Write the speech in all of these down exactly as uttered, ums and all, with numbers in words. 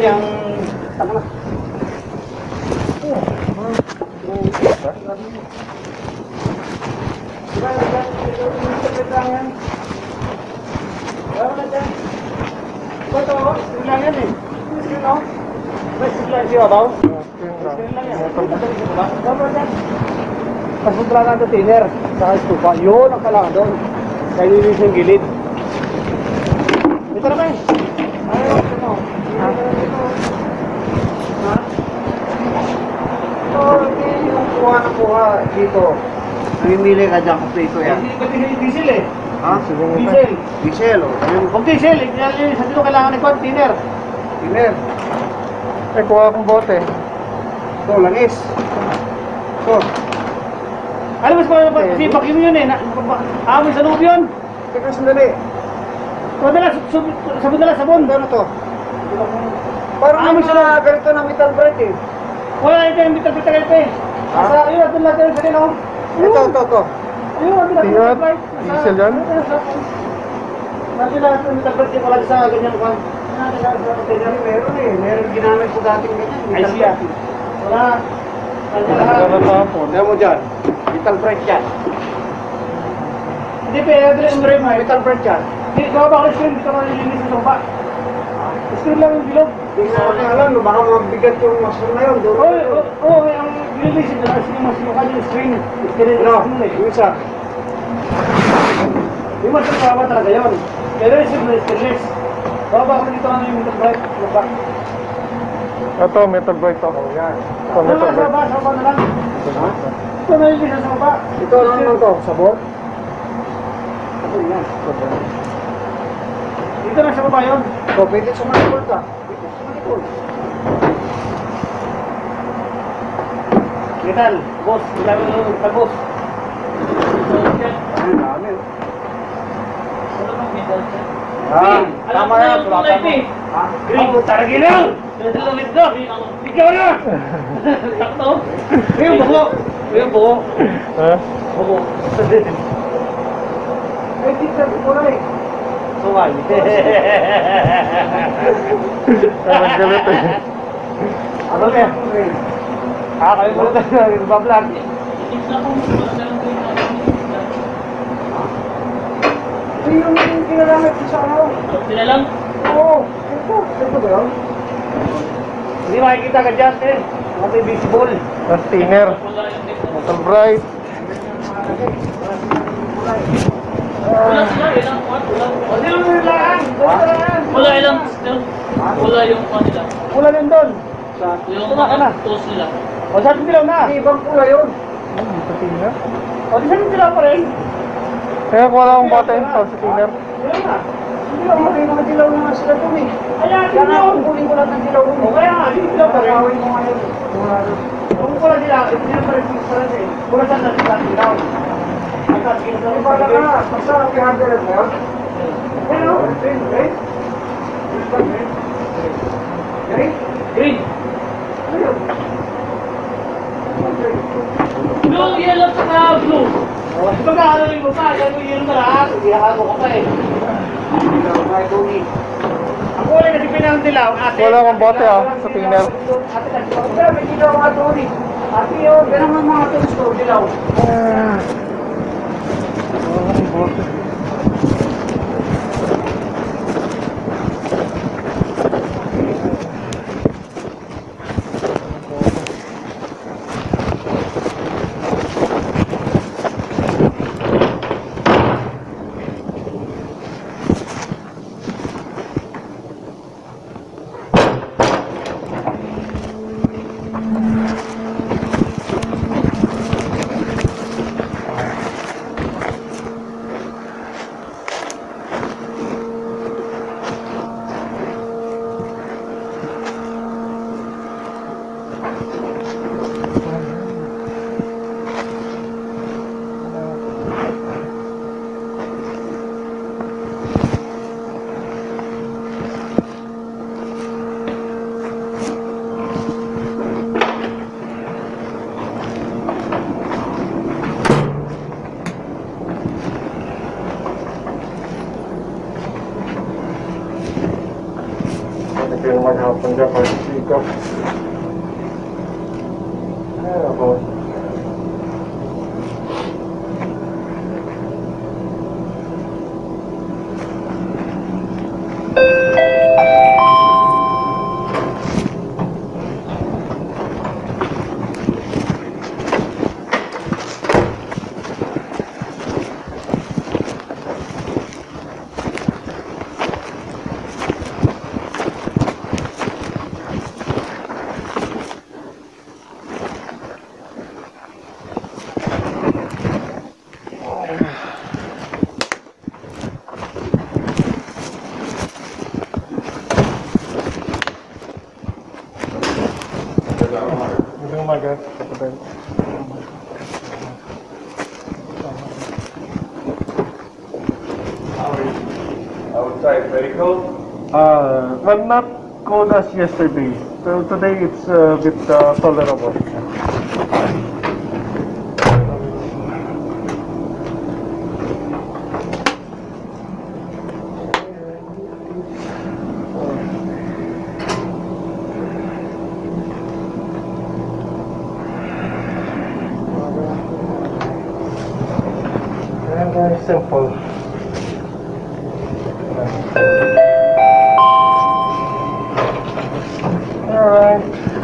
yang tama na. Pasudra na ito tiner sa stupa. Yun ang kailangan doon. Kaya linis yung gilid. Ito na ba eh? Ayaw, ito mo. Ha? Ha? Ito, hindi yung kuha na kuha dito. Namimili ka dyan kung ito yan. Hindi ka diesel eh. Ha? Diesel. Diesel. Kung diesel, sa dito kailangan ng kwan, tiner. Tiner. Eh, kuha akong bote. Ito, langis. Ito. Alam mo sa mga sipak yun yun eh. Amoy sa loob yun. Teka, sandali. Sabon na, sabon na lang, sabon. Ano to? Parang amoy sa mga ganito na metal bright eh. Wala ito yung metal bright na ganito eh. Nasa, yun, natin lang tayo sa nino. Ito, ito, ito. Ayun, natin lang metal bright. Diesel yan? Natin lang yung metal bright yung wala sa ganyan kwan. Meron eh. Meron ginamit ko dating ganyan. Ay siya. Wala. Kaya mo dyan. Metal bright yan. Hindi pa, i-drive mo, metal bright yan. Hindi, gawa ba ako screen? Dito ka nilinis sa sumpa. Screen lang yung bilog. Hindi nga ako alam, baka mabigat yung master na yun. Oo, oo, ang nilinis yung master ka yung screen. Screen lang. Yung isa. Yung master ka ba talaga yun? Pero yung screen, gawa ba ako dito ka yung metal bright? Ito, metal bright to. Oo, yan. Ito, metal bright. Saba, saba na lang. Ha? Ito na yung isa sa baba. Ito lang naman to, sabor. Ito yan. Dito na sa baba yun. O, pwede sumanikol ka. Pwede sumanikol. Metal, boss. Ilagay mo yung boss. Ang dami. Ano bang metal siya? Ah, tama na. Tulatan mo. Ha? Green, taragin lang! Lumit ko! Ikaw na! Sakto! Yung buko! Yung buko! Ha? Buko! Ay, tignan ko na eh! Sumay! Parang galit eh. Ano ba yan? Ah, kayo mo na tayo nagbablog. Tignan ko mo sa lang ko yung Ito yung kinagamit ko sa ano? sila lang? Oo! Ito! Ito ba yun? Hindi makikita ka dyan eh. Mga visible. Ang tiner. Wala yung dito. Metal bright. Wala sila, ilang kuwan, wala. Hindi lang yung laan. Wala ilang, wala yung kuwan nila. Pula din doon. Sa Yung tuna ka na. mga toast nila. O saan dilaw na? Ibang pula yun. Ang dito tiner. O di saan dilaw pa rin? Kaya kuha lang akong bote. Ito, sa tiner. Dilaw na. Dilaw na kayo mga dilaw na sila doon eh. Kaya nga kung kunin ko lang ng dilaw doon. O kaya nga, hindi dilaw pa rin. Kawin mo ngayon. Kung pula dilaw, hindi na pa rin sa rin eh. Pula saan na sila dilaw. Ay, para ka, basta pihandalan mo yun. Hello? Green, green? Green? Green! Ano yun? Blue, yellow, saka blue. Oh, di ba kakaroon mo pa? Yan yung yun na lahat. Hindi nakano ka pa eh. Dilaw, may dumi. Ang kulay kasi pinang dilaw, ate. Wala akong bote ah, sa tiner. Ate, kasi wala, may dilaw mga dumi. Ate yun, ganun ang mga tulis ko, dilaw. Ah. Wala akong bote. din maghapon dyan pag sikap. Ay, ako. Magandang umaga, kapatid. Outside, very cold. Uh, well, not cold as yesterday. So today it's a bit uh, tolerable. And very simple. Alright.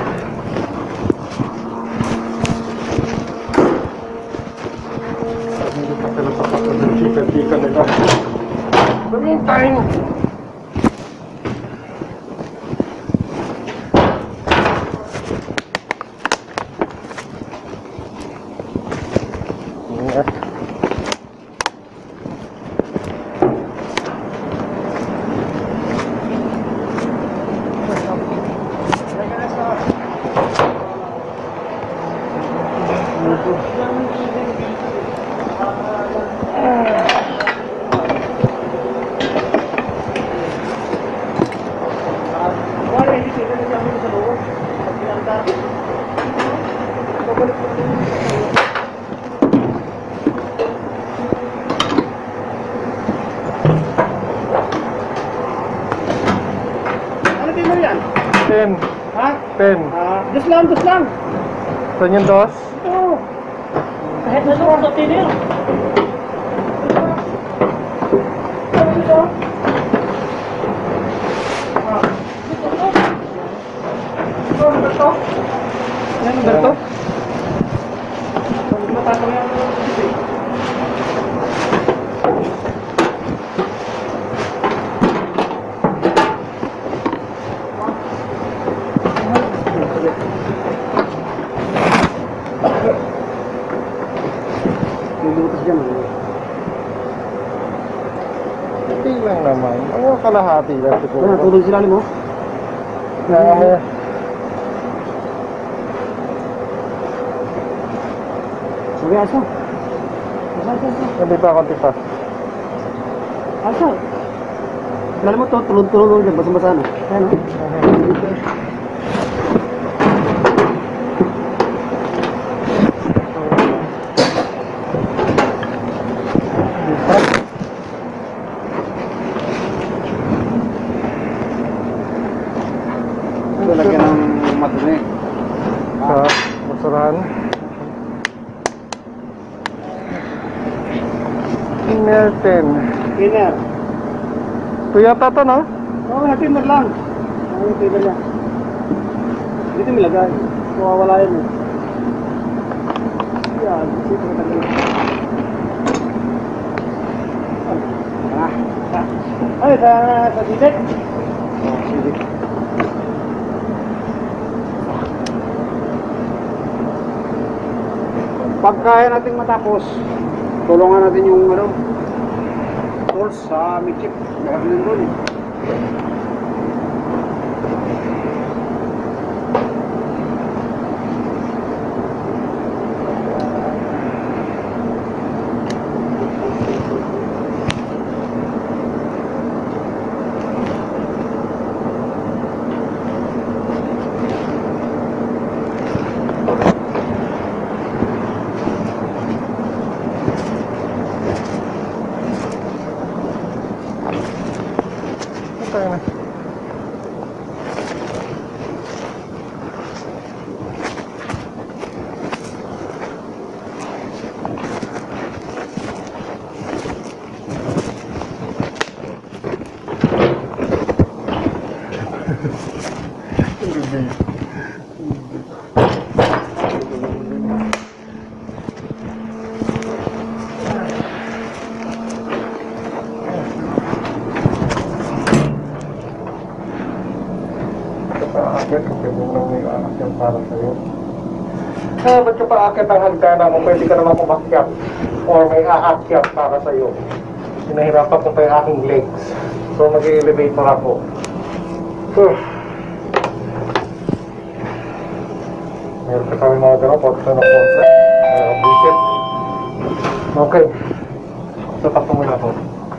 Hindi pa sila sapat ng chika-chika nila. In the meantime, ingat. Wala, hindi sila nagsasabi sa loob. Pag pinanda. Babalik ko din. Ano timber yan? Ten. Ha? Ten. Ah, dos lang, dos lang. Saan yung dos? Oo. Kahit na doon sa tinir. Ano dito? Ah. Ito, ano ba ito? Yan, ano ba ito? Matatang yan. Lulutas dyan. Hindi lang naman. Ano kalahati lang Ano, siguro. tulog sila mo? Kaya mo. Sabi, asa? Asa, asa, asa? Hindi pa, konti pa. Asa? Kilala mo to, tulog-tulog dyan, basa-basa na. Kaya no? Ito lagyan ng matune. Sa basurahan. Inner ten. Inner. Ito yata to, no? Oo, oh, timber lang. Ano yung timber niya? Dito milagay. Mawawala yun eh. Yan, dito ko tagal. Ah, ah. Ay, sa, sa sidik? Oh, sidik. Pagkaya natin matapos, tulungan natin yung ano, tools sa midship. Meron din doon eh. Ito na. Paakit, kung pwede mo lang may aakit para sa'yo. Ah, ba't ka paakit ang hagdanan mo? Pwede ka naman umakyat or may aakyat para sa'yo. Sinahirapan ko pa yung aking legs. So, mag-elevator ako. So, meron ka kami mga gano'n, porta na porta. Nakabusit. Okay. So, tapos muna ako.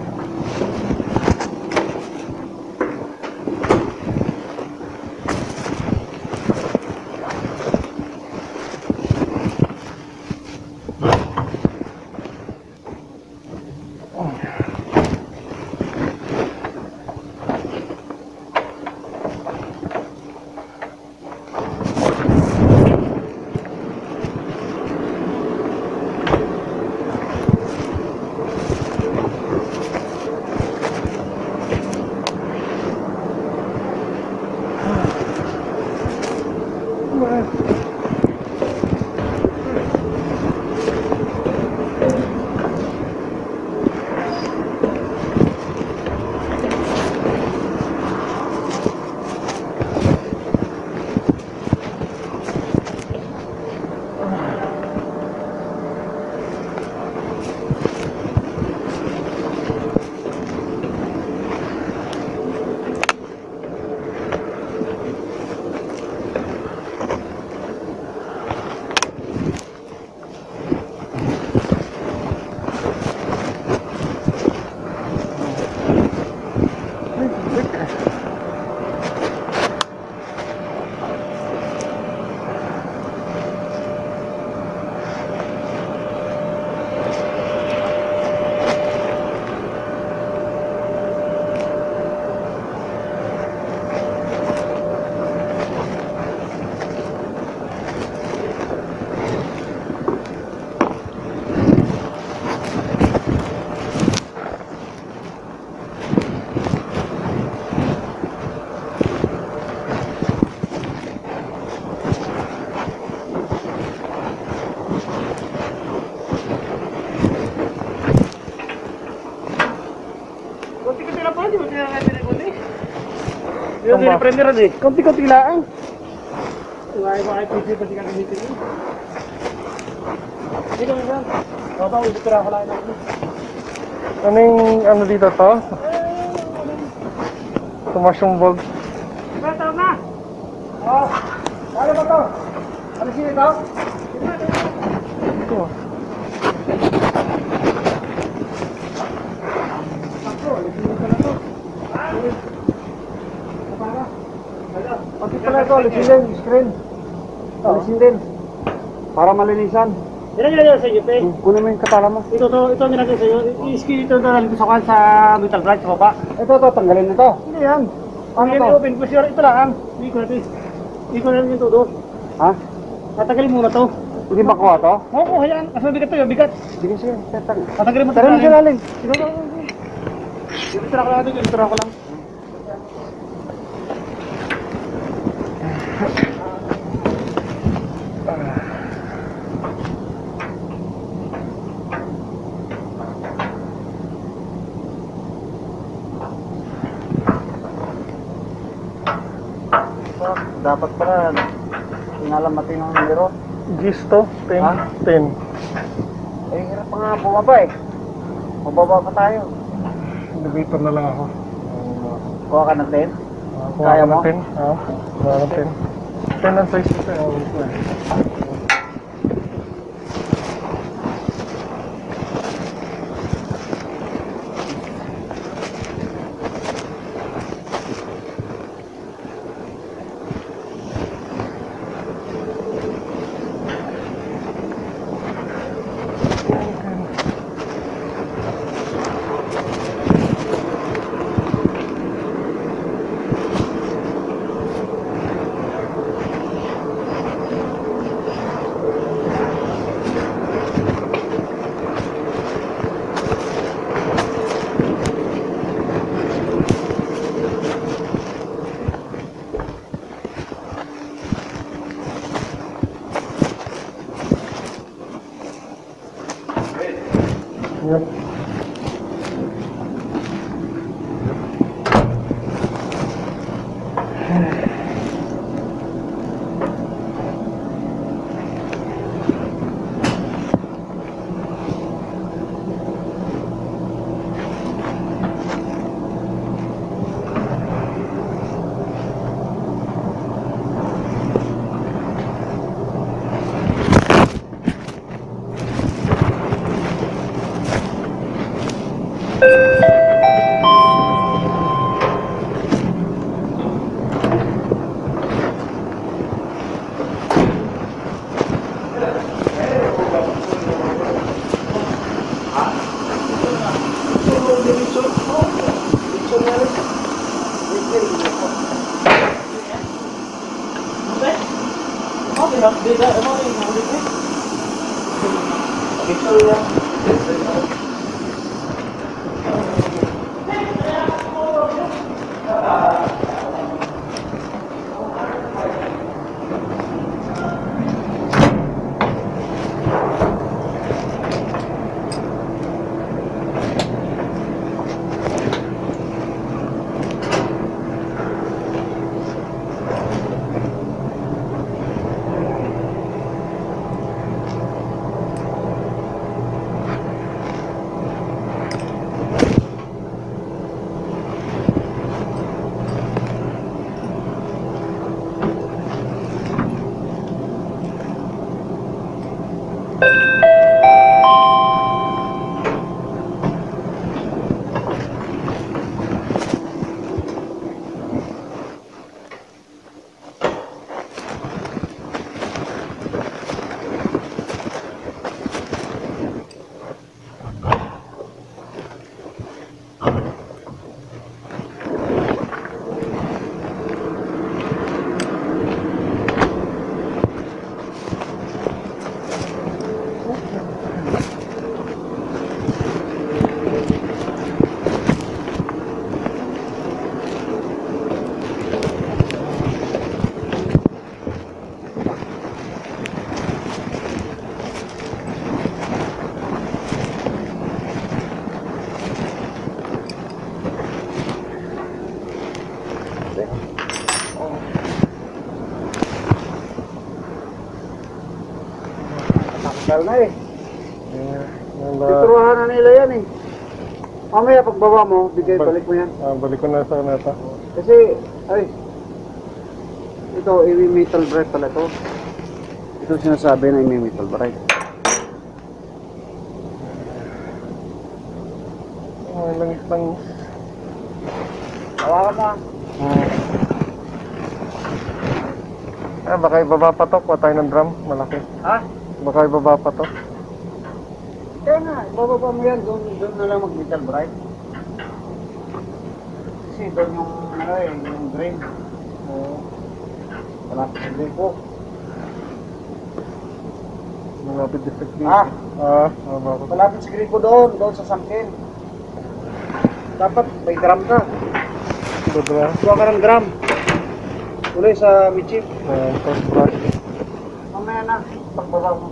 Yung piniprender rin eh. Konti-konti lang. Kung ayaw ba kayo P C pa di ka gamitin yun. Dito mo ba? O ba, ulit ko lang ako. Ano yung ano dito to? Tumas yung bulb. Diba, tawag na? Oo. Ano ba to? Ano siya ito? Ito. Pati pala ito, alisin din, screen. Alisin din. Para malinisan. Yan ang ginagawa sa inyo, pe. Kunin mo yung katala mo. Ito, ito, ito ang ginagawa sa inyo. I-skin ito na lang sa kan sa metal bright sa baba. Ito, ito, tanggalin ito. Hindi yan. Ano ito? Open ko siya. Ito lang. Hindi ko natin. Hindi ko natin yung todo. Ha? Tatanggalin muna to. Hindi ba kuha to? Oo, kuha yan. Kasi mabigat to yung bigat. Sige, sige. Tatanggalin mo ito. Tara mo siya lalim. Ito, ito, ito. Ito lang natin. Ito lang ko lang. Dapat pala inalamatin ng numero. Gis to? ten. Ha? ten. Eh, hirap pa nga bumaba eh. Mababa pa tayo. Elevator na lang ako. Kuha ka ng ten? Uh, kuha Kaya ko mo? ng ten. Oo. Kuha ng ten. ten ang size ito. Oo. Yep. Takal na eh. Yeah. Yung ba- Pituruhan na nila yan eh. Mamaya pagbaba mo, bigay balik mo yan. Ah, balik ko na sa nata. Kasi, ay, ito, i-metal brake pala ito. Ito sinasabi na i-metal brake. Oh, langis lang. Hawakan mo ah. Hmm. Ah, baka ibaba pa to. Kuha tayo ng drum. Malaki. Ha? Baka ibaba pa to. Kaya nga, bababa mo yan, doon, doon na lang mag-metal brake. Kasi doon yung, ano eh, yung drain. Oo. Wala pa sa ko. Malapit defect dito. Ah? Ah, ah, bakit? Malapit sa gripo doon, doon sa sangkin. Dapat may drum ka. Dodra. Kuha ka ng drum. Tuloy sa midship. Ayan, first brush. Mamaya na, pagbaba mo.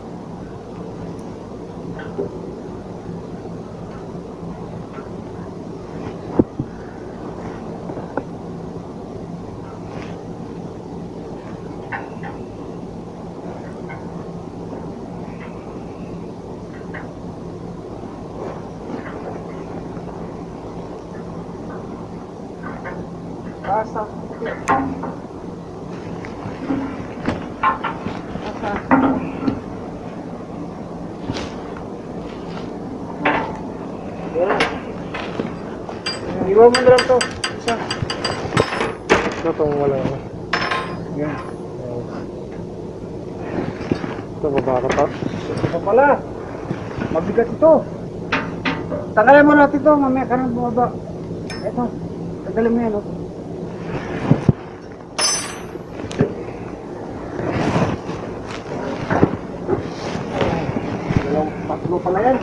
Basta. Iwan mo na lang to. Isa. Ito itong wala na. Yan. Ito, baba ka pa. Ito pala. Mabigat ito. Tanggalin mo natin ito. Mamaya ka nang bumaba. Ito. Tanggalin mo yan. Oh. Dalawang tatlo pala yan.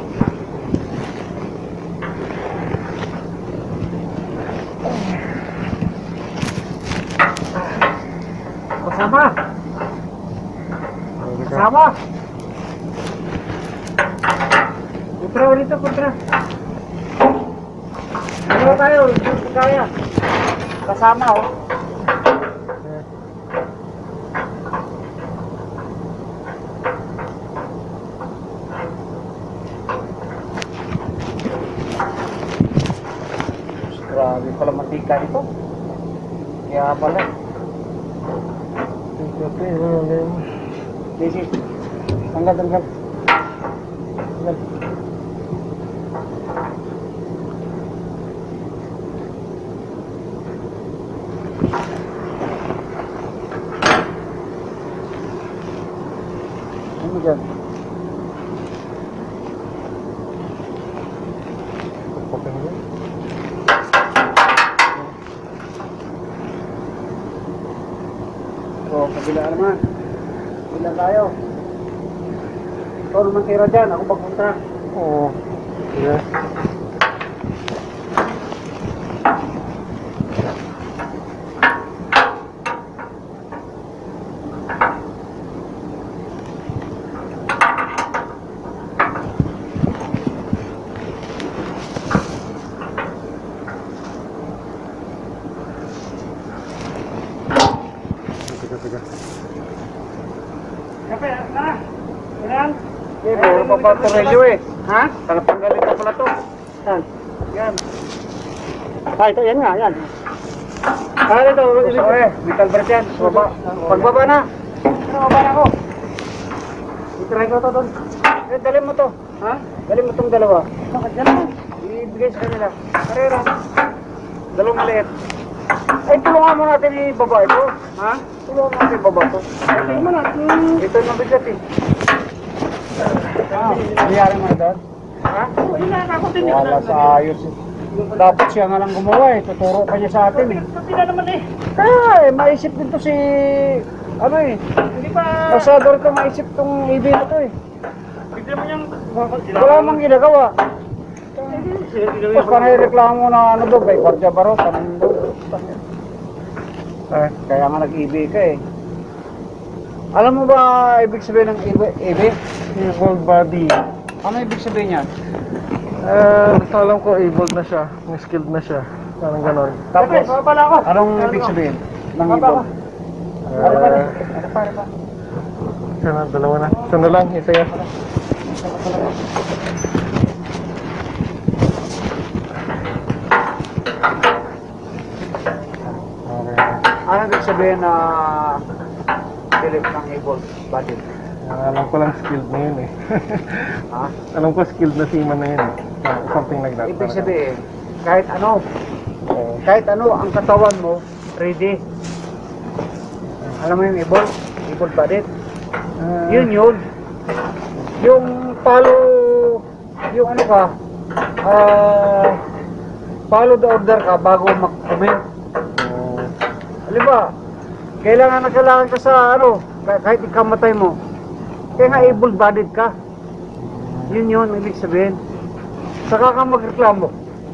Kasama. Kasama. Ito Kontra ulit ito, kontra. Ano tayo? Kaya. Kasama oh. Grabe pala mantika ito. Kaya pala. This is. Tanggal, tanggal. Tanggal. Ano dyan? So, kabila naman. Kabila tayo. Ikaw naman tira dyan, ako pagpunta. Oo. Yeah. Kape, tara. Yan. Eh, puro pa pa ito radyo eh. Ha? Tanggalin ko pala to. Yan. Yan. Ah, ito, yan nga, yan. Ah, ito. Gusto ko eh. Metal brace yan. Baba. Pagbaba na. Ano, baba na ako. I-try ko to doon. Eh, dali mo to. Ha? Dali mo tong dalawa. Bakit yan mo? Ibigay sa kanila. Karera. Dalawang maliit. Ay, tulungan mo natin ibaba ito. Ha? Tulungan mo natin ibaba to. Ito mo na. Ito yung mabigat eh. Ah, nangyari mo na doon? Ha? Oo, yun na, ako din. Wala sa ayos eh. Dapat siya nga lang gumawa eh. Tuturo pa niya sa atin eh. Pati na naman eh. Kaya eh, maisip din to si... Ano eh. Hindi pa... Kasador to maisip tong I B na to eh. Bigla mo niyang... Wala mang ginagawa. Tapos pa naireklamo na ano do, kay Kordya Barot, ano do. Eh, kaya nga nag-I B ka eh. Alam mo ba ibig sabihin ng I B? Evolved body. Ano ibig sabihin yan? Eh, basta alam ko evolved na siya. May skilled na siya. Parang ganon. Tapos, Pala ako. anong ibig sabihin ng Baba ibon? ka. Ano ba? Eh, Ano pa, ano pa? isa na, dalawa na. Isa na lang, isa yan. Okay. Ano ibig sabihin na Philip ng ibon? Body? Ah, alam ko lang skilled na yun eh. Ha? Alam ko skilled na seaman na yun eh. Ah, something like that. Ibig sabihin, kahit ano, Oo. kahit ano ang katawan mo, ready. Alam mo yung ibon? Ibon body? Ah, Yun yun. Yung follow, yung ano ka, ah, follow the order ka bago mag-commit. oo. Alam ba, kailangan na kailangan ka sa ano, kah- kahit ikamatay mo. Kaya nga able-bodied ka. Yun yun, ibig sabihin. Saka ka magreklamo.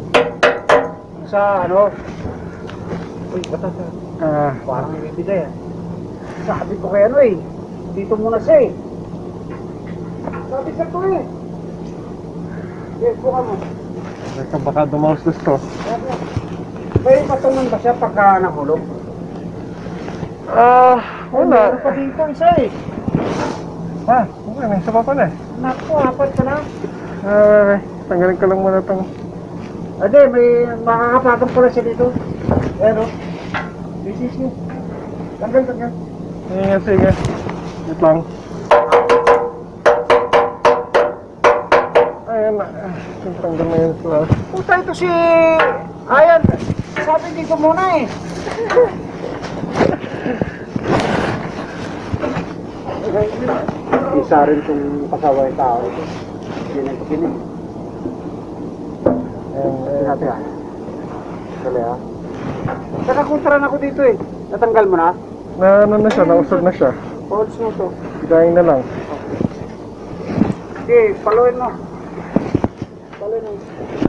Sa ano, uy, batas ah. Ah, Parang ibibigay ah. Sabi ko kay ano eh, dito muna siya eh. Sabi sa to eh. Yes, buka mo. baka baka dumaos gusto. May patungan ba siya pagka nahulog? Ah, Wala. wala. Pa dito isa eh. Ah, okay, may isa pa pala eh. Naku, apat ka na. Ah, okay. Tanggalin ko lang muna itong... Ade, may makakapatong pala siya dito. Pero, this is you. Tanggal, tanggal. Sige, sige. Wait lang. Ayan na. Ah, tanggal na yun sa... Puta, ito si... Ayan, sabi dito muna eh. Isa rin itong pasawa yung tao ito. Yan ang pakinig. Ayan, ayan. Hati ah. Dali ah. Nakakontrahan ako dito eh. Natanggal mo na? Na ano na siya, nausog na siya. Holds mo to. Higayin na lang. Okay, paluin mo. Paluin mo.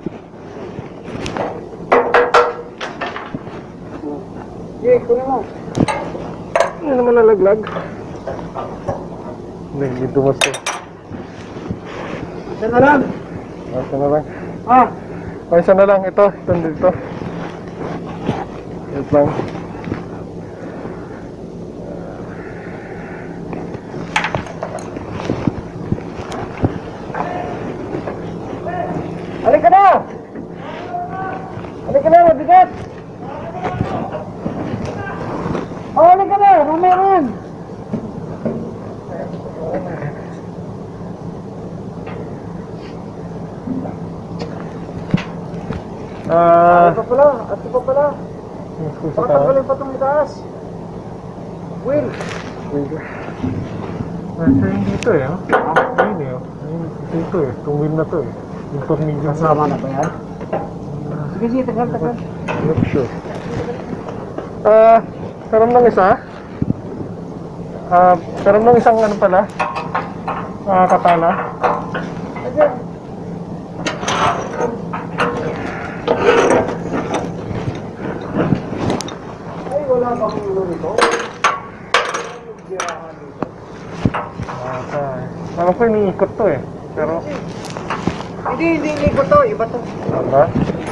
Okay, kunin mo. Ano naman nalaglag? Hindi, hindi dumas to. Isa na lang. Ito na lang. Ah, O, isa na lang. Ito. Ito dito. Wait lang. halika na! Halika na, mabigat! Oh, halika na, meron! Ah, Ito pala, ito pa pala. susa ka. Patanggalin pa itong itaas. Will. Wait. Nasa yun dito eh. Oh. Ayun eh. Oh. Ayun, dito eh. Itong wheel na to eh. Yung tornilyo. Kasama na ba yan? Sige, sige, tagal, tagal. Not sure. Ah, karam ng isa. Ah, karam ng isang ano pala. Ah, katana. Tagal. Ay, wala pa akong ulo nito. Ah, okay. Alam ko iniikot to eh. Pero, Hindi, hindi, hindi ko to. Iba to. ano?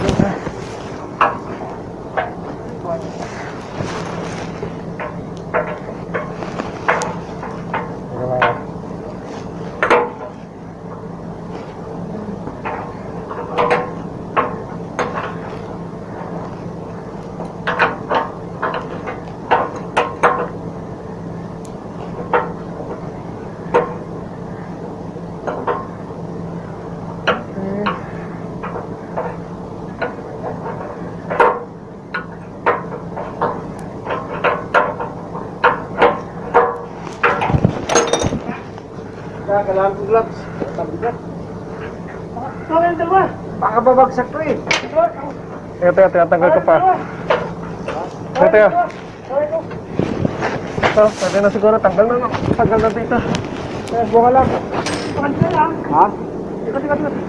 Kailangan ko gloves. Tabigat. Ito yung dalawa. Baka babagsak to eh. Teka, teka, tinatanggal ko pa. Teka, teka. Ito, pwede na siguro. Tanggal na. Tanggal na dito. Eh, bunga lang. Bunga lang. Ha? Ikot, ikot, ikot.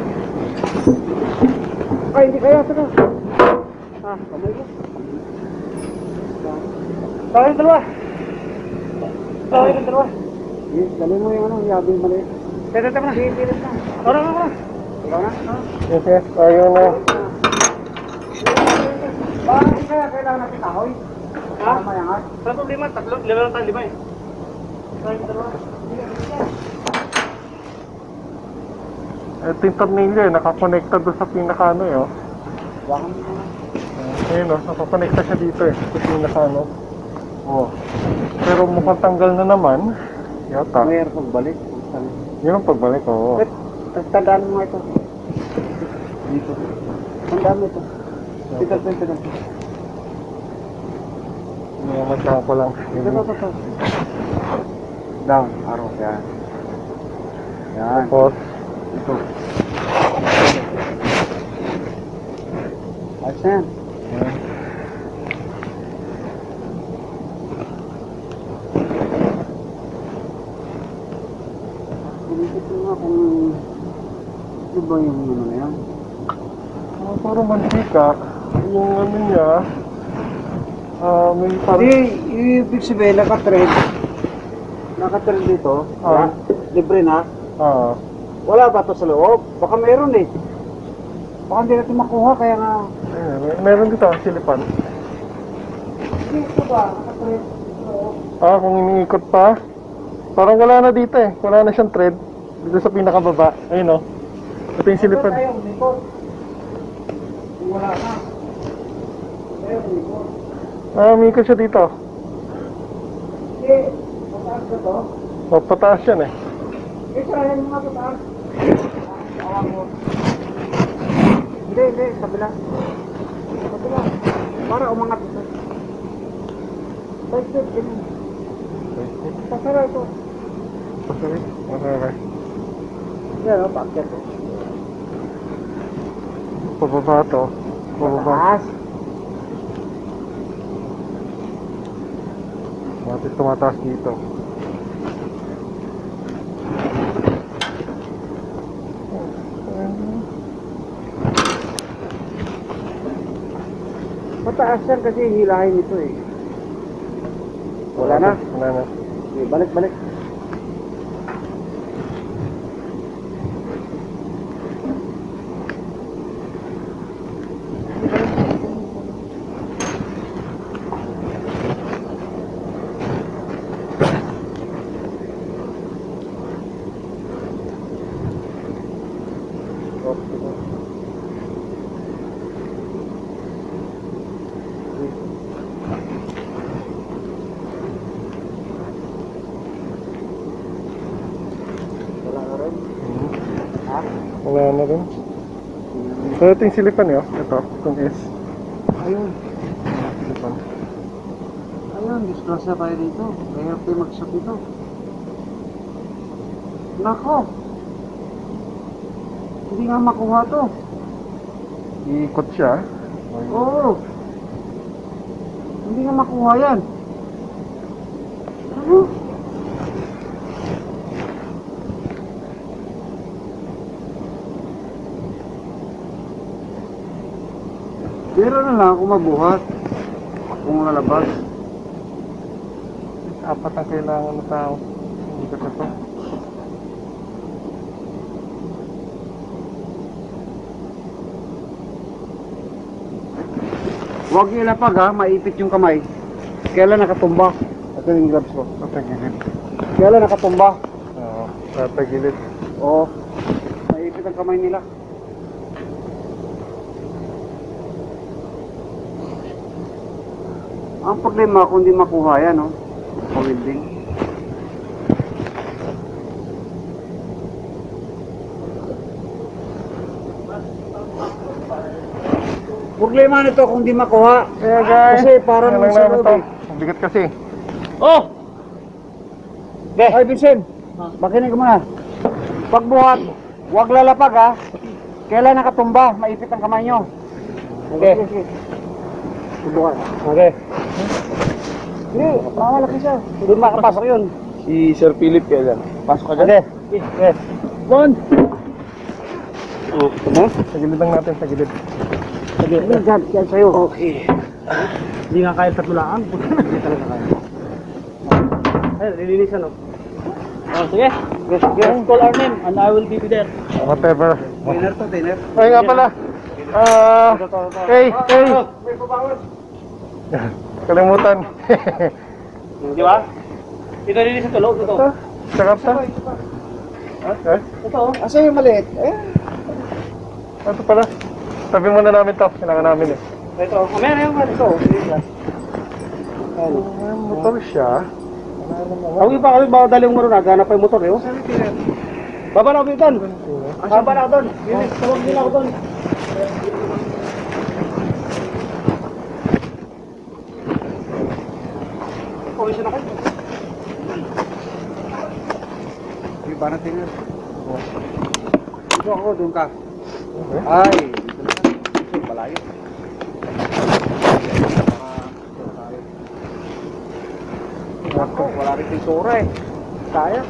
Ay, hindi kaya. Ito. Ah, kamay ko. Ito yung dalawa. Ito yung dalawa. Dali mo yung ano, yabi mali. Tete, tete mo na. Hindi, hindi na. Orang, orang. Ikaw na? Yes, yes. Ayaw na. Bakit hindi kaya kailangan natin kahoy? Ha? Mayangat? Sa problema, tatlo, lima lang tayo, lima eh. Tayo dalawa. Ito yung tornilyo eh. Nakakonekta doon sa pinaka ano eh. Oh. Baka mo na. Ayun oh. Nakakonekta siya dito eh. Sa pinaka ano. Oh. Pero mukhang tanggal na naman. Yata. Mayroon pagbalik. Yun ang pagbalik, oo. Eh, tandaan mo ito. Dito. Tandaan mo ito. Ito, ito, ito. Namasahan ko lang. Ito, ito, ito. Down, araw. Yan. Yan. Tapos, Ito. Ayos na yan. yan. Inisip ko nga kung ano ba yung ano na yan? Ah, parang mantika. Yung ano niya, ah, may parang... Hindi, ibig sabihin, naka-trade. Naka-trade dito. Ah. Libre na. Ah, Wala ba ito sa loob? Baka meron eh. Baka hindi natin makuha, kaya nga... ayun, may, meron dito, silipan. Dito ba? Naka-trade. Ah, kung iniikot pa. Parang wala na dito eh. Wala na siyang thread. Dito sa pinakababa. Ayun oh. Ito yung silipan. Ayun, likod. Wala na. Ayun, likod. Ah, umiikot siya dito. Hindi, mataas na to. O, pataas yan eh. Eh, sarayan mo nga pataas. Awang mo. Hindi, hindi, kabila. Kabila. Para umangat ito. Side step, ganyan. Pasara ito. Pasari. Okay. Yan, o, paakyat to. Pababa to. Pababa. Pataas. Matis tumataas dito. Mataas yan kasi hilahin ito eh. Wala na. Wala na. Okay, balik, balik. Wala na rin. So, ito yung silipan eh, oh. Ito, itong S. Ayun. Silipan. Ayun, disgrasya tayo dito. Mahirap tayo mag-shop dito. Nako. Hindi nga makuha to. Iikot siya. Oo. Hindi nga makuha yan. Ano? Pero na lang ako mabuhat. Kung lalabas. Apat ang kailangan ng tao. Hindi ka ito. Huwag ilapag ha, maipit yung kamay. Kailan nakatumba? Ito yung gloves ko. Tatagilid. Kailan nakatumba? Oo, tatagilid. Oo. Maipit ang kamay nila. Ang problema kung di makuha yan, no? Pa-welding. Problema nito kung di makuha. Kaya guys, Kasi parang yan lang sa namin loob to. eh. Ang bigat kasi. Oh! Okay. Ay, Vincent, makinig mo na. Pagbuhat, huwag lalapag ha. Kailan nakatumba, maipit ang kamay nyo. Okay. Pagbuhat. Okay. Hindi, mamalaki siya. Hindi makapasok yun. Si Sir Philip kailan? Pasok ka dyan. Okay. Okay. One. Ano? Sa gilid lang natin, sa gilid. Sige, yan, yan sa'yo. Okay. Hindi nga kaya tatulaan. Hindi talaga kaya. Ay, lilinisan oh. Oh, sige. Yes, Just call our name and I will be there. Whatever. Dinner to, dinner. Ay nga pala. Ah, hey, hey. May pabawal. Kalimutan. Di ba? Ito rin sa tulog. Ito. Sakap ta? Eh? Ito. oh. Asa yung maliit? Eh, Ito pala. Sabi muna namin to. Kailangan namin eh. Ito. Mamaya na yung ito. Ah, motor siya. Huwag pa kami baka dali yung marunag. Hanap pa yung motor eh. oh. Baba na ako doon. Baba na ako doon. Tawag nila ako doon. Komisyon ako. Yung ba natin yun? Dito ako, doon ka. Ay, dito na. Dito, malayo. Ako, wala rin pintura eh. Kaya.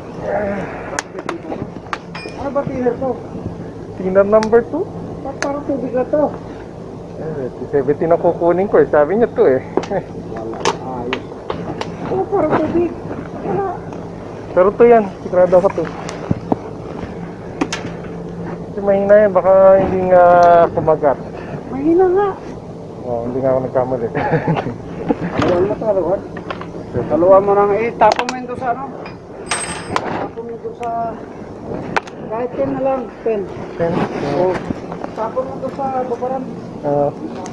Ano ba tiner to? Tiner number two? Ba't parang tubig na to? Eh, seventeen ang kukunin ko eh. Sabi niya to eh. Wala. Ayos. Oh, parang tubig. Wala. Pero to yan. Sigurado ako to. Kasi mahina yan. Baka hindi nga kumagat. Mahina nga. Oh, hindi nga ako nagkamali. Alam mo to, alam Taluan mo nang eh, tapon mo yun doon sa ano? Tapon mo doon sa... Kahit ten na lang, ten. Ten? O, tapon mo doon sa babaran. Ah.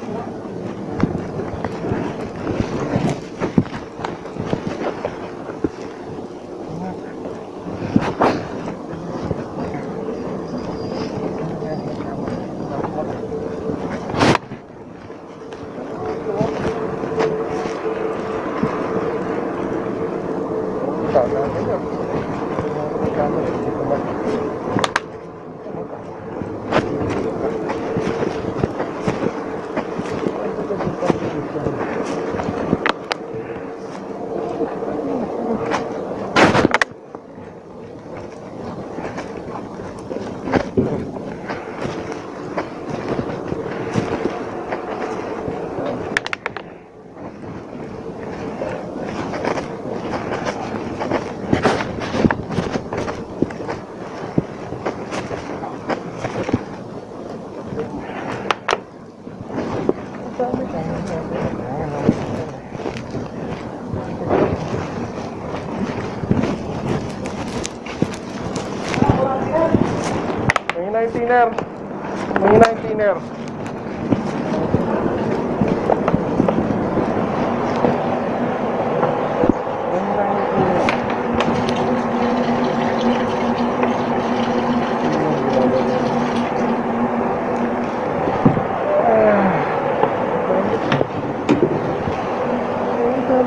Mahina yung tiner. Mahina yung tiner. Mahina yung tiner.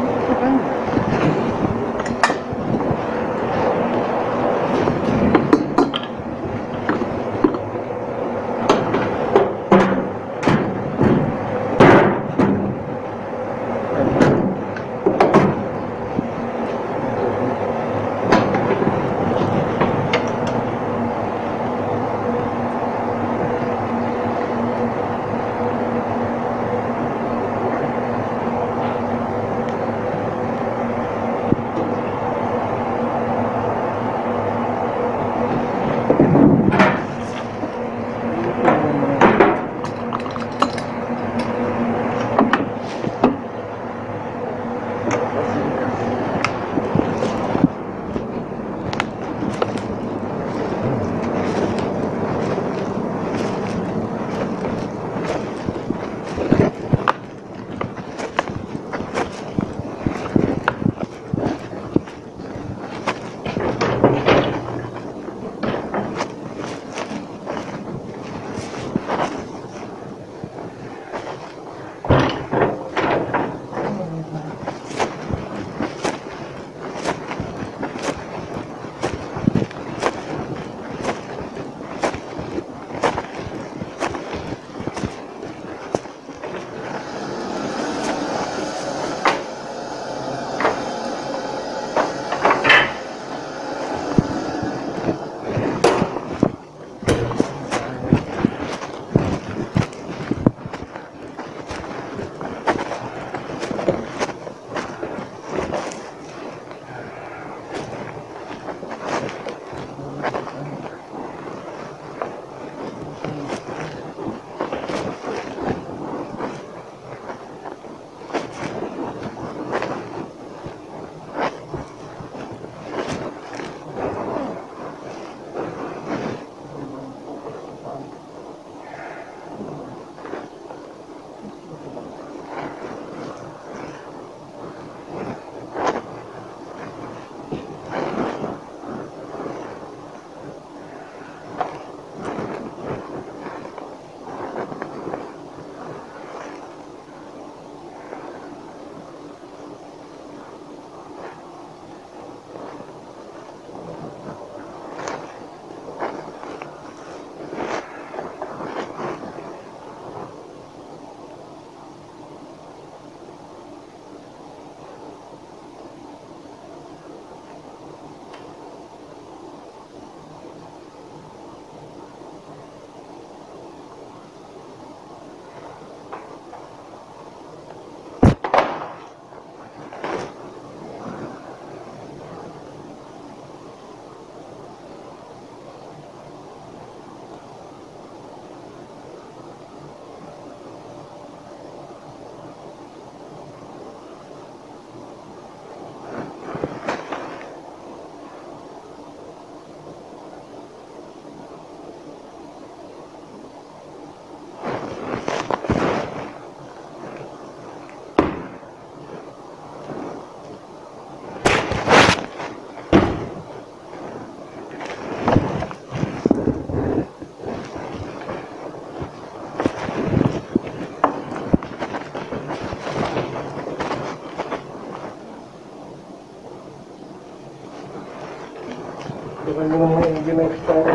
Tingnan mo naman yung engine ng store.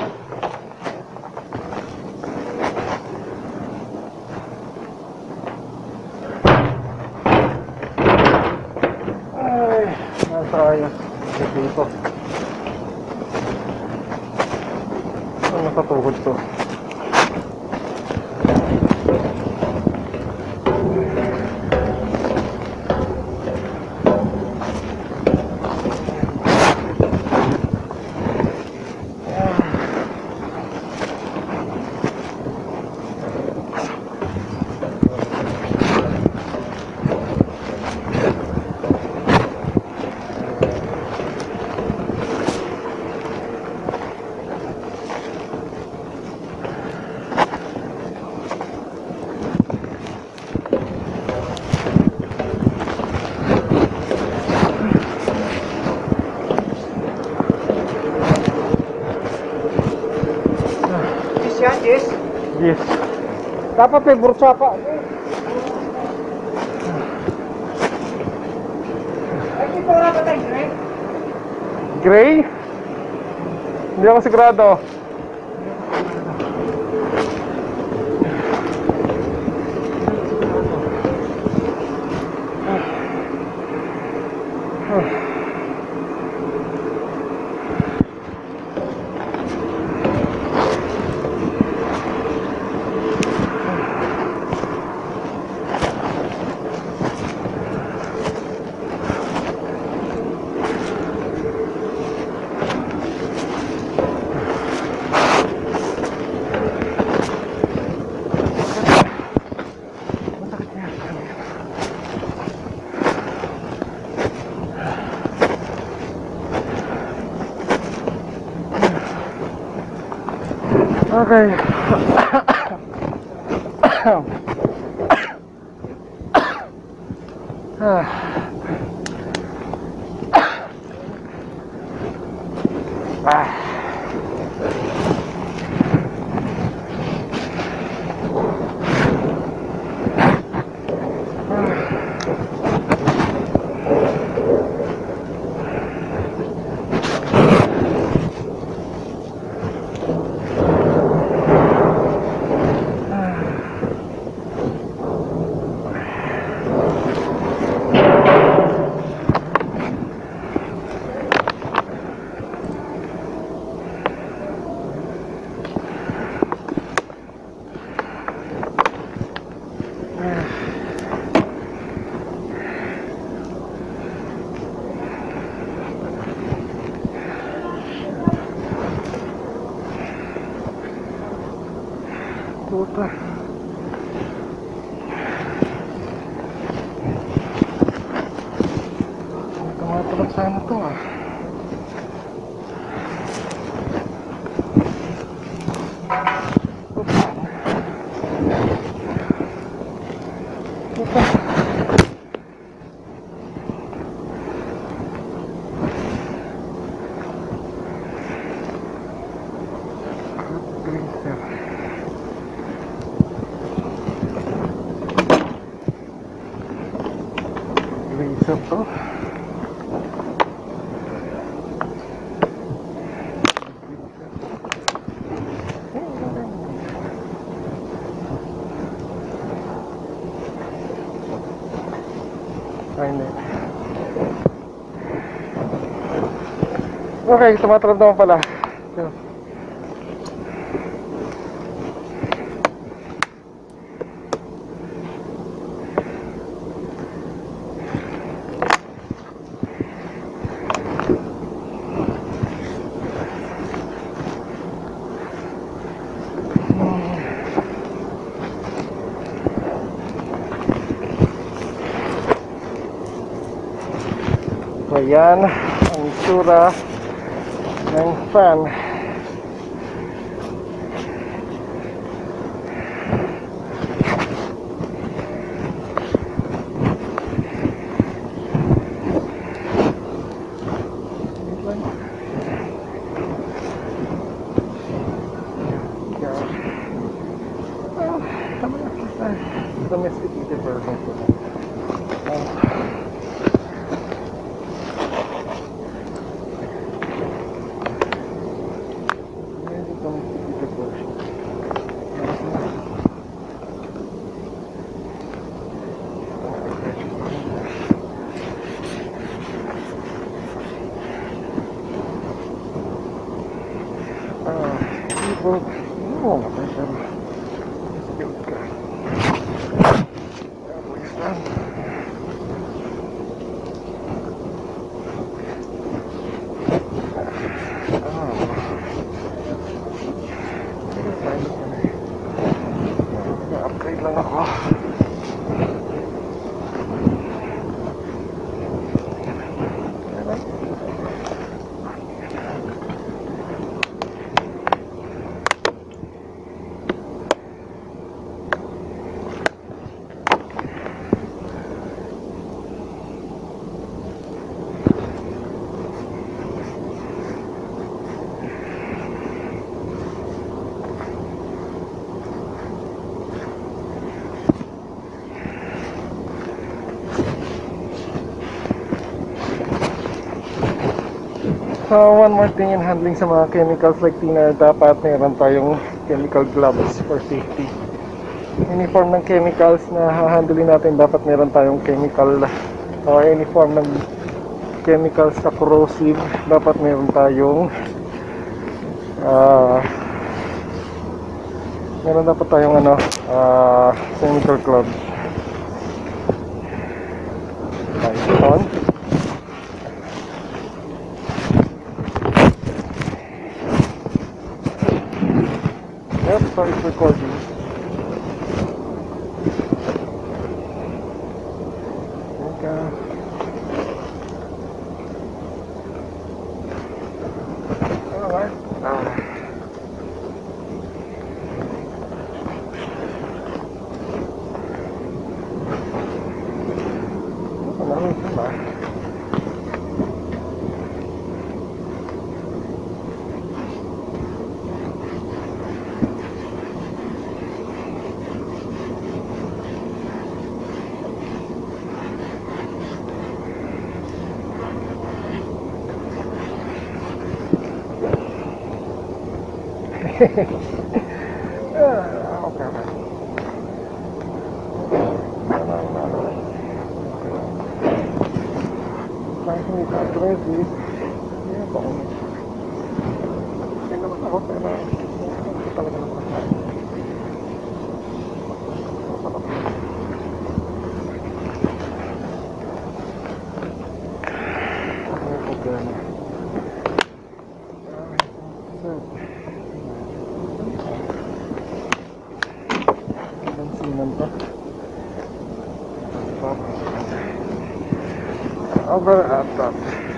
Ay, nasa ayos. Dito. Ano nakatuhod to? Yes. Yes. Dapat may bursa pa. pa wala ba tayo, Greg? Gray? Hindi ako sigurado. Okay. Ah. Puta. Tumatulog sana to ah. Puta. Greaser. Greaser to. Ay, hindi. Okay, tumatalab naman pala. So, So yan ang itsura ng fan. Domesticated version ko. Oh, my God. Upgrade lang ako. So, one more thing in handling sa mga chemicals like thinner, dapat meron tayong chemical gloves for safety. Any form ng chemicals na hahandling natin, dapat meron tayong chemical or any form ng chemicals na corrosive, dapat meron tayong uh, meron dapat tayong ano, uh, chemical gloves. Okay, on. Yep, so it's recording. Okay. Alright. Ah. Ano ito ba? Ah, okay. Trying to make that ready. Yeah, baka. Hindi naman ako, pero hindi talaga naman ako. Ano yung problema? Bensinan pa. Over at top.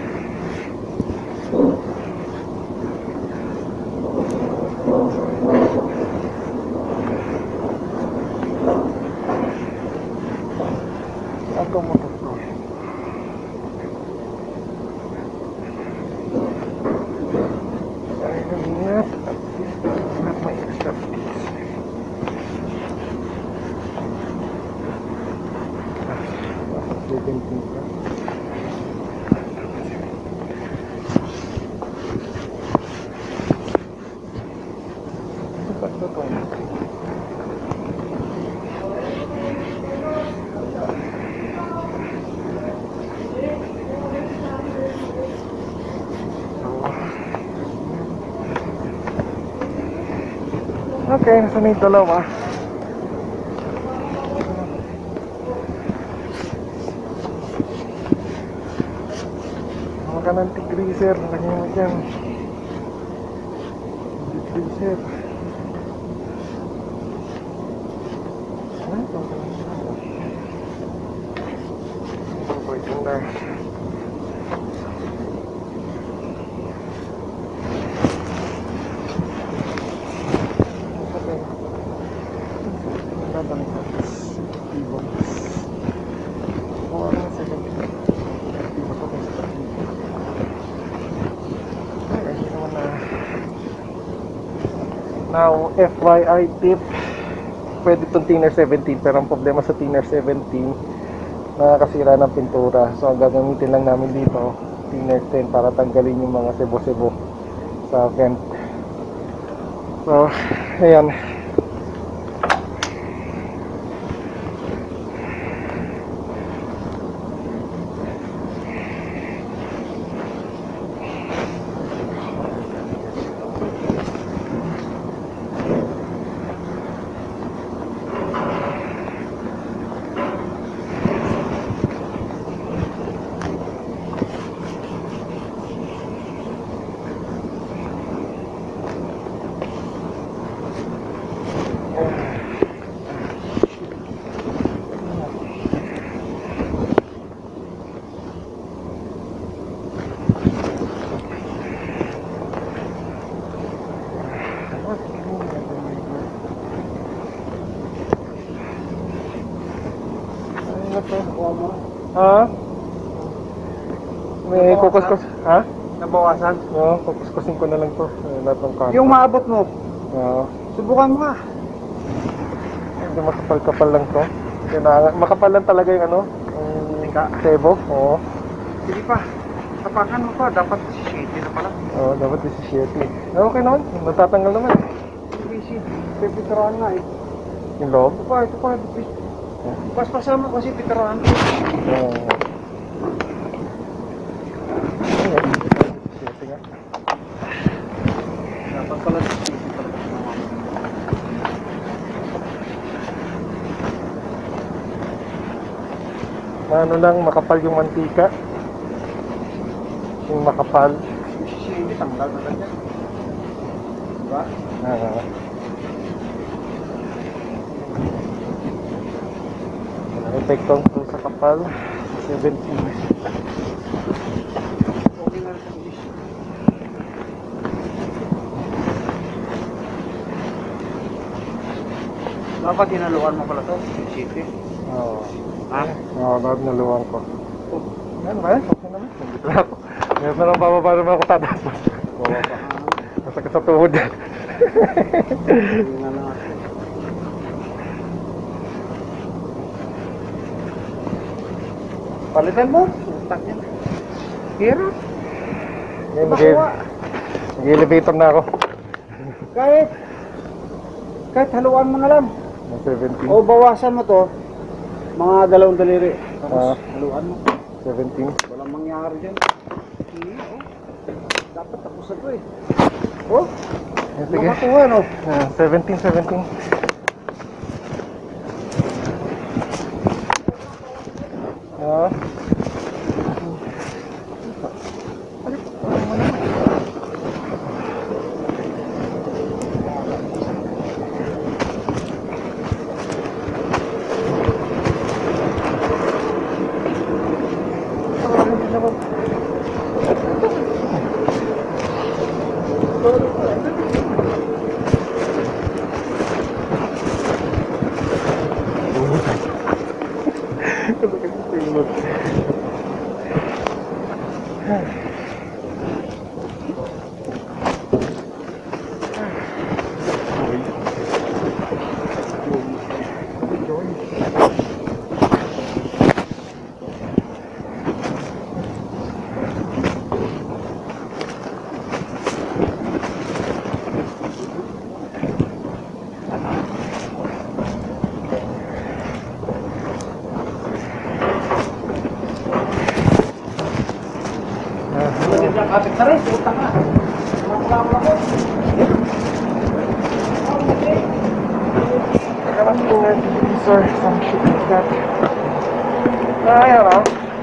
Ako mo to. Ay, ganyan. Not my expertise. Seventeen pa. Ito to. Okay, nasa na yung dalawa. Maka ng tigreaser, lagyan mo dyan. Tigreaser. Ano ito? Ito po itong na. Now, F Y I tip, pwede itong thinner seventeen, pero ang problema sa thinner seventeen, nakakasira ng pintura. So ang gagamitin lang namin dito, thinner ten, para tanggalin yung mga sebo-sebo sa vent. So, ayan. Ha? May kukuskus, ha? Nabawasan? Oo, kukuskusin ko na lang to. Eh, lahat ng kanto. Yung maabot mo, Oo. subukan mo nga. Hindi, makapal-kapal lang to. Kailangan, makapal lang talaga yung ano, yung sebo. Oo. Sige pa, tapakan mo pa, dapat shady na pala. Oo, dapat disisiete. Okay naman, natatanggal naman. Busy. Pipitirahan nga eh. Yung loob? Ito pa, ito pa. Pas pasama kasi pitirahan. Oo. Ayan, disisiete nga. Dapat pala disisiete pala. Ano lang, makapal yung mantika. Yung makapal. Disisiete, tanggal na lang yan. Diba? Ah. Epektong to sa kapal. seventeen. Okay nga sa English. Dapat hinaluan mo pala to, disisiete. Oo. Ha? Oo, dapat naluwang ko. Oh, yan ba? Okay naman. Nandito na ako. Meron na lang bababa naman ako tatapos. Bawa pa. Masakit sa tuhod yan. Tingnan na natin. Palitan mo? Utak yan. Hirap. Ngayon, Makuha. mag-elevator na ako. Kahit, kahit haluan mo na lang. Ng seventeen. O bawasan mo to, mga dalawang daliri. Tapos Ah. haluan mo. seventeen. Walang mangyari dyan. Hindi, oh. Dapat tapos na to eh. Oh, Yan, sige. makakuha no? Ah, seventeen, seventeen. Ah. Kapit na rin, utang na. Wala ko. These are some shit like that. Ah, I don't know.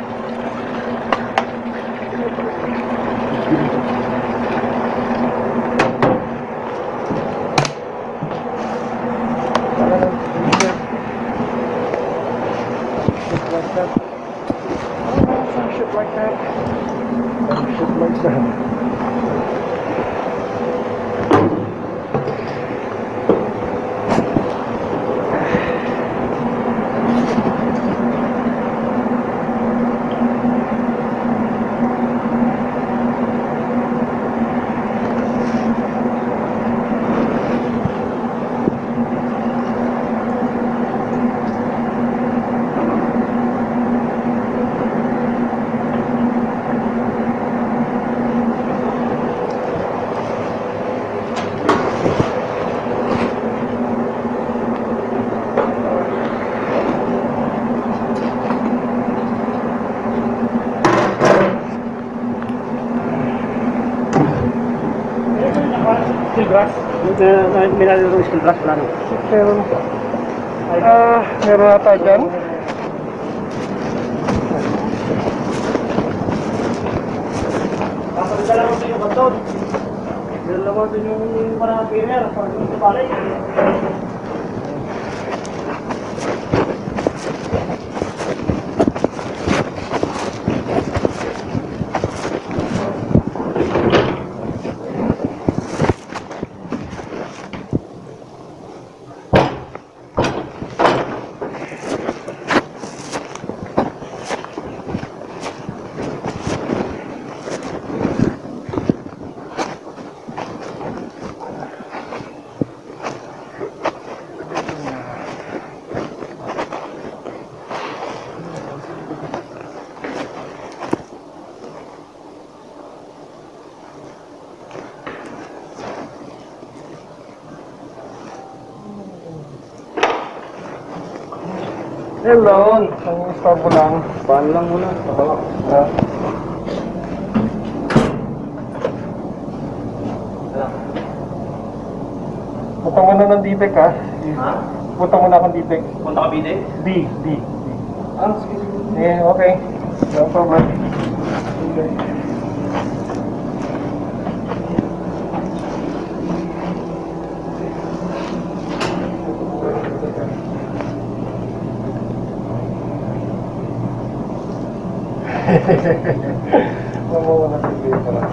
Shit like that. I don't know, some shit like that. Some shit like that. Steel brass? May nalalong steel brass wala no? Meron. Ah, meron ata dyan. Kapag dalawa sa yung kanton. Dalawa sa yung parang pinner. Pag ito balay. Hello! Ang istorbo lang. Paano lang muna? Ah. Punta mo na ng D TEC ha? Ha? Punta mo na akong D TEC. Punta ka bide? D, D. Ah, sige. Eh, okay. No problem. Okay. Mamawa na si Kuya pala.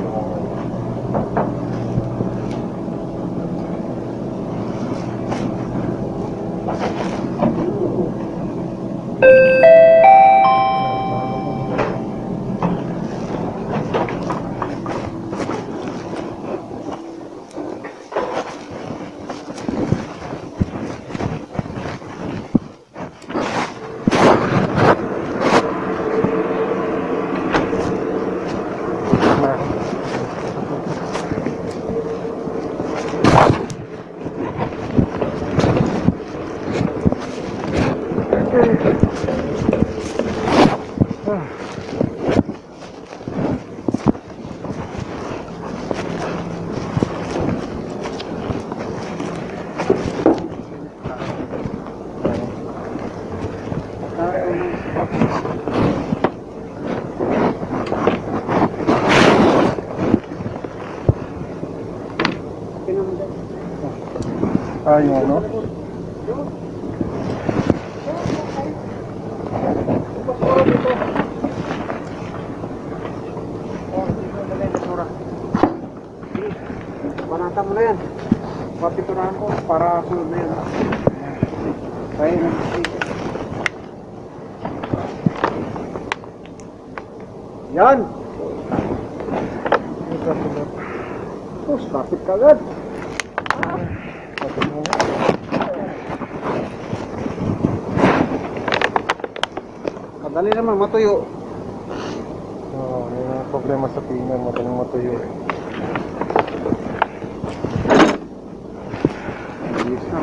Ah, yung ano? Banata mo na yan. Papiturahan ko para sunod na yan. Kaya nag-sticker. Yan! Tapos, kapit ka agad. Kadali naman, matuyo. Oo, may mga problema sa tingnan, mataling matuyo eh. Ayos na.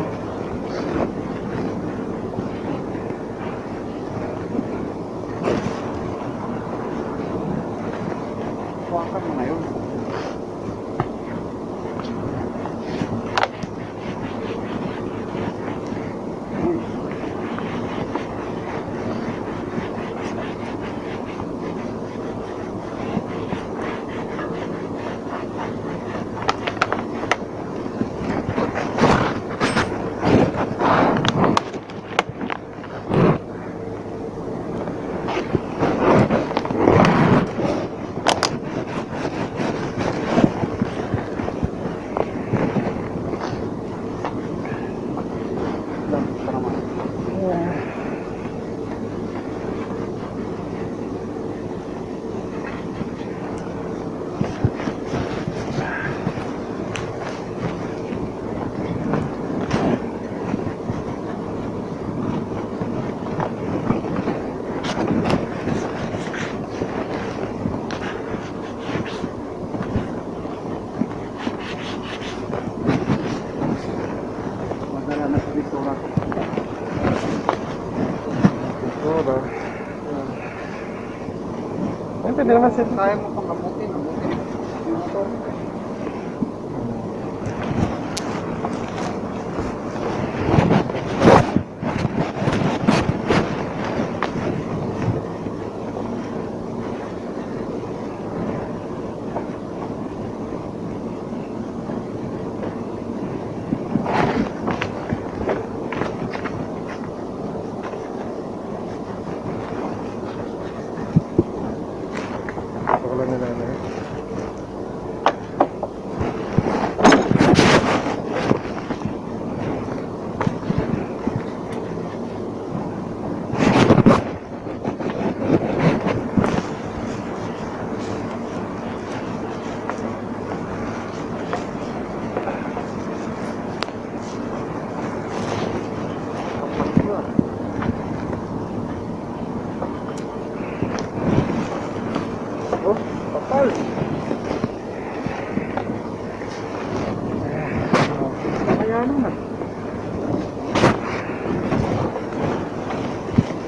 Huwakan mo na yun. Madala na sa Victoria. Ito ba? Ay, pwede naman sila. Kaya mo pang abutin, abutin. Yung motor. Ito ko lang nila na eh. Oh, kapal. Kaya naman.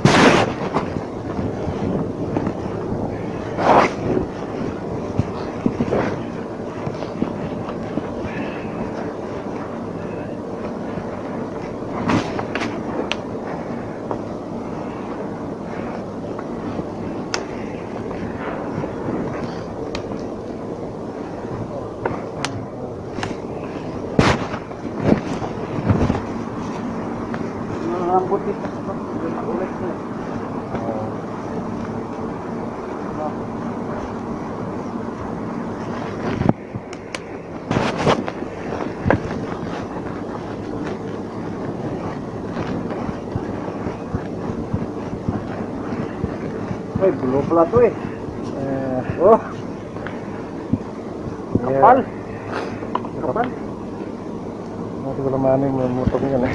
butik. Ulit na. Ay, bulo pala to eh. Eh, Oh, yeah. kapal. Kapal. Masih belum mana yang memotongnya nih.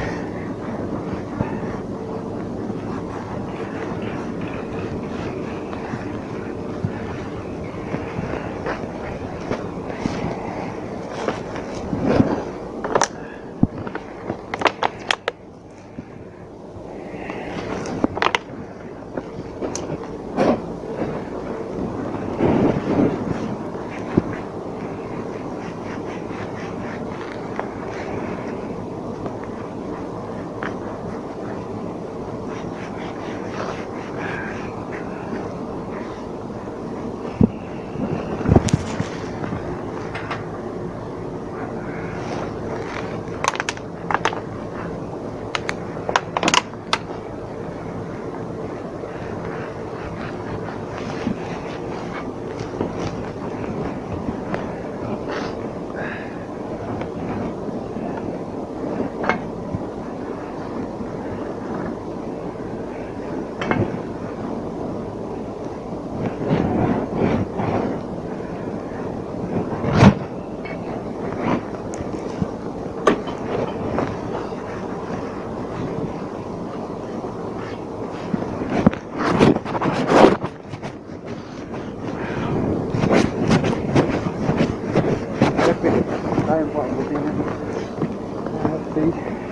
Kaya po, abutin niya. Okay.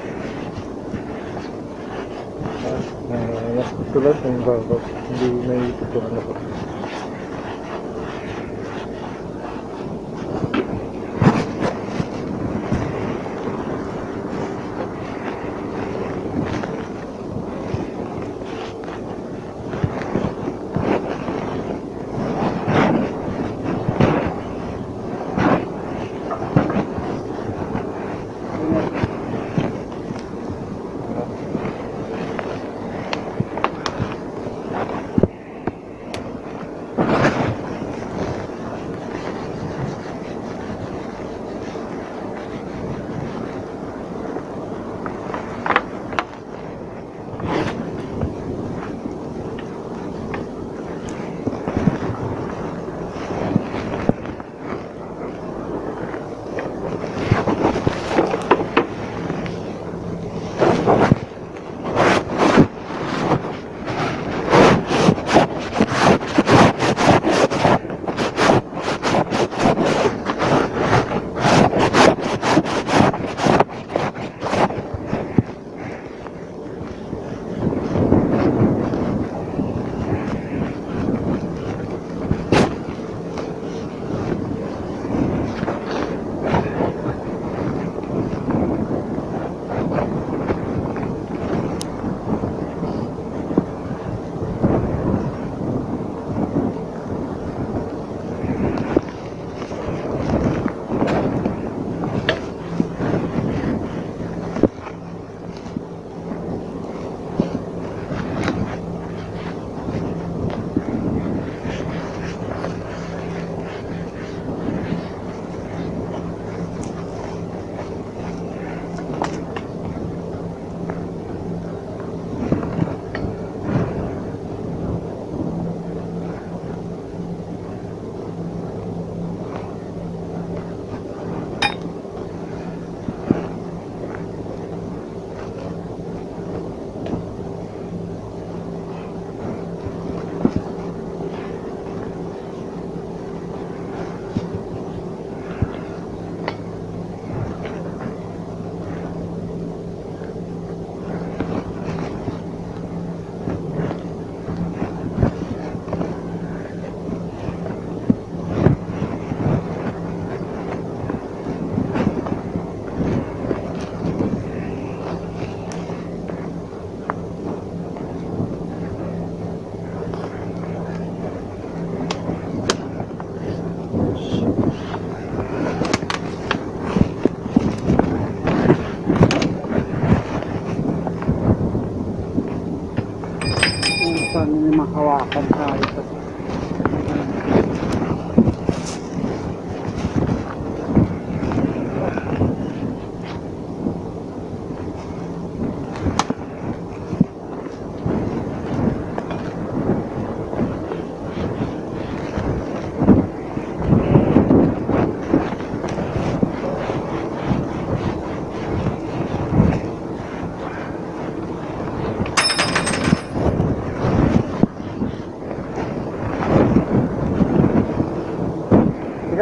Nah, kebetulan yang bagus di Mei tuturan ako.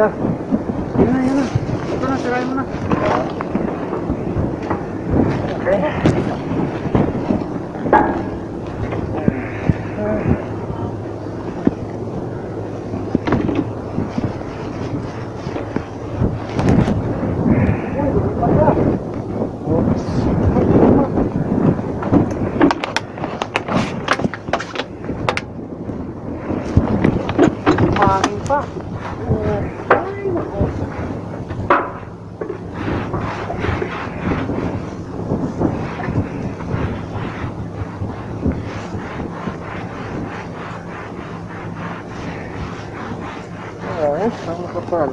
ka. Yun na, yun na. Ito na, sirahin mo na. Okay. Mahangin pa. Ay, ang kapal.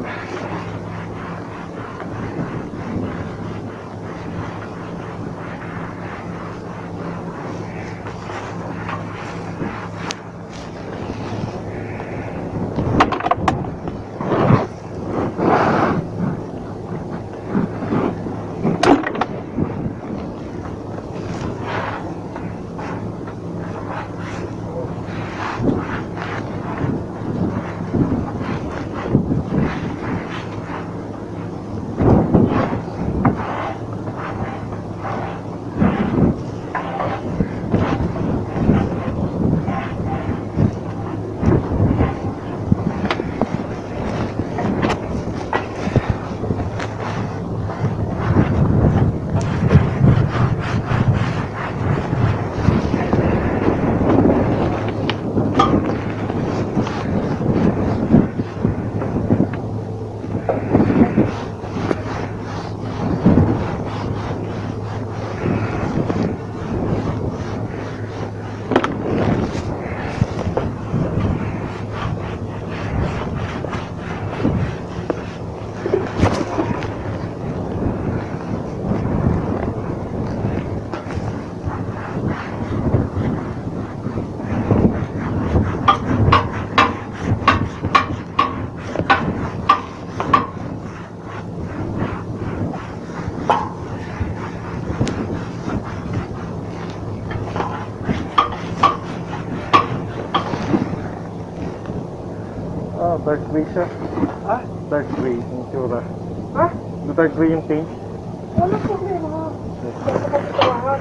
Ah, dark gray siya. Ha? Dark gray yung tsura. Ha? Dark gray yung paint. Walang problema. Basta kapitalahan.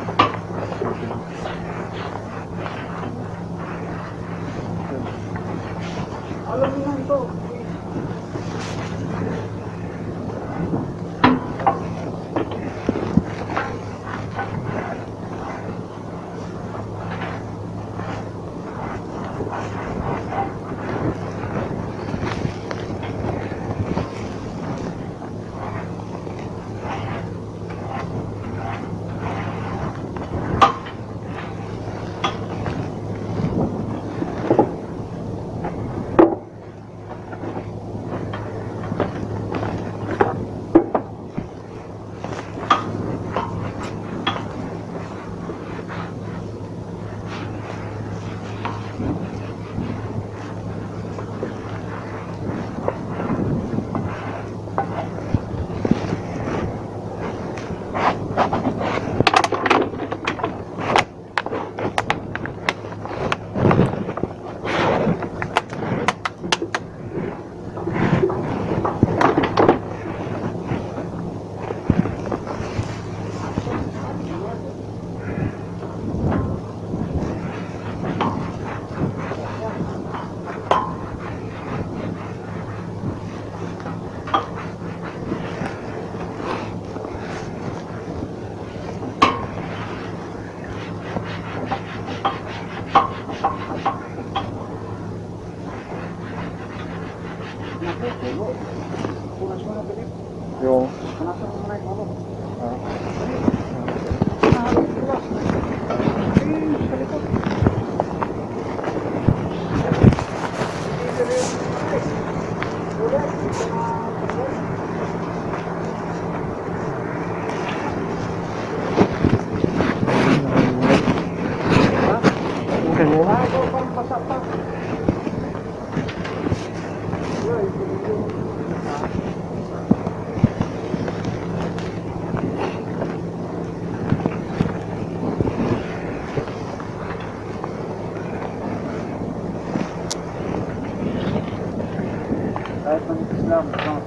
Alam mo lang ito. Yung Kahit manipis lang, lang.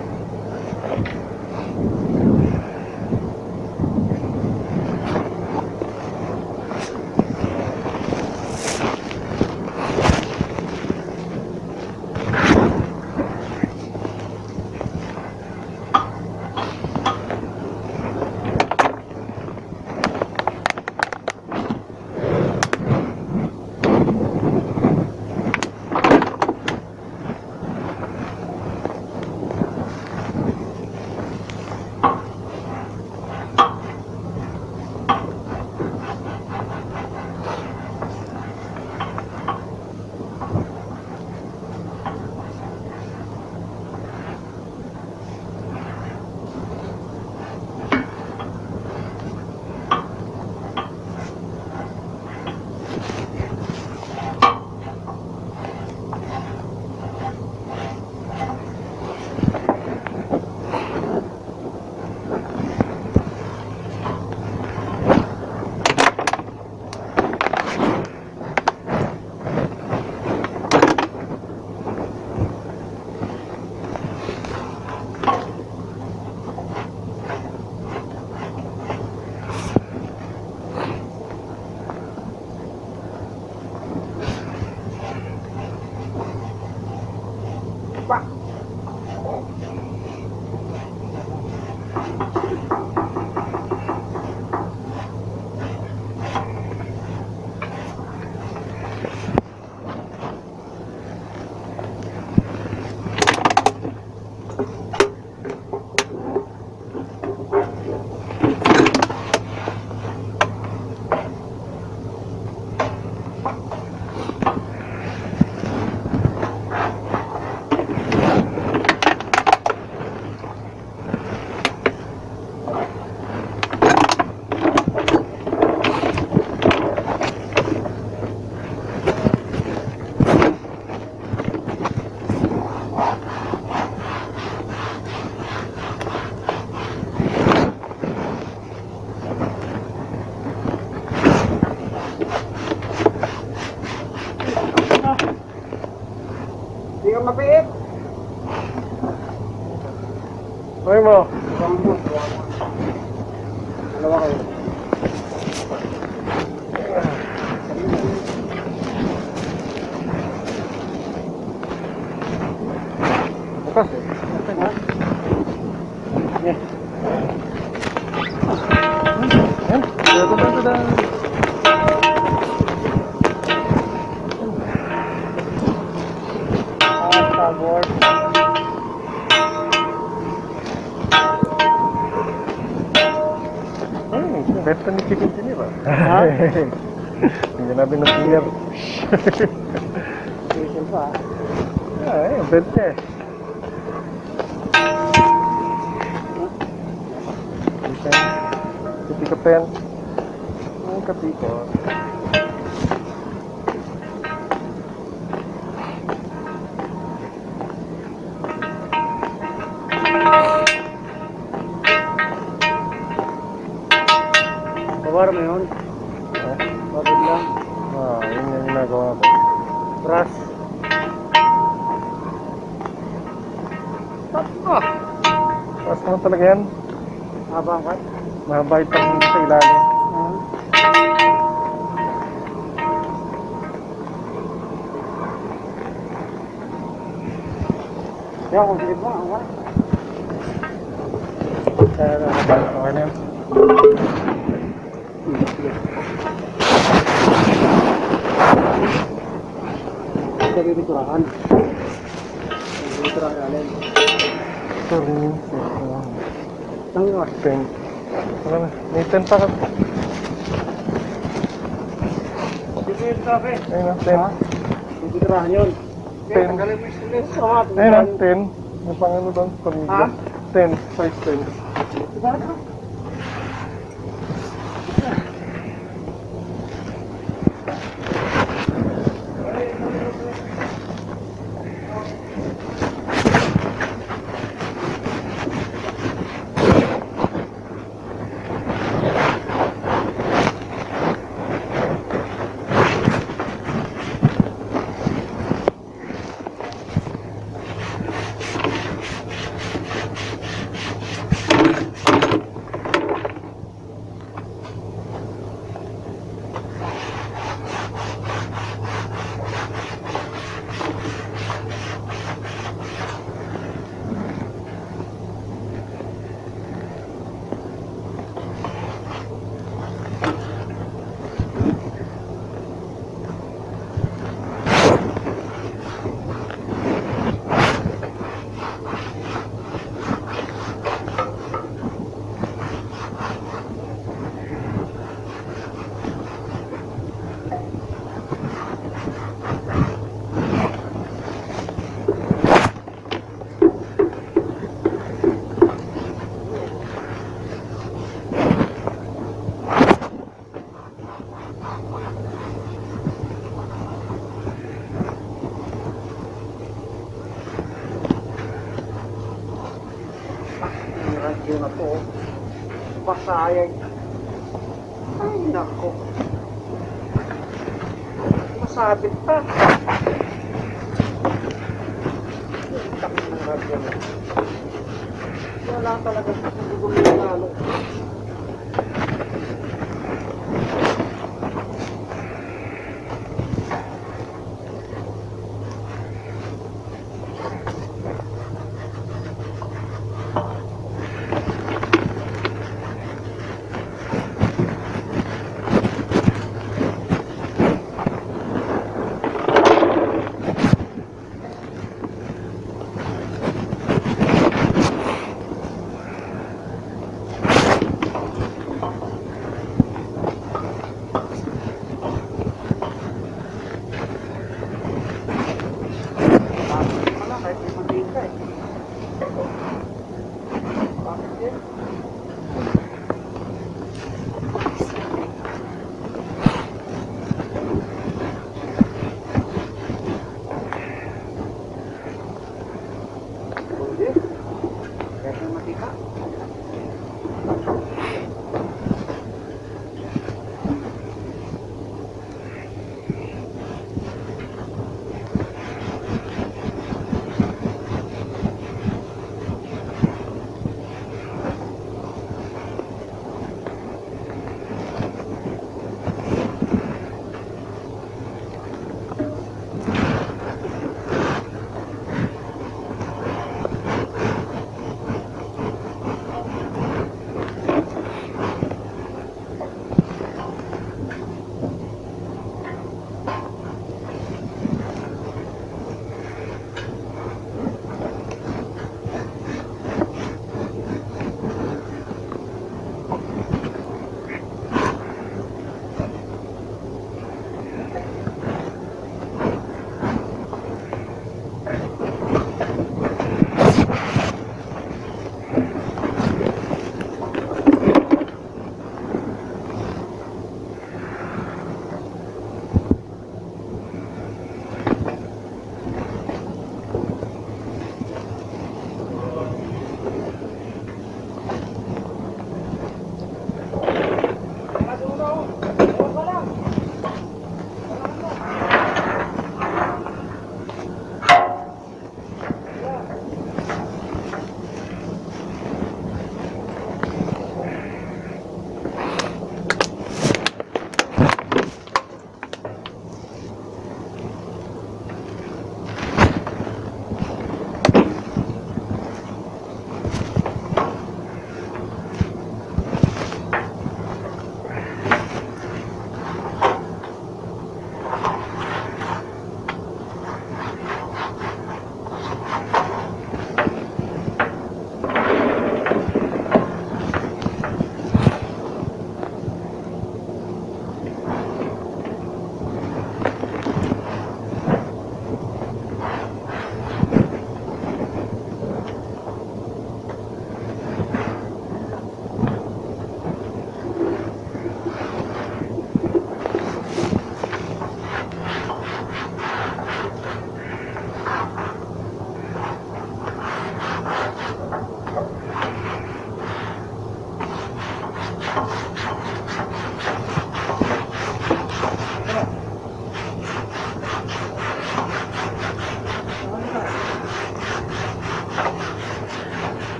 Hindi ka mapiit. Ay mo. Dalawa kayo. Bukas eh. Yeah. Yan. Tada-tada-tada. Starboard. Hmm, besta ni chicken sini ba? Ha? Hindi natin na-clear. Special pa. Ah, eh, besta eh. Kapten, ang kapikot. Bawar mo yun. Eh? Bakit lang? Ah, yun yung ginagawa ko. Brass. Ah! Tapos naman talaga yan. Habang ka. Mahaba itong sa ilalim. Kaya kung silip mo, ang ka. Kaya na, okay na yan. Ito bibiturahan. Bibiturahan alin. Sorry. Tanggal. ten. Wala na. May ten pa ka. Bibiturahan. Ayun na, ten. Bibiturahan yun. ten. Sama, Ayun na, ten. May pangano doon. Ha? ten. Size ten. bagyo na to. Pasayag. Ay, nako. Masabit pa. Takot ng bagyo na. Wala talaga sa gugulong na ano.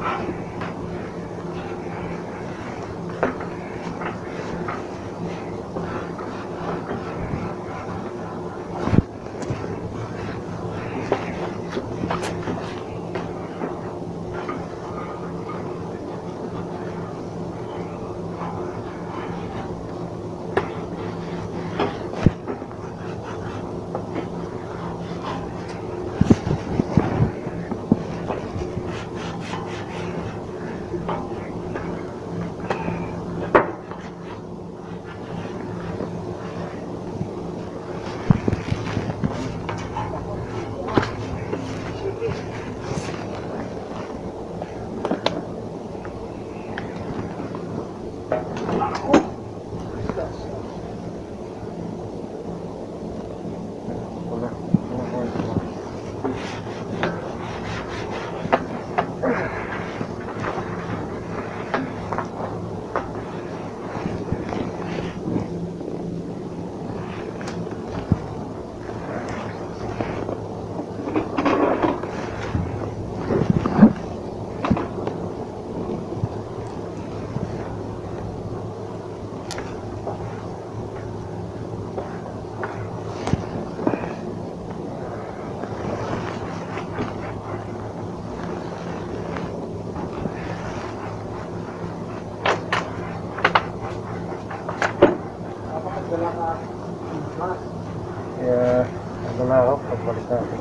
Kaya, ano na ako, pagbalik natin.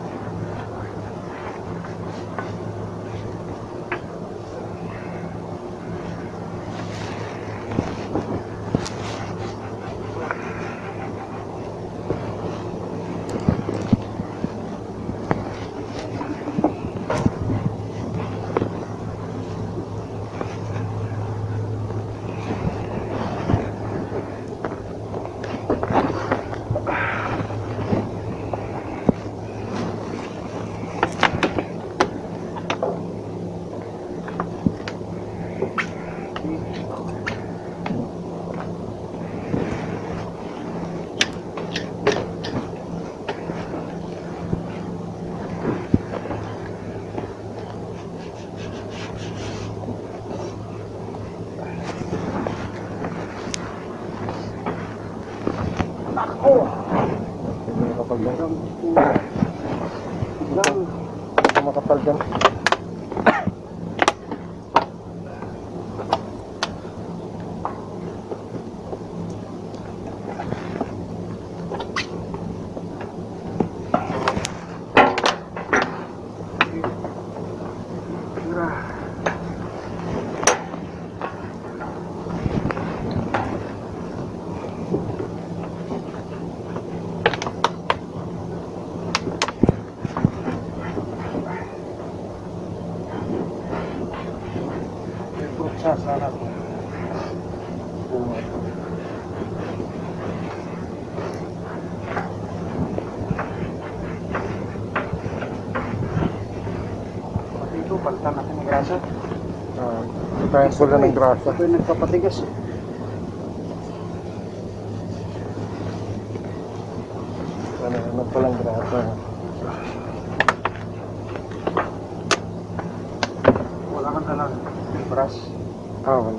Hindi makapal dyan. Hindi makapal dyan. Sana po. Pati ito, palitan natin ng grasa. Ah, tayo pula ng grasa. Ito yung nagpapatigas. Ano, ano palang grasa. Wala kang dalang brush. Ah, wala.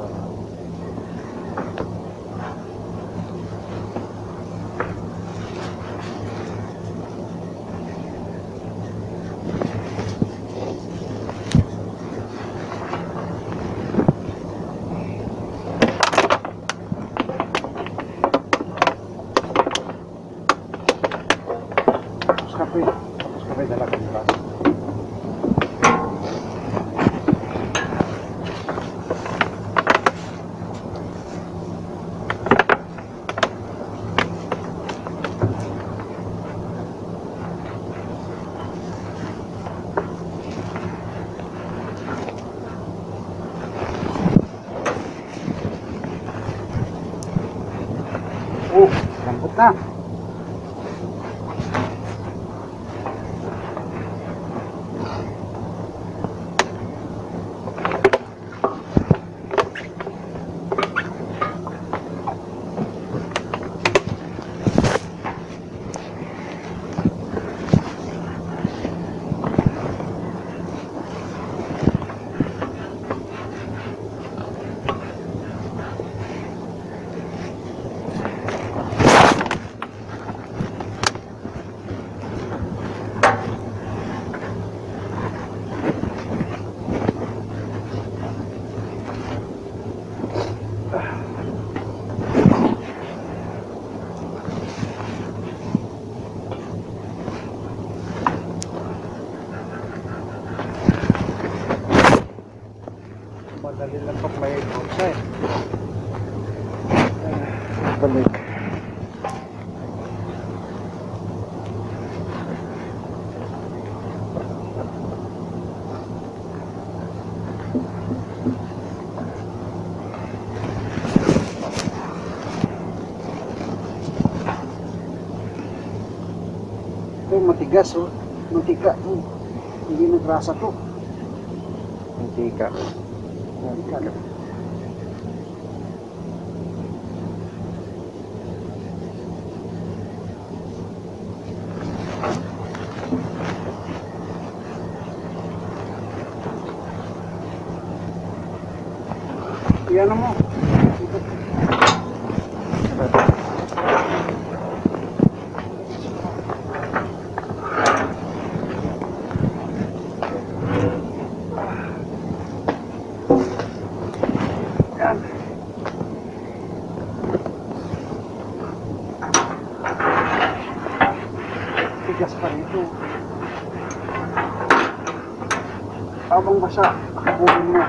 Tapos kape. Tapos kape dala kang brush. Oh, lambot na. Madali lang pag may outside. Balik. Ito matigas oh. Mantika. Hmm. Hindi nagrasa to. Mantika. Mantika. Yan mo. Yan. Tigas pa rito. Habang basa, habulin mo.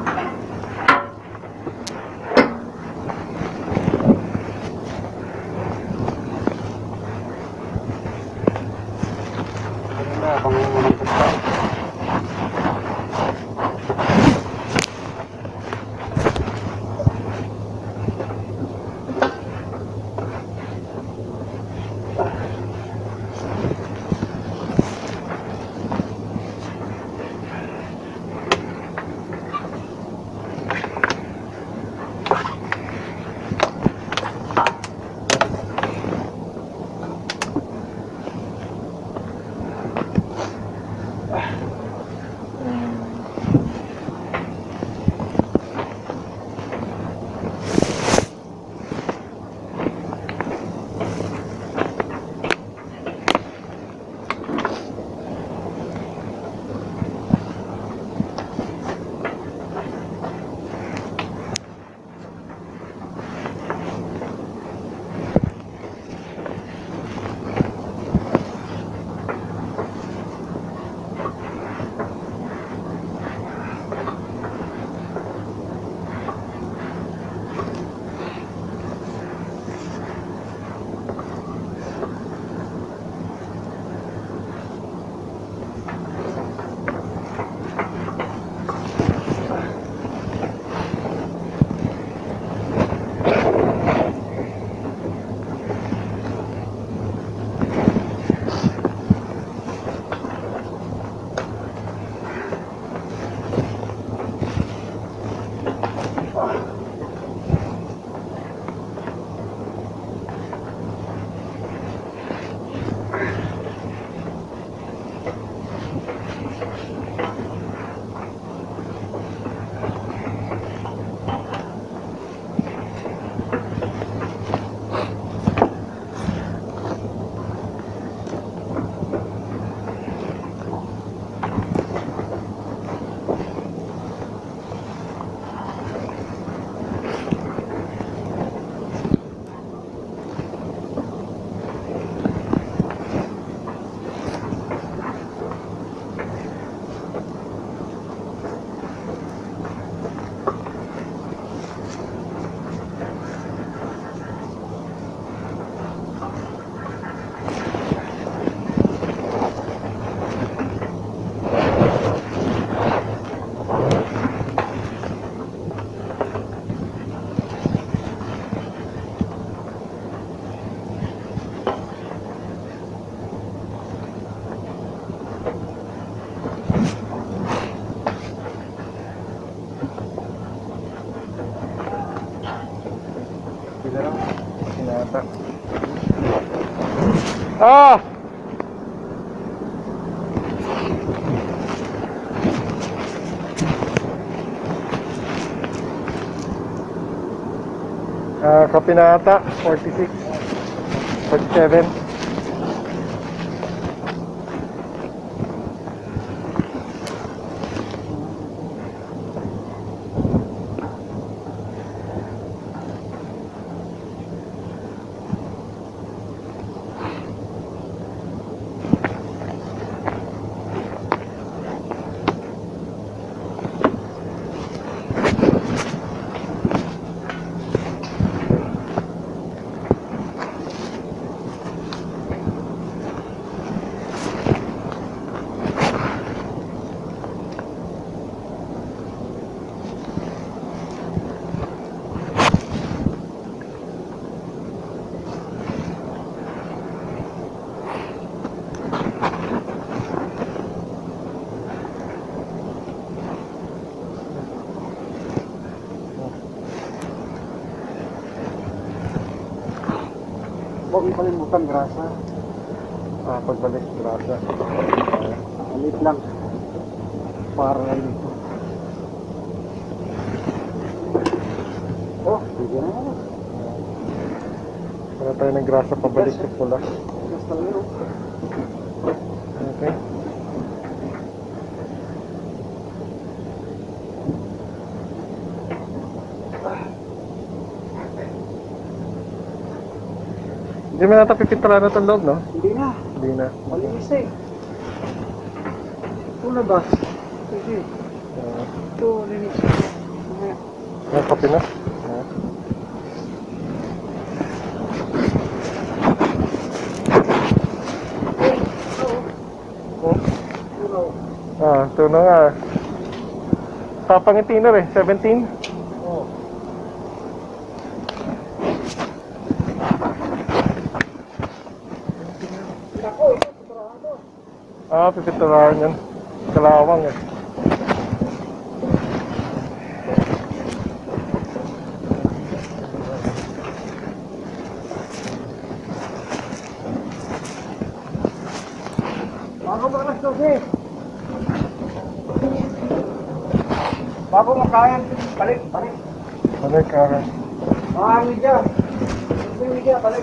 Sinata. Ah! Ah, Kapinata, forty-six, forty-seven. Huwag mo kalimutan, grasa. Ah, pagbalik, grasa. Alit lang. Para lang dito. Oh, hindi na yan. Wala tayo ng grasa pabalik sa pula. Basta lang yun. Okay. Hindi mo nata pipinturahan na itong loob, no? Hindi na. Hindi na. Malinis eh. Ito na ba? Sige. Uh, Ito, linis. Mamaya. May kape na? Uh. Hmm? Ah, ito na nga. Papangiti na rin, seventeen? Oo. Ako, ito, pinturahan. Ah, pipinturahan yan. Kalawang eh. Bago ba nas kasi? Bago makain, balik, balik. Balik, ah. Mga media. Mga media, balik.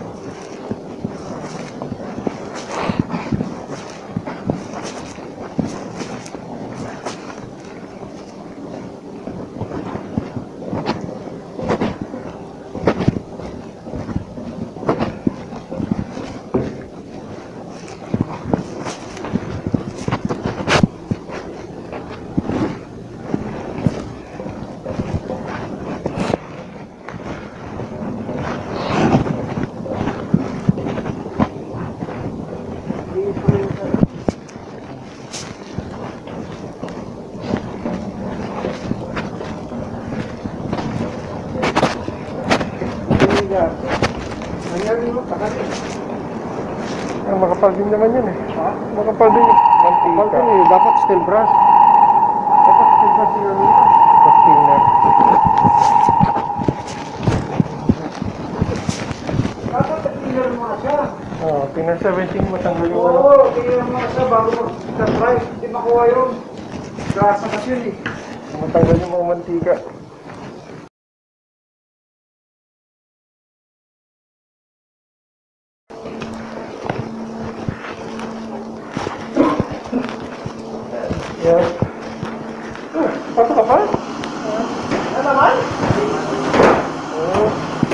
Ah, makapal din naman yun eh. Ha? Makapal din yung Kapal mantika. din eh, dapat steel brass. Dapat steel brass yung ano. Tapos thinner. Dapat tingnan mo na siya. Ah, thinner seventeen, matanggal yung ano. Oo, tingnan mo na siya bago mag-drive. Hindi makuha yun. Grasa kasi yun eh. Matanggal yung mga mantika. Yan. Ah, pasok ka pa? Ano naman? Oo.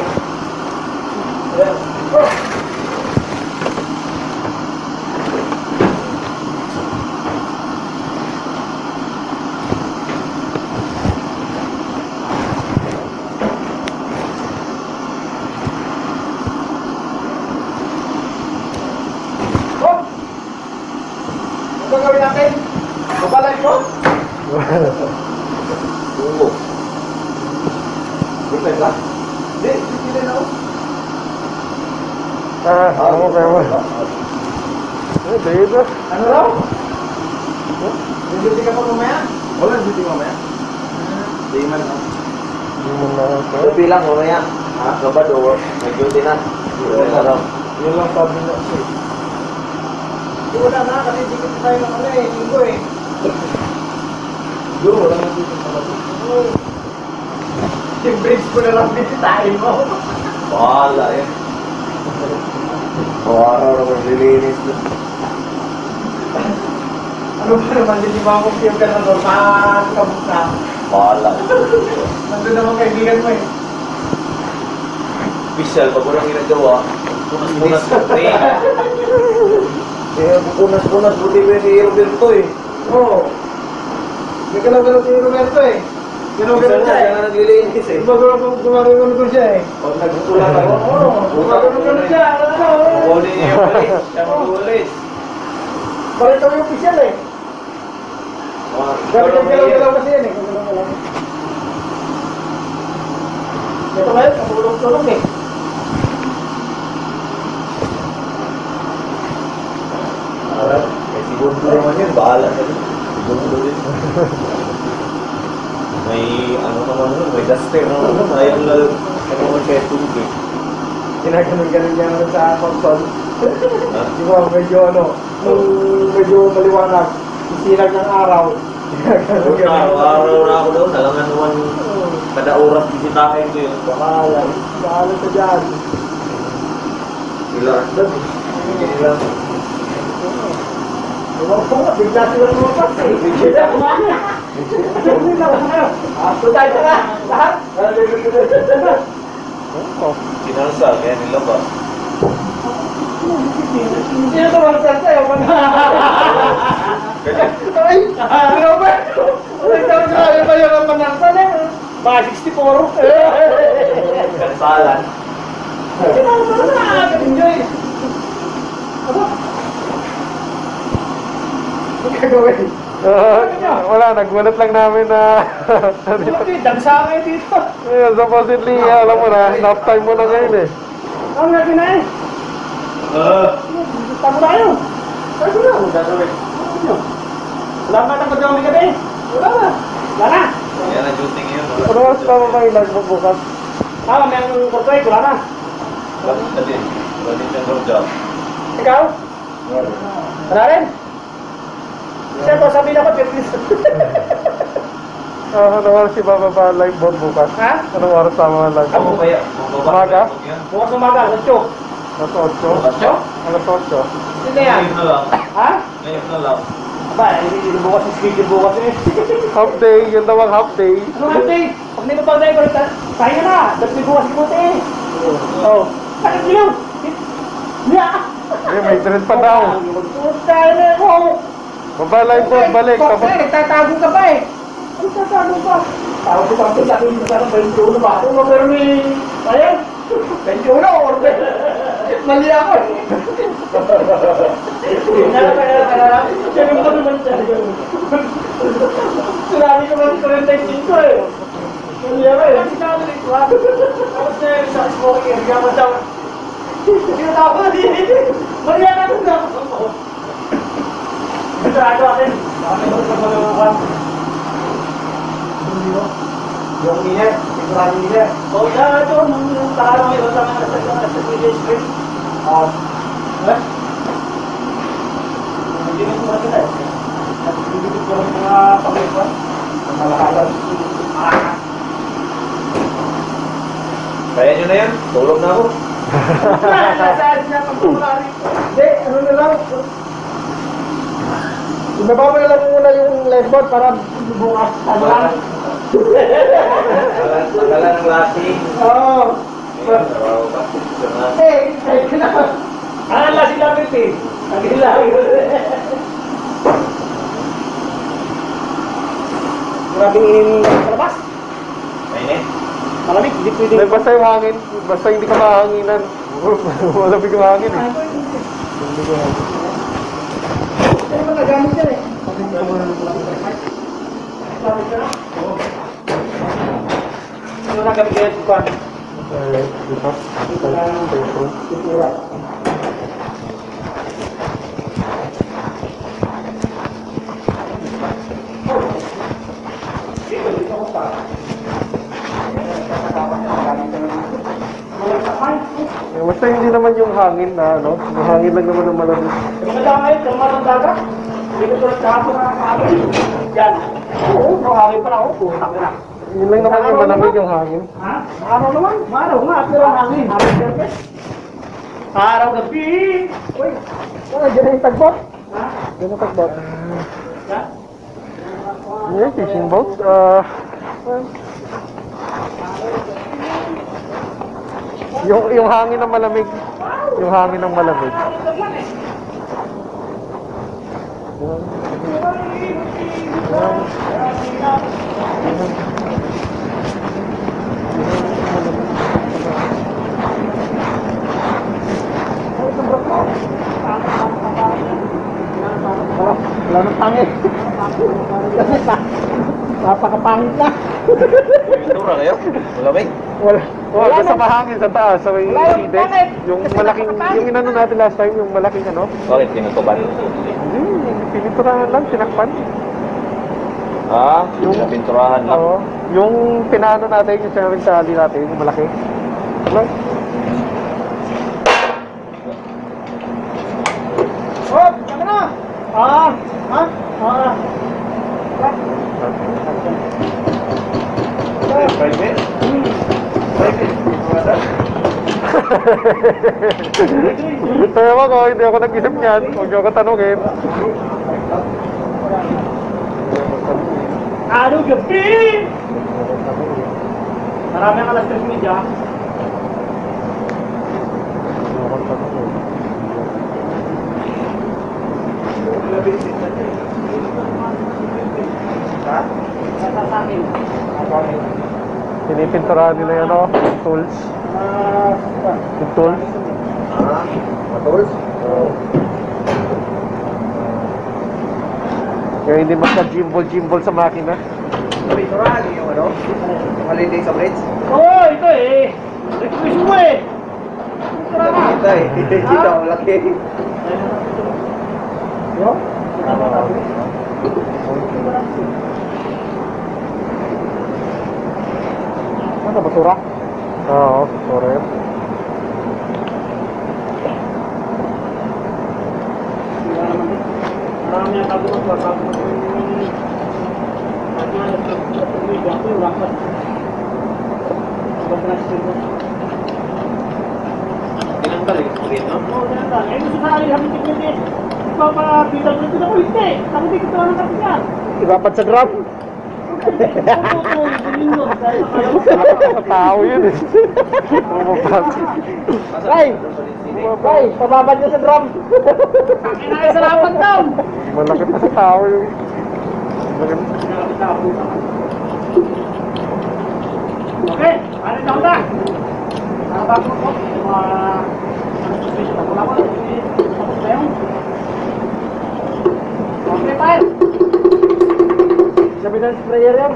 Oh! Ano gagawin natin? Mabalay mo? Oo. Hindi ba? Hindi, hindi na ako. Ah, ano ba mo? Eh, babe. Ano raw? Duty ka pa mamaya? Wala, hindi mamaya. Hindi man ako. Hindi mo na ako. bilang mamaya. Ha? Sabado, may duty na. Yun lang sabi na siya. Hindi wala na, kasi hindi kita tayo ng ano eh, linggo eh. Yun, wala nang duty na ako. Yung bridge ko na lang bititahin mo. Bahala eh. Araw na maglilinis na. Ano ba naman, hindi ba ako feel ka na normal, kamusta? Bahala. Nandun naman kaibigan mo eh. Official, pag walang ginagawa, punas-punas ko pre. Kaya punas-punas, buti ba si Roberto eh. Oo. Hindi ka lang gano'n si Roberto eh. Gano'n-gano'n siya eh. Kaya nga naglilinis eh. Diba gumagano siya eh? Pag nagsusulat ako, Oo, gumagano siya. Ano na oo. Huli niya yung ulit. Siya mag-ulit. Bakit kami official eh? Grabe kang galaw-galaw kasi yan eh. Galaw-galaw. Ito ngayon, kapulong-tulong eh. Eh, si Bondo naman yun, bahala na yun. Si Bondo yun. May ano naman yun, may duster naman yun. Ayaw na naman kaya tubig. ginaganon-ganon niya ano sa console. Di ba, medyo ano, nung medyo maliwanag, isilag ng araw. Araw-araw na ako doon, nalangan naman kada oras bisitahin ko yun. Bahala, bahala sa dyan. Ilan doon? Hindi lang. Ewan ko nga, bigla sila lumapas eh. Bigla kumanya. Bigla kumanya. Ato tayo na nga. Lahat. Sinalsa, kaya nila ba? Sino tumansal sa'yo? Ay! Robert! Ay, grabe ba yun ang manansal eh? Mga sixty-four. Kansalan. Sinalsa na! Enjoy! Ano? Ano gagawin? Ah, wala, nagwanat lang namin na Dagsa kayo dito. Ayun, supposedly, alam mo na, nap time mo na ngayon eh. Ang natin na eh. Tapo tayo. Ano na? Ano gagawin? Wala ba na pagdami gabi? Wala na. Wala na. Yan ang duty ngayon. Ano oras pa ba yung live mo bukas? Tama, may ang portrait. Wala na. Wala din. Wala din siyang job. Ikaw? Wala rin. Siya to, sabi na ko, Petris. Ah, ano oras si Baba ba live mo bukas? Ha? Anong oras pa mga live Ako mo? kaya? Umaga? Bukas umaga, ocho. Alas otso? Ocho? Alas otso? Hindi na yan. Ngayon na lang. Ha? Ngayon na lang. Aba, hindi hindi bukas yung schedule bukas eh. Half day, yun daw ang half day. Ano nga ito eh? Pag hindi mo pag tayo, tayo na. Dapat may bukas yung buti eh. Oo. Bakit yun? Yeah. Eh, may dress pa daw. Puta na ako. Baba live mo, balik. Tapos Tapos, eh, nagtatago ka pa eh. Ano tatago ka? Tawag ko pa sa akin sa twenty-one ba? Ano ba pero may... Ayan? twenty-one or mali ako eh. Nalala ka, nalala ka. Siya naman naman siya. Sinabi ko lang thirty-five eh. Mali ako eh. Kasi kami rin ko ha. Tapos na yung sa smoking area mo daw. Hindi na ako na dito. Mali ako na ako. Ito ako atin. Bakit mo sa mga mga yung ina, sigurado nila. O yan, ito, nung tarang ito sa mga sa video screen. Ah, eh? Hindi ko ba sila eh. At hindi ko lang mga pangikuan. Ang malakalan. Ah. Kaya nyo na yan. Tulog na ako. Nasaan siya pag kumulari. Hindi, ano na lang. Ibaba mo na lang muna yung liveboard para bukas. Ano lang? Tagalan ng lasing. Oo. Wow, bakit ito na? Eh, kahit ka na. Ah, lasing lapit eh. Nagila. Grabing inin sa labas. Mainit. Malamig, hindi pwede. Dahil basta yung hangin, basta hindi ka mahanginan. Malamig yung hangin eh. Hindi ko hangin. Ano ba nagamit yan eh? Ano na kami kaya ito kan? Eh, dito. Dito lang. Titira. Eh, basta hindi naman yung hangin na ano, yung hangin lang naman ang malamig. Yung mga damay, yung mga dagat. Hindi ko tulad kahapon na kahapon. Yan. Oo, makakawin pa na ako. Putak na. Yun lang naman yung malamig yung hangin. Ha? Araw naman. Araw nga. Pero hangin. Araw gabi. Uy. Ah, dyan na yung tagbot. Ha? Yan ang tagbot. Ha? Yeah, fishing boat. Uh, yung, yung hangin ng malamig. Yung hangin ng malamig. Wala, wala nang pangit. Kasi pa, napakapangit na. Pintura kayo? Malamig? Wala. Wala sa mahangin sa taas, sa may sides. Yung malaking, yung inano natin last time, yung malaking ano. Bakit pinutuban? Hindi, piniturahan lang, tinakpan. Ah, yung pinturahan lang. Oo. Yung pinano natin, yung sinabing tali natin, yung malaki. Wala. Ah. Private? Private? Ewan ko, hindi ako nag-isip niyan. Huwag niyo ako tanungin. Ano gabi? Marami ang alas tres media. Ha? Nasa sa akin. Pinipinturahan nila yung ano, tools. Ah, Yung tools. Ah, matuls? Oo. Yung hindi magka-gimbal-gimbal sa makina. Pinturan yung ano? Yung holiday sa bridge? oh, ito eh. Request mo eh. Tara na. Kita eh. Kita ang laki. Yo? Ano, basura? Oo, sorry. Marami ang tago ng tago ng Pag nga nag-video ako yung rapat. Pag na-stream Tinanggal eh. Ulit, no? Oo, ganun lang. Eh, gusto sa akin, habi tignan eh. Ipapapitag ko ito. Hindi. Sabi di ko lang kapit yan. Ibapat sa gram. Tao yun eh. Ay! Ay! Pababad niyo sa drum! Akin na sa lapat daw! Malaki pa sa tao yun. Okay, ano na na? Nakabag mo po. Mga... Ano suspension? Ako lang ko. Tapos na yun. Okay, fire! Sabi ng sprayer yan.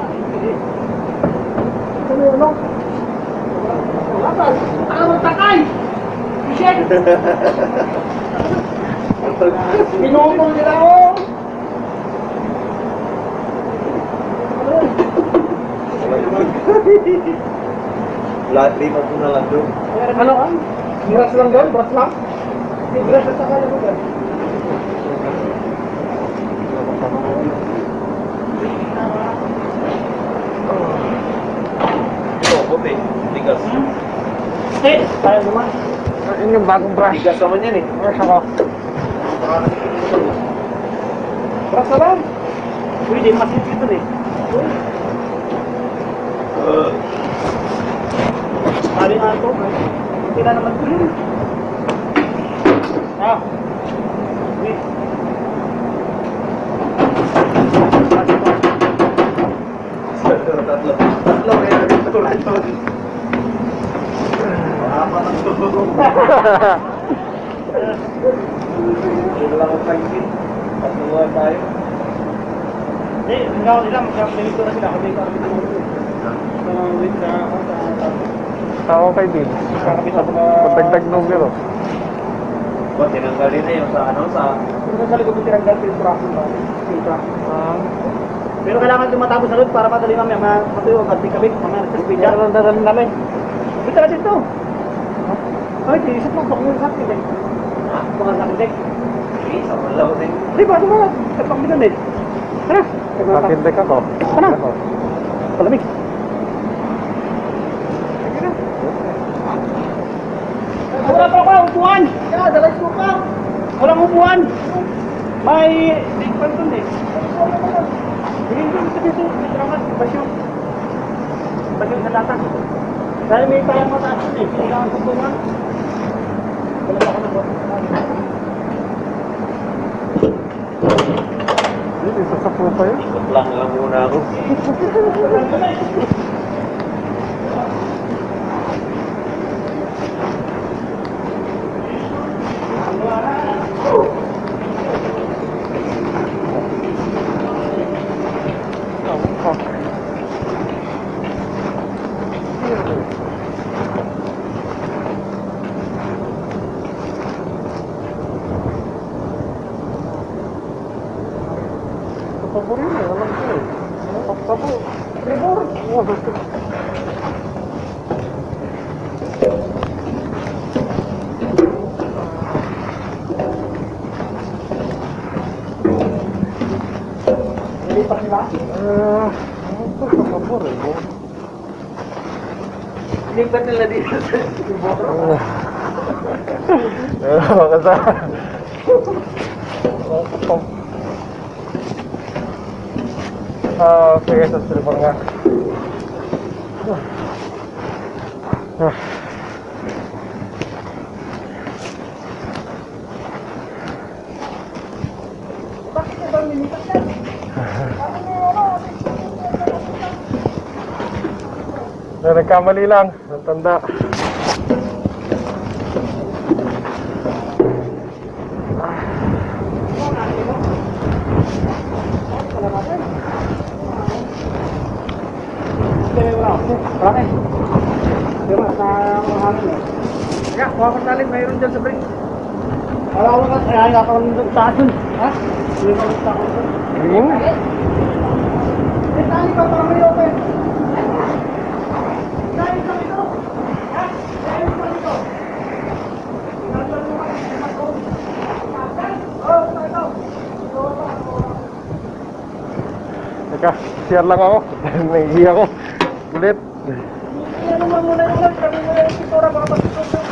Sabi ano? Wala pa. Taka mo takay! Michel! Pinupong nila ako! Lahat lima po na lang doon. Ano? Brush lang doon? Brush lang? May brush at saka lang doon. Ito, puti. Tigas. Eh, tayo naman. Yun yung bagong brush. Tigas naman yan eh. Brush ako. Brush na lang. Uy, di masin dito eh. Uy. Mali nga ito. Hindi na naman ito yun. Ah. Uy. Tatlo. Tatlo kaya nagtulad doon. Apat ang tulog. Ito lang ang pagkit. Patuloy tayo. Hindi, hanggang nila. Magkakalimito na sila. Kami kakabit mo ito. Sa wait sa... Tao kay Din. Kakabit ako na... Pagdagdag numero. Ba, tinanggalin na yung sa ano, sa... Kung sa likod ko tiranggal ko yung braso ba? Kita. Ah. Pero kailangan tumatapos sa loob para madali mamaya matuyo ang kabit. Mamaya sa speed yan. Ano na namin? Dito na dito. Ay, tinisip mo. Baka mo sa akin eh. Ha? Baka sa akin eh. Okay, sa malaw din. Di ba? Di ba? Kapag binan eh. Tara. Matindek ako. Ano? Ako. Palamig. Wala pa ako, upuan! Yeah, dalay ko pa! Walang upuan! May... Big pan dun eh. Bigyan ko dito dito. May tramat. Basyo. Basyo sa lata. Dahil may tayang mataas dun eh. Kailangan ko upuan. Wala pa ako na po. Hindi, isa sa pupa yun. Ikot lang lang muna ako. Paborito, alam ko eh. Paborito. Paborito. Ah, ano to? Sa favor eh. Lipat nila dito sa Botro. Eh, baka sa... Ah, sige, sa silver nga. Ah. Na nagkamali lang, ang tanda. Marami. Diba, sa mga hangin eh. Kaya, kuha ka talin, mayroon dyan sa brink. Wala ko ka, kaya nga ka ng taas dun. Ha? Hindi ka ng taas dun. Green? Eh, tali ka para may open. Tali ka dito. Ha? Tali ka dito. Tingnan mo ka. Oh, ito. Teka, share lang ako. Naihi ako. Ulit. Ano mo muna yung live, sabi mo yung pintura baka matutulog.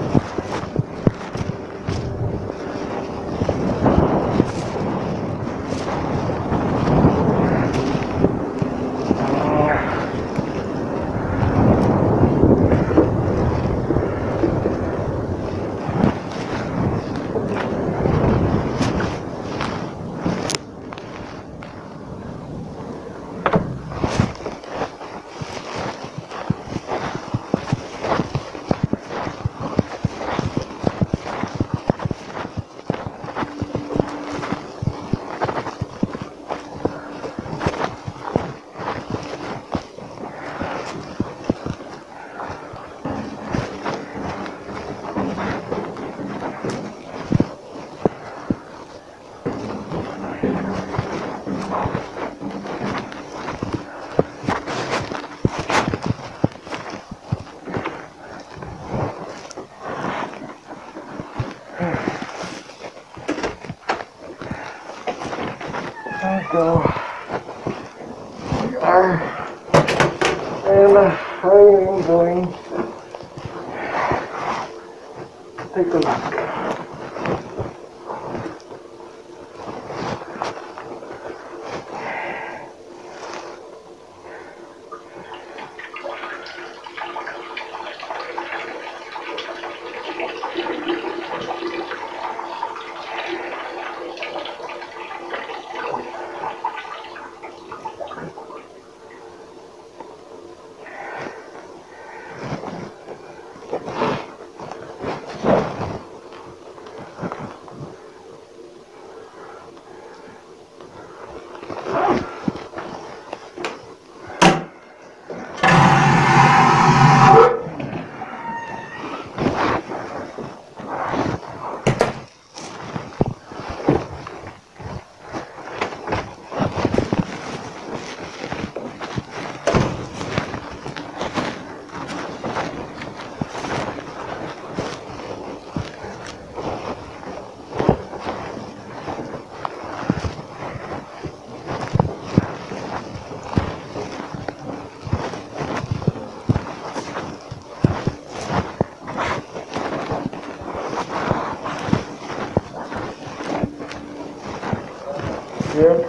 So, we are, and uh, I am going to take a look. Here.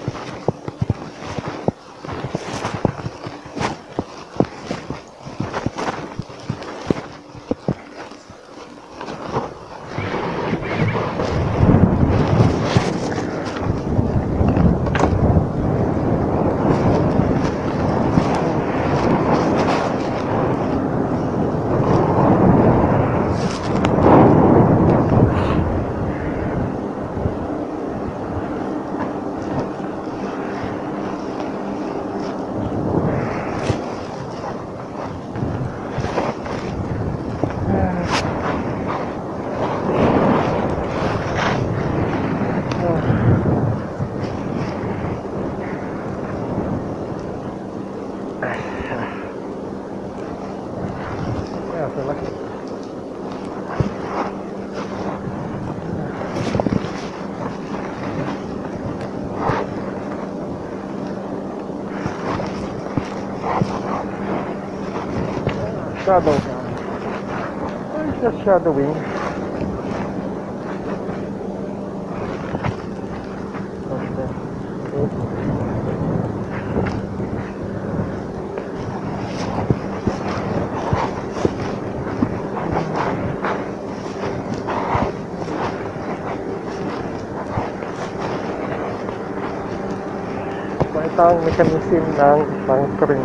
Yeah, so lucky. Shadow. It's just shadowing. Ito ang mechanism ng bunkering.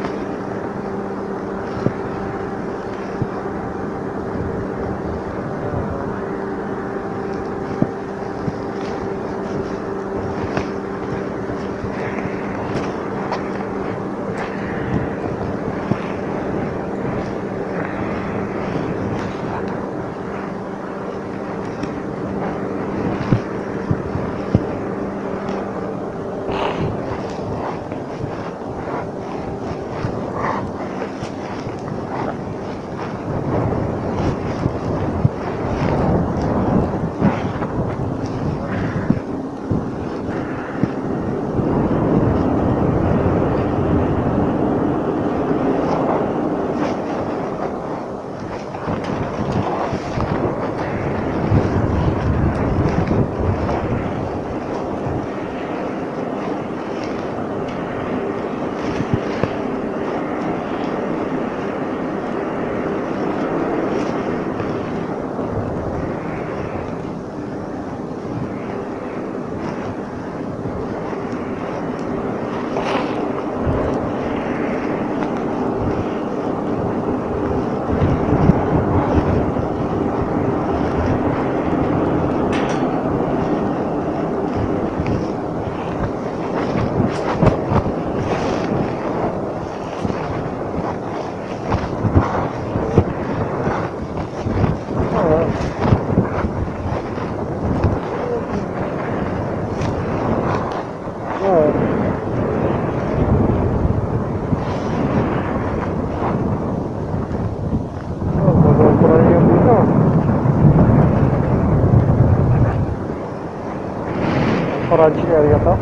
Orange area to.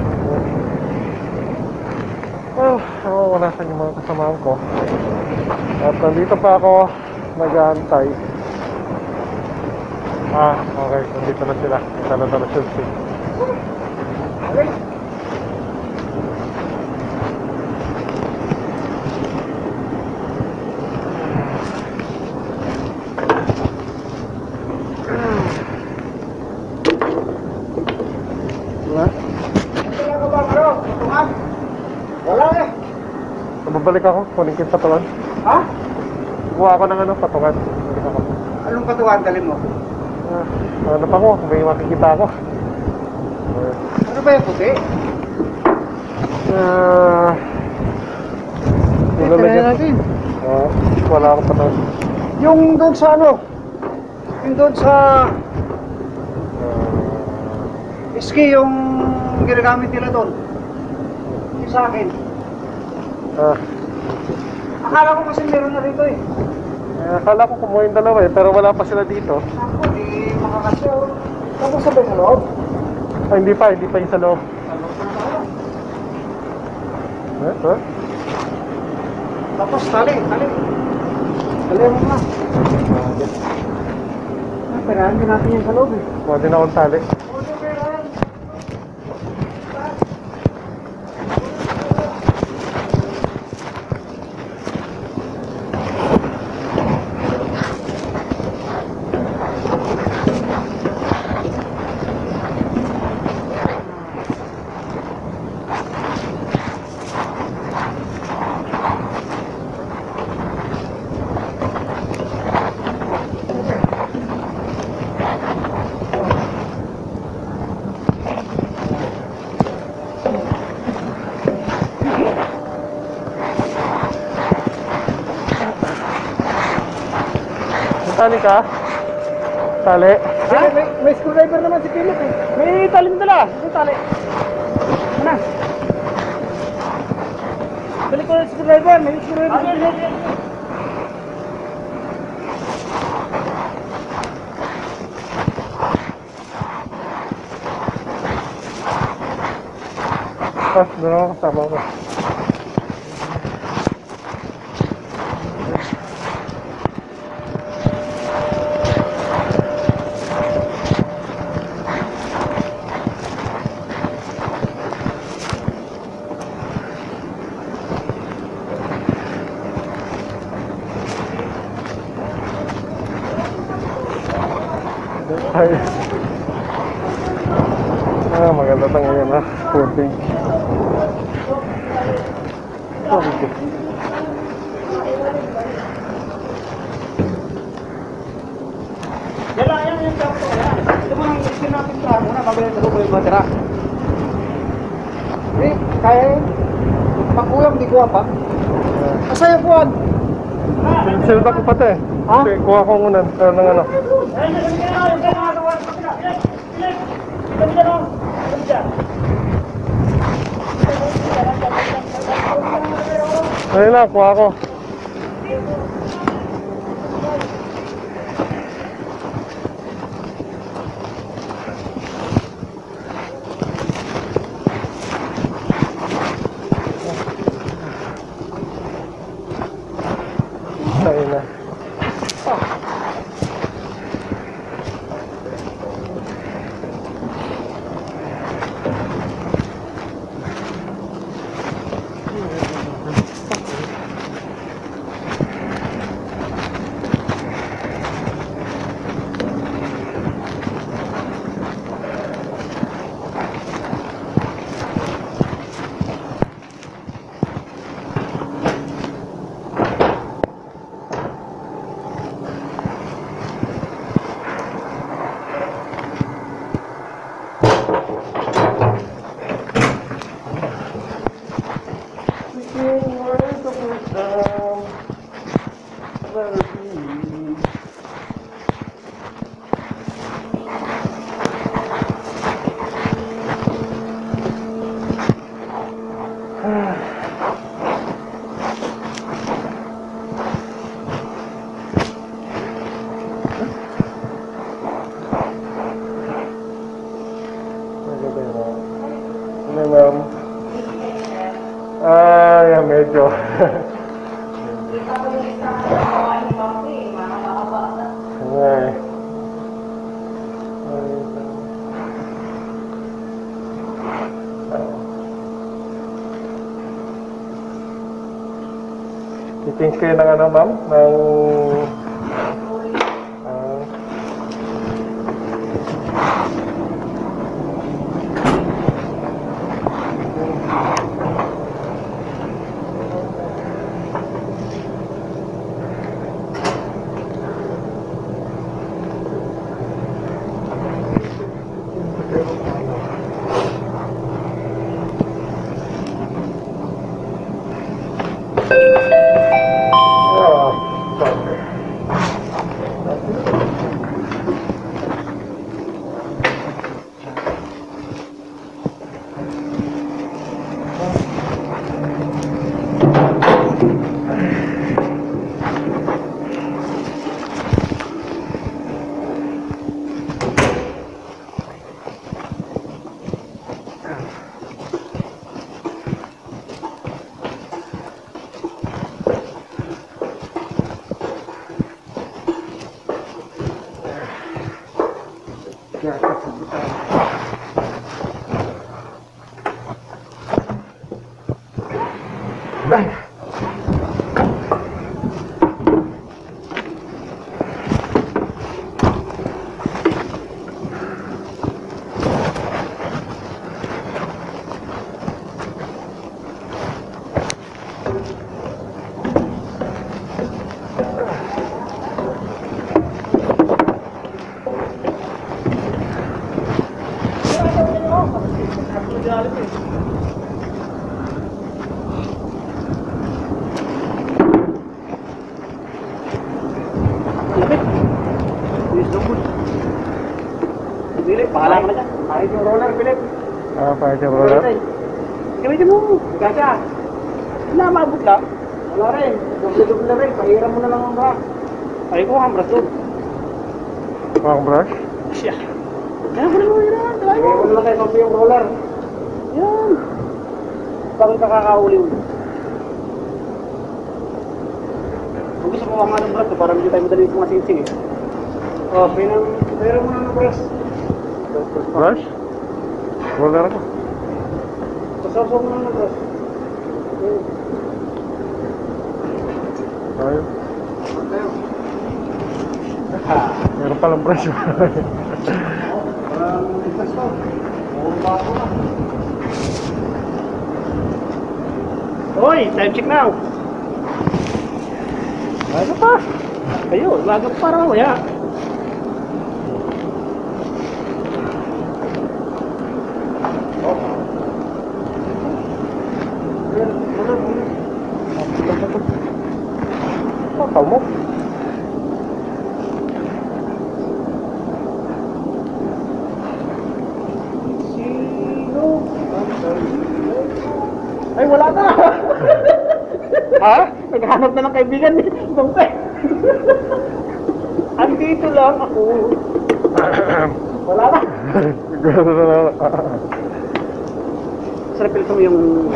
Oh, oh, wala sa yung mga kasamahan ko. At nandito pa ako nag-aantay. Ah, okay, nandito na sila. Nandito na sila. Okay. Babalik ako, kunin ko yung patungan. Ha? Kuha ako ng ano, patungan. Babalik ako. Anong patungan dalhin mo? Ah, ano pa ko, may makikita ako. Uh, Ano ba yung puti? Ah... Uh, Tignan natin. Ah, wala akong patungan. Yung doon sa ano? Yung doon sa Uh, ski, yung ginagamit nila doon. Yung sa akin. ah, Akala ko kasi meron na rito eh. eh, akala ko kumuha yung dalawa eh, pero wala pa sila dito. Ako, di makakasya. Tapos sabay sa loob. Ah, hindi pa, hindi pa yung sa loob. Eh, huh? Tapos tali, tali. Tali mo nga. Ah, perahan din natin yung sa loob eh. Kuha din akong tali. Tali ka? Tali? Ha? May, may screwdriver naman si Philip eh. May tali dala. May tali. Ano? Balik ko yung screwdriver. May screwdriver. Ah, doon ako kasama ko. Ay. Ah, maganda tang ngayon ha. Footage. Oh, okay. Yan lang, yan yung truck ko. Yan. Ito mo nang iskin natin sa muna, bago yung truck ko yung matira. Eh, kaya yun. Makulang, di kuha pa. Masaya po. Silba ko pati. Ha? Okay, kuha ko muna uh, ng ano. Ayun, yan, yan, yan, yan, mga gawa sa kapila. Yan, yan. Ito mo dyan, oh. Ito mo dyan. Ayun na, kuha ko. Ayun na. Ano ma'am? Ah, yeah, medyo. Ay. I-change kayo ng ano ma'am? Ng... ah, ah, sorry. Philip, bahala ka na dyan. Kahit yung roller, Philip. Ah, fire sa roller. Gamitin mo. Gasa. Wala, maabot lang. Wala rin. Doble-doble rin. Pahiram mo na lang ang bra. Ay ko, ang braso. Pang brush. Siya. Kaya ko na mo hiram. Kaya ko na lang kayo mabi yung roller. Yan. Bakit kakakauli mo? Kung gusto mo mamahal ng braso, para medyo tayo madali kung masinsing eh. Oh, pinang, pahiram mo na ng braso. Brush? Roller ako. Pasasaw mo na ng braso. Ayun. Meron palang brush. Hoy, time check now. Ano pa? Ayun, umaga pa raw, ya. Oh, kamu. Ay, wala na. Ha? Naghanap na ng kaibigan ni Bangke. Andito lang ako. Wala na. Sarap pilitin mo yung...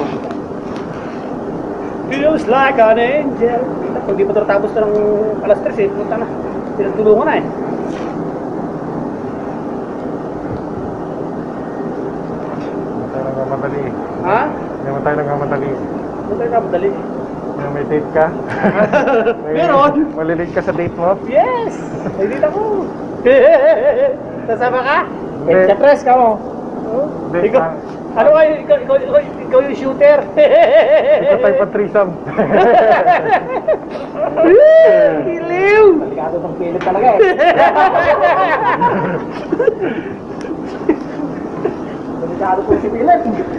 Feels like an angel. Kung di pa tapos na ng alas tres eh, punta na. Tinatulungan na eh. Tayo lang madali. Ha? Hindi tayo lang madali. Punta ka madali. May date ka? Meron. Malilate ka sa date mo? Yes! May dito ako. Sasama ka? Hindi. Sa tres ka mo. Hindi. Ikaw, ano kayo? Ikaw, ikaw, ikaw, ikaw yung shooter. Ito tayo pa threesome. Iliw! Maligado ng pilit talaga eh. Maligado po si pilit.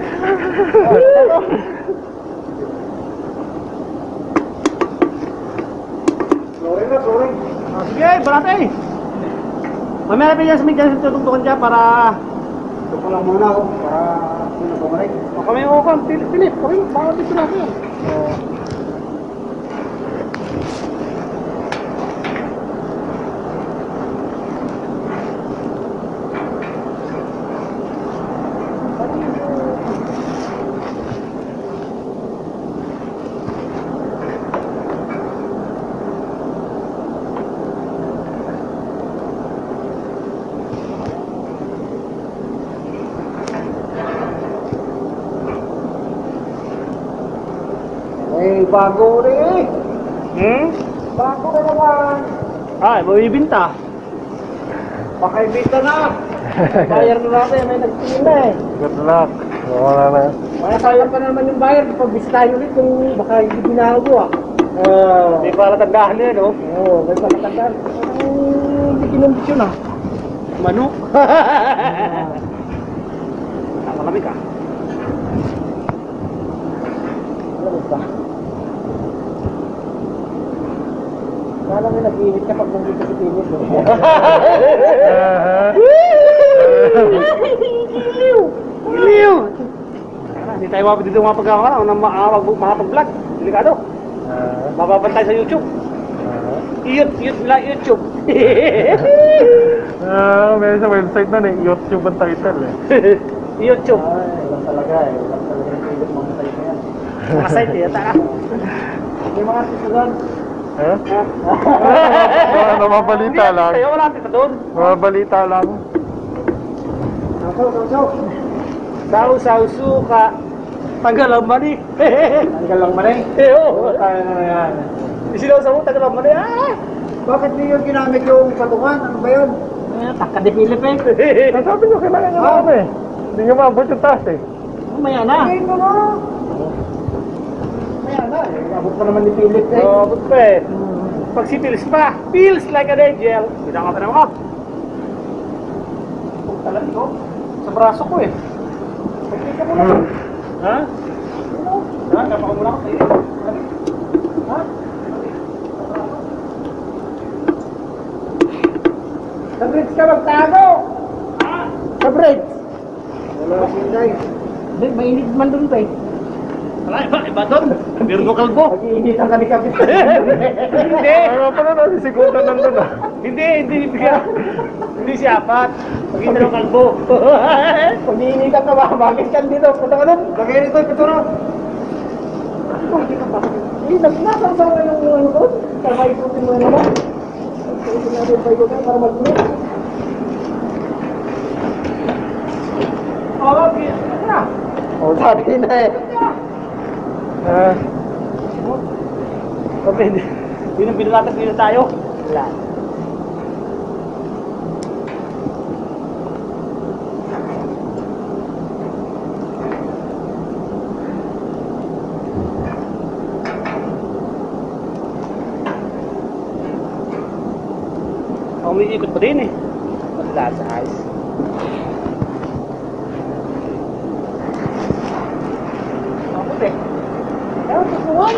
Flooring na, flooring. Sige, barata eh. Mamaya natin yan sa may dyan sa tutungtukan dyan para... Ito lang muna ako, para... Sino bumalik? O kami o kami, pilit, pilit. Kami, baka dito natin yan. Eh, bago rin eh. Hmm? Bago na naman. Ah, mabibinta. Pakaibinta na. Bayar na natin, may nagtingin na eh. Good luck. Wala na. Kaya sayang pa naman yung bayar. Pag bisitahin ulit kung baka hindi binago ah. Oo. May palatandaan eh, no? Oo, may palatandaan. Ang hindi kinumbisyon ah. Manok. Nakalamig ah. Alam ba? Kala mo nag-iinit ka pag nandito sa pinis. Iliw! Iliw! Hindi tayo mapag dito mga pagkakaroon ng makapag-vlog. Delikado. Mapapantay sa YouTube. Iyot, iyot lang YouTube. Ah, may sa website na eh. YouTube ang title eh. YouTube. Ay, ilang talaga eh. Ilang talaga yung iyot mga site na yan. Mga site eh, taka. May mga artista doon. Eh? Ano, mabalita lang. Kaya wala artista doon. Mabalita lang. Saw, saw, saw. Saw, saw, suka. Tanggal ang mani. Tanggal ang mani? Oo. Tayo na yan. Isilaw sa mo, tanggal ang mani. Ah! Bakit niyo ginamit yung patungan? Ano ba yun? Taka di Philippines. Sabi nyo, kailangan nyo naman eh. Hindi nyo maabot yung taas eh. Maya na. Maya na. Maya na. Abot pa naman ni Philip eh. Oo, abot pa eh. Pag si Philip pa, feels like an angel. Kita ka pa naman ako. Kung talaga ko, sa braso ko eh. Pagkita mo na. Ha? Ha? Kapaka mo na ako sa'yo. Ha? Sa bridge ka magtago! Ha? Sa bridge! Wala sinday. Hindi, mainit man doon pa eh. Wala, iba, iba doon. Meron ko kalbo. Mag-iinit ang kanikapit. Hindi. Ano pa na natin si Kuta nandun ah. Hindi, hindi. Hindi siya apat. Mag-iinit ang kalbo. Pag-iinit ka ba? Bakit ka dito? Punta ka doon. Mag-iinit ko, ito na. Hindi ka pa. Hindi, nagpapang sa mga yung ano doon. Para maikutin mo naman. Ito natin pa ito para mag-iinit. Oo, okay. O, sabi na eh. Ah, Okay, hindi nang binulatas nila tayo. Wala. umiikot pa din eh. Wala sa ayos. Kapot eh. Kaya tutuwan.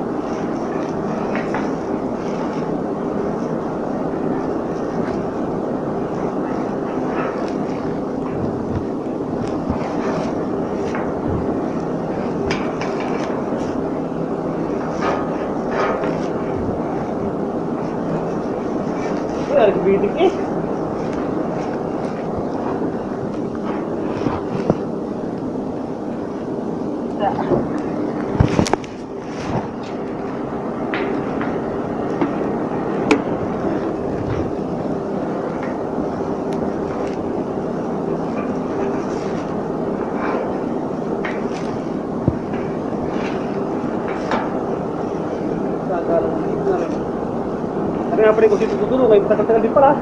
Ay, bidik eh. Ano nga pala kung dito tutulong, may tagal-tagal din pala.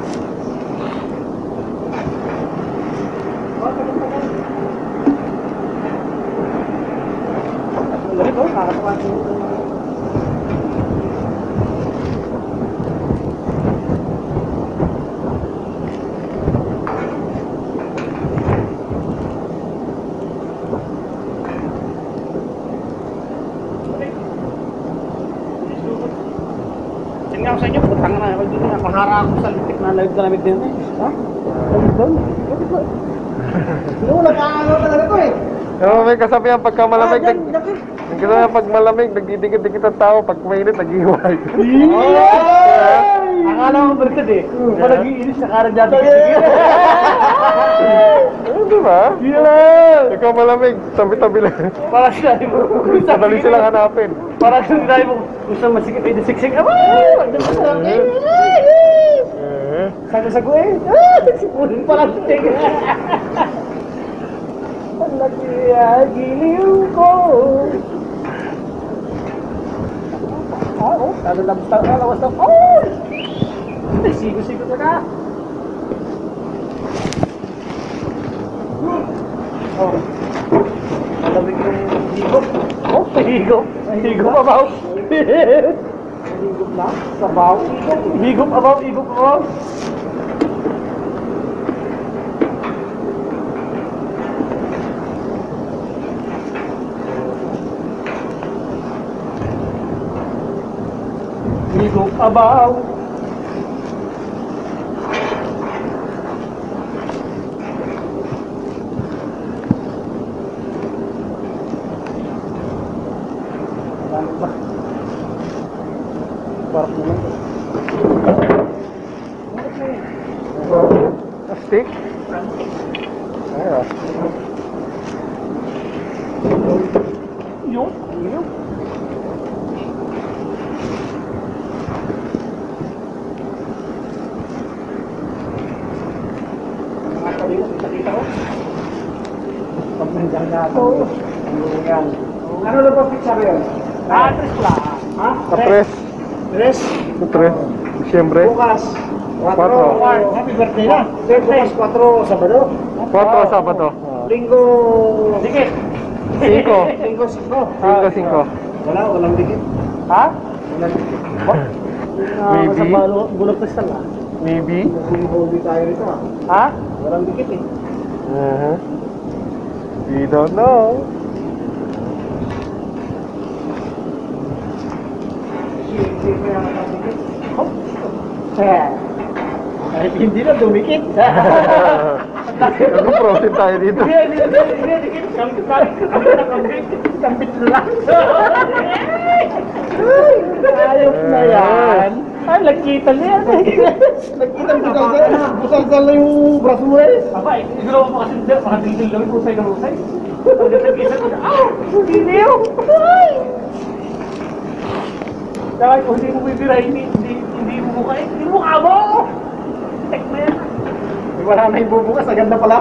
Ang galit oh, kakatawa ko. Tingnan ko sa inyo, putang na ako dito. Mahara ako sa litik na live na lamig din eh. Ha? Lamig doon? Noong nag-aano talaga to eh. Oo, may kasabihan pagka malamig, Ah, nag... dyan, dyan. Ang gano'n pag malamig, nagdidikit-dikit ang tao, pag mainit, nag-iway. Akala mo berkad eh. Kung nag-iinis sa karan dyan. Dikit-dikit. Eh, di ba? Yeah! Ikaw malamig, tabi-tabi lang. Parang sinabi mo. Madali silang hanapin. Parang sinabi mo. Gusto masikip ay disiksik. Ah! Wagdan mo sa akin. Eh, Sago-sago eh. Ah! Sipunin pa lang tig. Ang laki ah, giliw ko. Ah, oh. Tado lang basta. Ah, lawas na. Oh! Sigo-sigo na ka. Oh. Malamig yung higop. Oh, higop. Higop abaw. Higop na? Sabaw? Higop abaw, higop abaw. Higop abaw. Ano ba? Parang naman to. Stick? Ayun. Yun? Yun? Mga kalimot, nakita ko. Pag nandiyan nga ito. Yan. Ano na ba picture yun? Ah, tres pula. Ha? Kapres. Tres? Kapres. Siyempre. Bukas. Quatro. Happy birthday na. Bukas, quatro, Sabado. Quatro Sabado. Linggo. Dikit. Cinco. Linggo, cinco. Cinco, cinco. Wala, walang dikit. Ha? Walang dikit. Maybe. Sa balo, bulok kristal ah. Maybe. Hindi tayo rito ah. Ha? Walang dikit eh. Uh-huh. We don't know. Hindi ko yung nakadikit. Oh. Kahit hindi na dumikit. Anong prosin tayo dito? Hindi, hindi, hindi, hindi, dikit. Kambit lang. Kambit. Kambit lang. Ayos na yan. Ay, nagkita niya. Nagkita mo busal-sal. Busal-sal na yung braso mo eh. Aba, siguro mo pa kasi hindi. Pakatigil lang yung kusay na kusay. Pagkatag-isa ko na, ah! Hindi yun! Ay! Dahil kung hindi mo bibira, hindi, hindi, hindi mo mukha eh. Hindi mo mukha mo! Tek na yan. Wala na yung bubukas, agad na pala.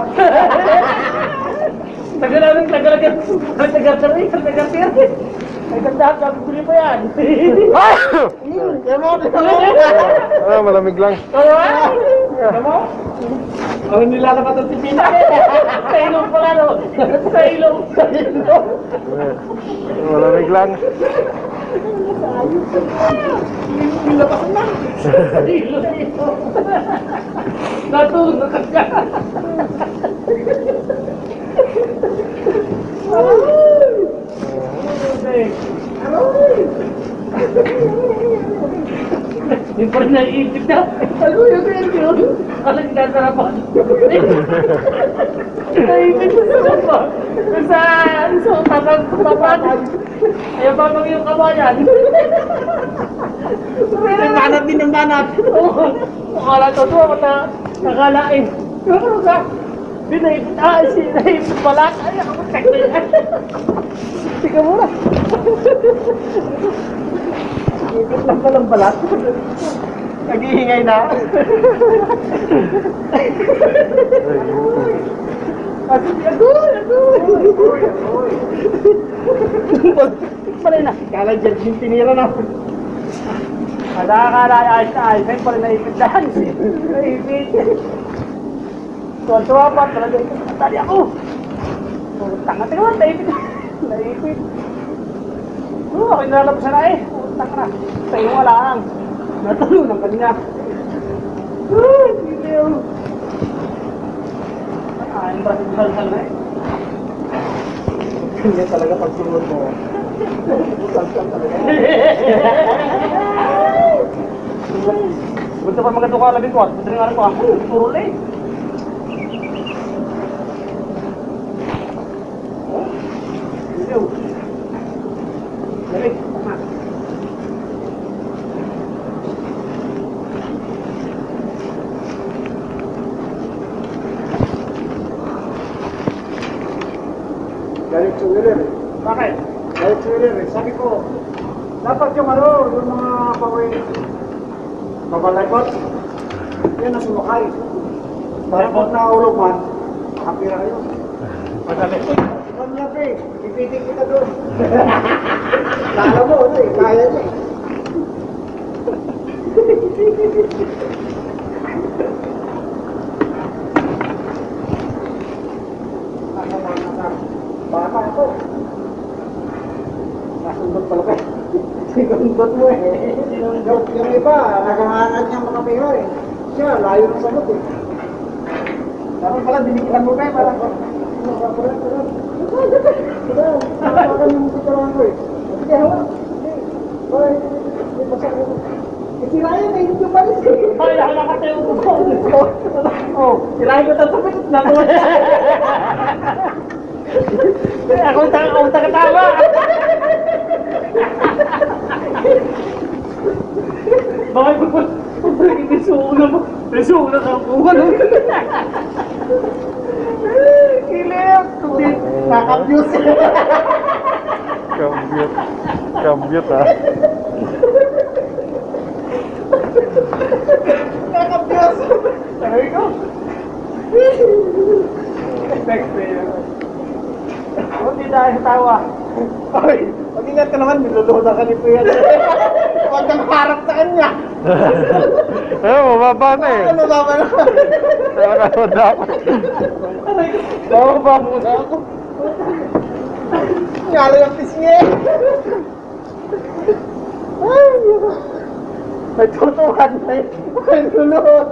Tagal na rin, tagal agad. Tagal sa rin, tagal sa rin. Ay, ganda, gagawin pa yan. Ay! Ah, malamig lang. Ano mo? Ano nilalabat ang tipina? Sa ilong pala, no? Sa ilong. Sa ilong. Malamig lang. Nilabasan lang. Natulog na kanya. Yung pa rin naiisip na. Ano yung kaya yun? Alam ka sarapan. Naiisip na sarapan. Sa, sa utakang papanan. Ayaw ba mag yung kabayan? Nagmanat din ng banat. Oo. Akala ko to, mata, nakalain. Ano ka? Binaipit, ah, si naipit pala. Ay, ako magkakita yan. Tika muna. Ikot lang palang balat. Naghihingay na. Kasi, agoy, agoy. Pala na. Kala dyan, yung tinira na. Nakakala ayos na ayos. Ngayon pala naipit dyan. Naipit. Tuwan-tuwa pa. Talaga ito. Tali ako. Tanga, tingnan. Naipit. Naipit. Oo, ako inalabas na eh. Tanga na. Sa'yo wala lang. Natalo ng kanina. Uy, hindi ako. Ah, yung brasin salsal na eh. Hindi talaga pagsunod mo. Salsal talaga. Gusto pa mga tukala bin ko at gusto rin nga rin ko ako. Puro na eh. Hindi. Dali. Galit sa Wheeler. Bakit? Galit sa Wheeler eh. Sabi ko, dapat yung ano, yung mga pawin babalakot, yan na sumakay. Para pag naulog man, makapira kayo. Madali. Ikaw niya pe, ipiting kita doon. Kala mo, ano eh, kaya niya eh. Bata ako. Nasundot pala ko. Sinundot mo eh. Yung, yung iba, naghahangat niyang makapiho eh. Siya, layo ng sagot eh. Dapat pala, dinikilan mo kayo para. Nakakakan yung kutarahan ko eh. Sige, hawa. Hoy, may pasang ko. Isirayan eh, hindi yung palis eh. Ay, nakakatayo ko. Oh, sirayan ko tapos sa na ko. Ako ang taka, ako taka-tama. Bakit ko pa? Nisuuna mo. Nisuuna ka po. Ano? Kilip! Nakabuse. Cambio. Cambio ta. Nakabuse. Sabi ko. Next day. Hindi dahil sa tawa. Ay, mag-ingat ka naman, niluluda ka ni Kuya. Huwag kang harap sa kanya. Eh, mababa na eh. Ano ba ba na? Ano dapat? Bababa muna ako. Ngalo yung pisngi. Ay, may tutukan na yun. May lulot.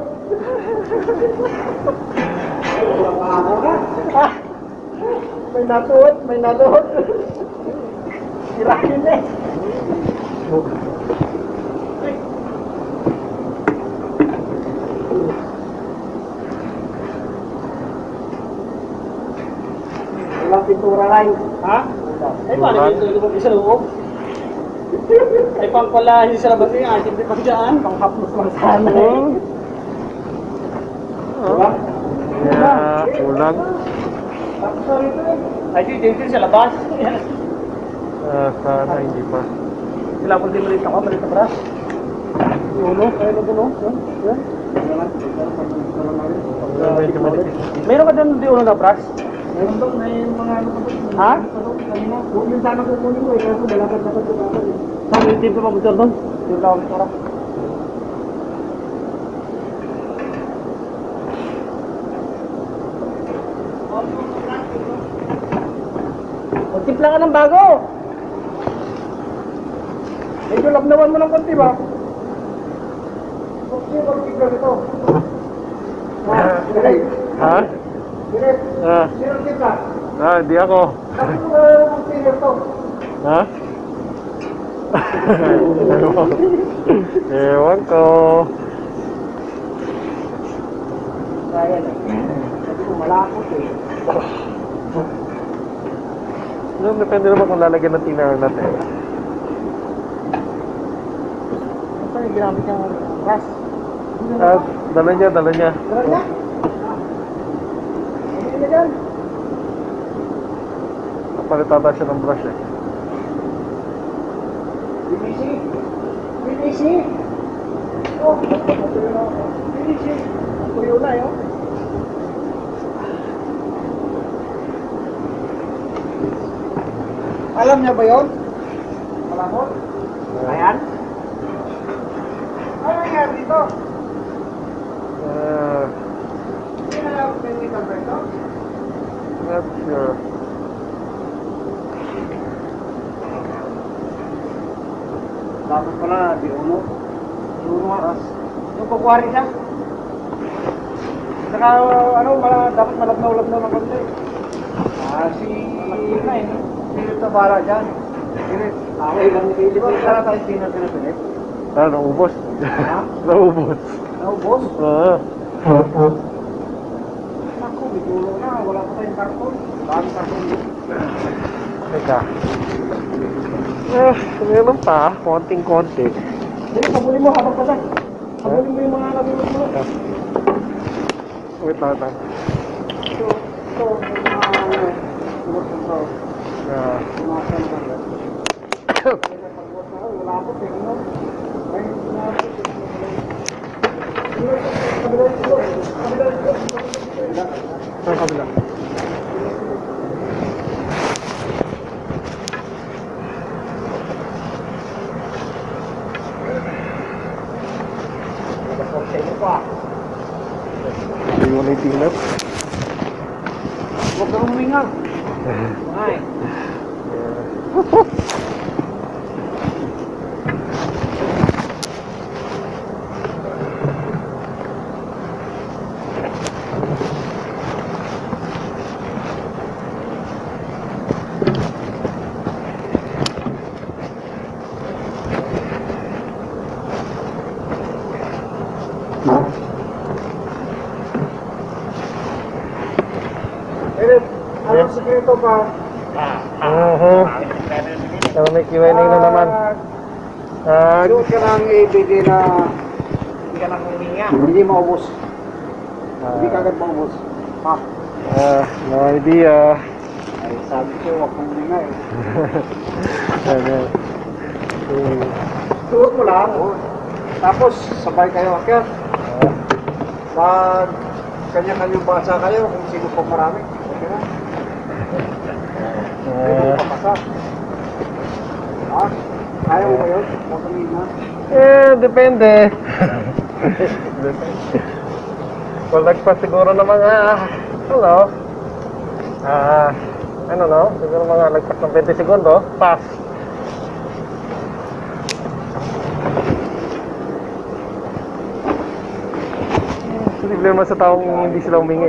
Ah, may natuot, may naluhot. Sirahin eh. Walang pintura lang. Ha? Ay, paano Wala. yung tulog sa loob? Ay, pang pala, hindi sa labas yung ating di pang dyan. Pang haplos lang sana eh. Diba? Yeah, kulang. Tapos na rito eh. Ay, di, di, di sa labas. Ah, sana hindi pa. Sila po din malit ako, malit na bras. Uno, kaya na doon, oh. Yan. Medyo manipis. Meron ka doon di uno na bras? Meron doon, may mga ano pa doon. Ha? Yung sana kukunin mo eh, kaya po dalagad na pagkakal eh. Saan yung team ko mabutor doon? Yung tawag ito ra. Magtimpla ka ng bago! Medyo labnawan mo ng konti ba? Sino mag-tignan ito? Ha? Direk, Ah, sino tignan? ah, hindi ako. Bakit mo ba ang tignan to? Ha? Ewan. Ewan ko. Kaya na. Sabi ko malakot eh. No, depende naman kung lalagyan ng thinner or not eh. Ito yung ginamit niyang ras. Ah, dala niya, dala niya. Dala niya? Hindi na dyan. Palitata siya ng brush eh. Binisi. Binisi. Oh, natuyo na ako. Binisi. Natuyo na yun. Alam niya ba yun? Malamot? Ayan? Ano nangyari dito? Ah, Hindi na lang technical break to? not sure. Dapat pala, di uno. Di uno aras. Yung pagkuwari siya. Saka, ano, mala, dapat malabnaw-labnaw ng konti. Ah, si... na eh. Pilit na para dyan. Pilit. Ako ilang pilit. Di ba, sana tayo pilit na pilit? Ah, naubos. Ha? Naubos. Naubos? Ah. Naku, bitulo na. Wala pa tayong karton. Dami karton dito. Teka. Eh, meron pa. Konting-konti. Hindi, pabuli mo habang pa Pabuli mo yung mga nabulot mo. Wait lang, wait lang. Ito, ito, yung mga, ano, buwat ng tao. Ah. Yung mga sandal. Kaya pagbuwat na ako, wala ako, pero ay, wala ako. Kabila dito. Kabila dito. Saan kabila? Hindi mo na yung tingnan. Huwag kang humingal. Ay. Eric, anong sikreto pa? Oo. Pero may Q and A na naman. Ah, Suot ka ng A B D na hindi ka nang huminga. Hindi maubos. Hindi ka agad maubos. Ha? ah, no idea. Ay, sabi ko, huwag kang huminga eh. Ano? Hmm. Suot mo lang. Tapos, sabay kayo akyat. Pag kanya-kanyang basa kayo, kung sino pa marami. Okay na. Hindi mo Ah, papasa. Ha? Ayaw mo ba yun? Huwag kang huminga. eh, depende. Kung nagpas siguro ng mga, ano, ah, ano no, siguro mga nagpas ng twenty segundo, pass. Problema sa taong hindi sila humingi.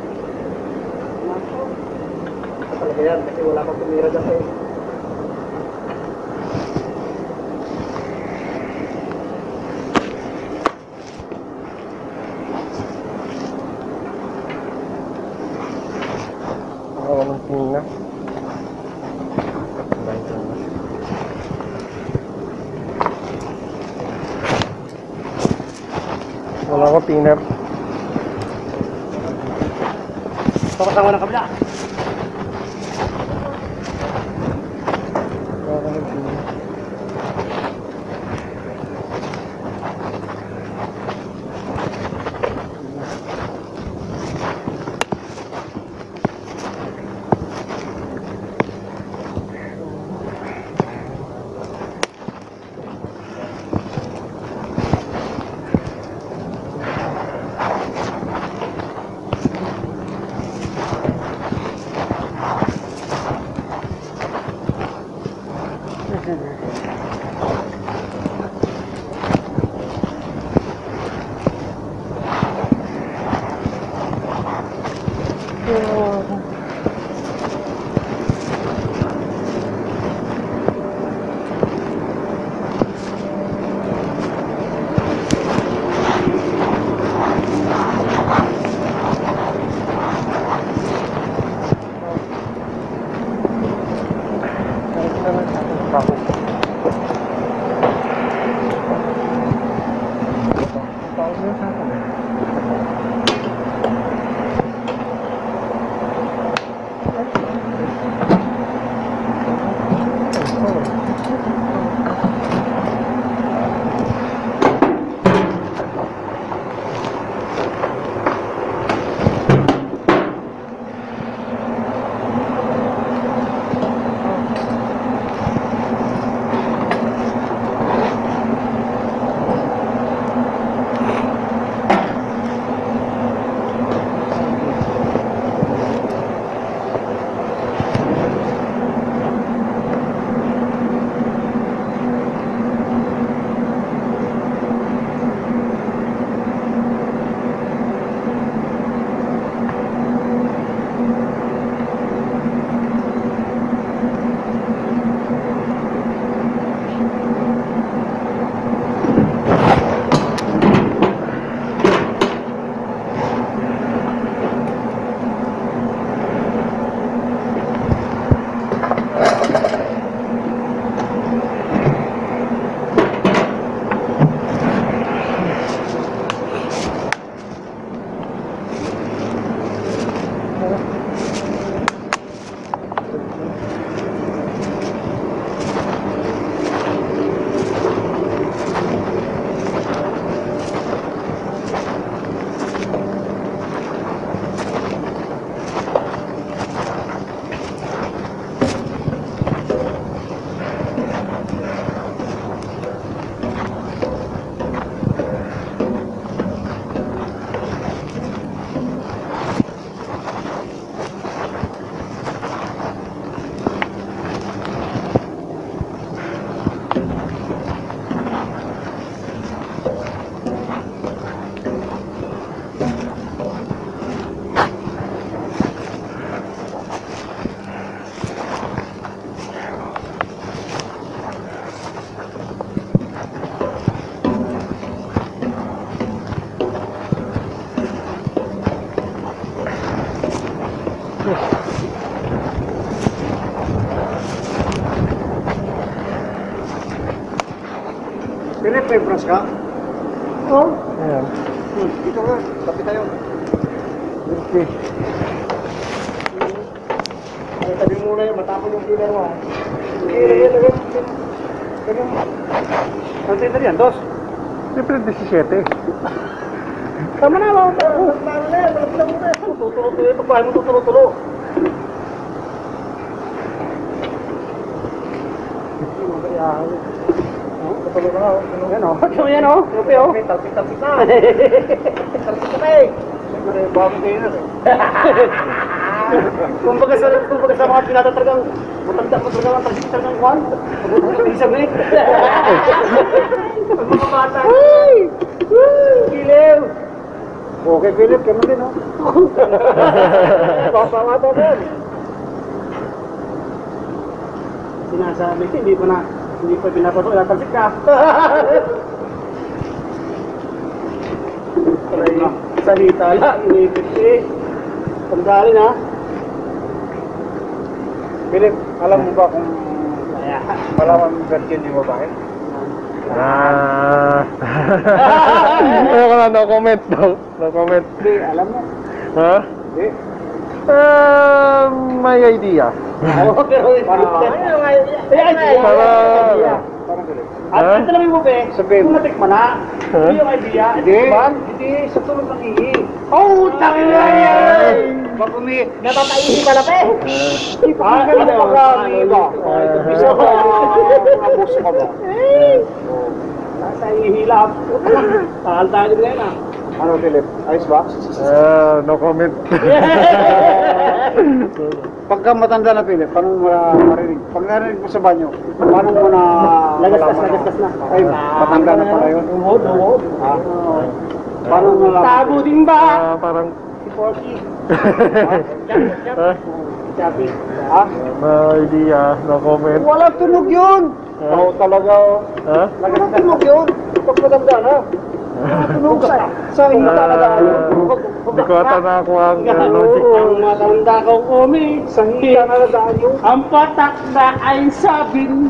Talaga yan, kasi wala kang tumira dyan eh. Wala nang tingin. Wala akong thinner. Papatawa ng kabila. Wala akong thinner. Philip, may bras ka? Oh, Ayan. Hmm, dito ka. Tapi tayo. Okay. Ay, tabi muna yun. Matapon yung killer mo. Sige, lagyan, lagyan. Lagyan. Ano tayo yan? Dos? Siyempre, seventeen. Tama na, mga tao. Tama na yan. Malapit lang muna. Tuturo-tulo ito. Paano mo tuturo-tulo? Tutulog ka na. Yan o. Yan o. Lupi o. Talpik-talpik na. Talpik ka na eh. Siyempre, bakit kayo na eh. Kumbaga sa, kumbaga sa mga pinatatragang matanda ko talaga ang talpik ng kwan. Hindi sabihin. Pag mga bata. Uy! Kilew! Okay, Philip, kamo din, no? Papawata din. Sinasabi, hindi pa na, hindi pa pinapasok, ilatalsik ka. Salita lang, inipit eh. Pagdalin, ha? Philip, alam mo ba kung malaman virgin yung babae? Ah. Ayoko na, no comment daw. No comment. Hindi, alam mo. Ha? Hindi. Uh, may idea. Oo, pero parang ano nga idea? Para- Parang gano'n. Ha? At ito lang mo, be. Sabihin. Kung natikman na, Ha? hindi yung idea. Hindi. Diba? Hindi, sa tulog ng ihi. Oh, tangina yan! Mapumi. Natataihi pala, pe. Ah, ano ba ka, amigo? Isa ba, abuso ka ba? Natataihi lang. Takal tayo din ngayon, ah. Ano, Philip? Ayos ba? Ah, no comment. Pagka matanda na, Philip, paano mo na marinig? Pag narinig mo sa banyo, paano mo na... Lagaskas, malaman? lagaskas na. Ay, matanda na pala yun. Umuhod, umuhod. Ah, paano mo na... Tago din ba? Ah, parang Si Porky. ha? Chappy. Ha? May idea, no comment. Walang tunog yun! Ha? Oo, talaga. Ha? Walang tunog yun! Pag matanda na. Tunog sa... Sa hindi ka nadaan. Hindi ko ata nakuha ang uh, logic. Ang matanda kong umi. Sa hindi ka nadaan yun. Ang patak na ay sabing.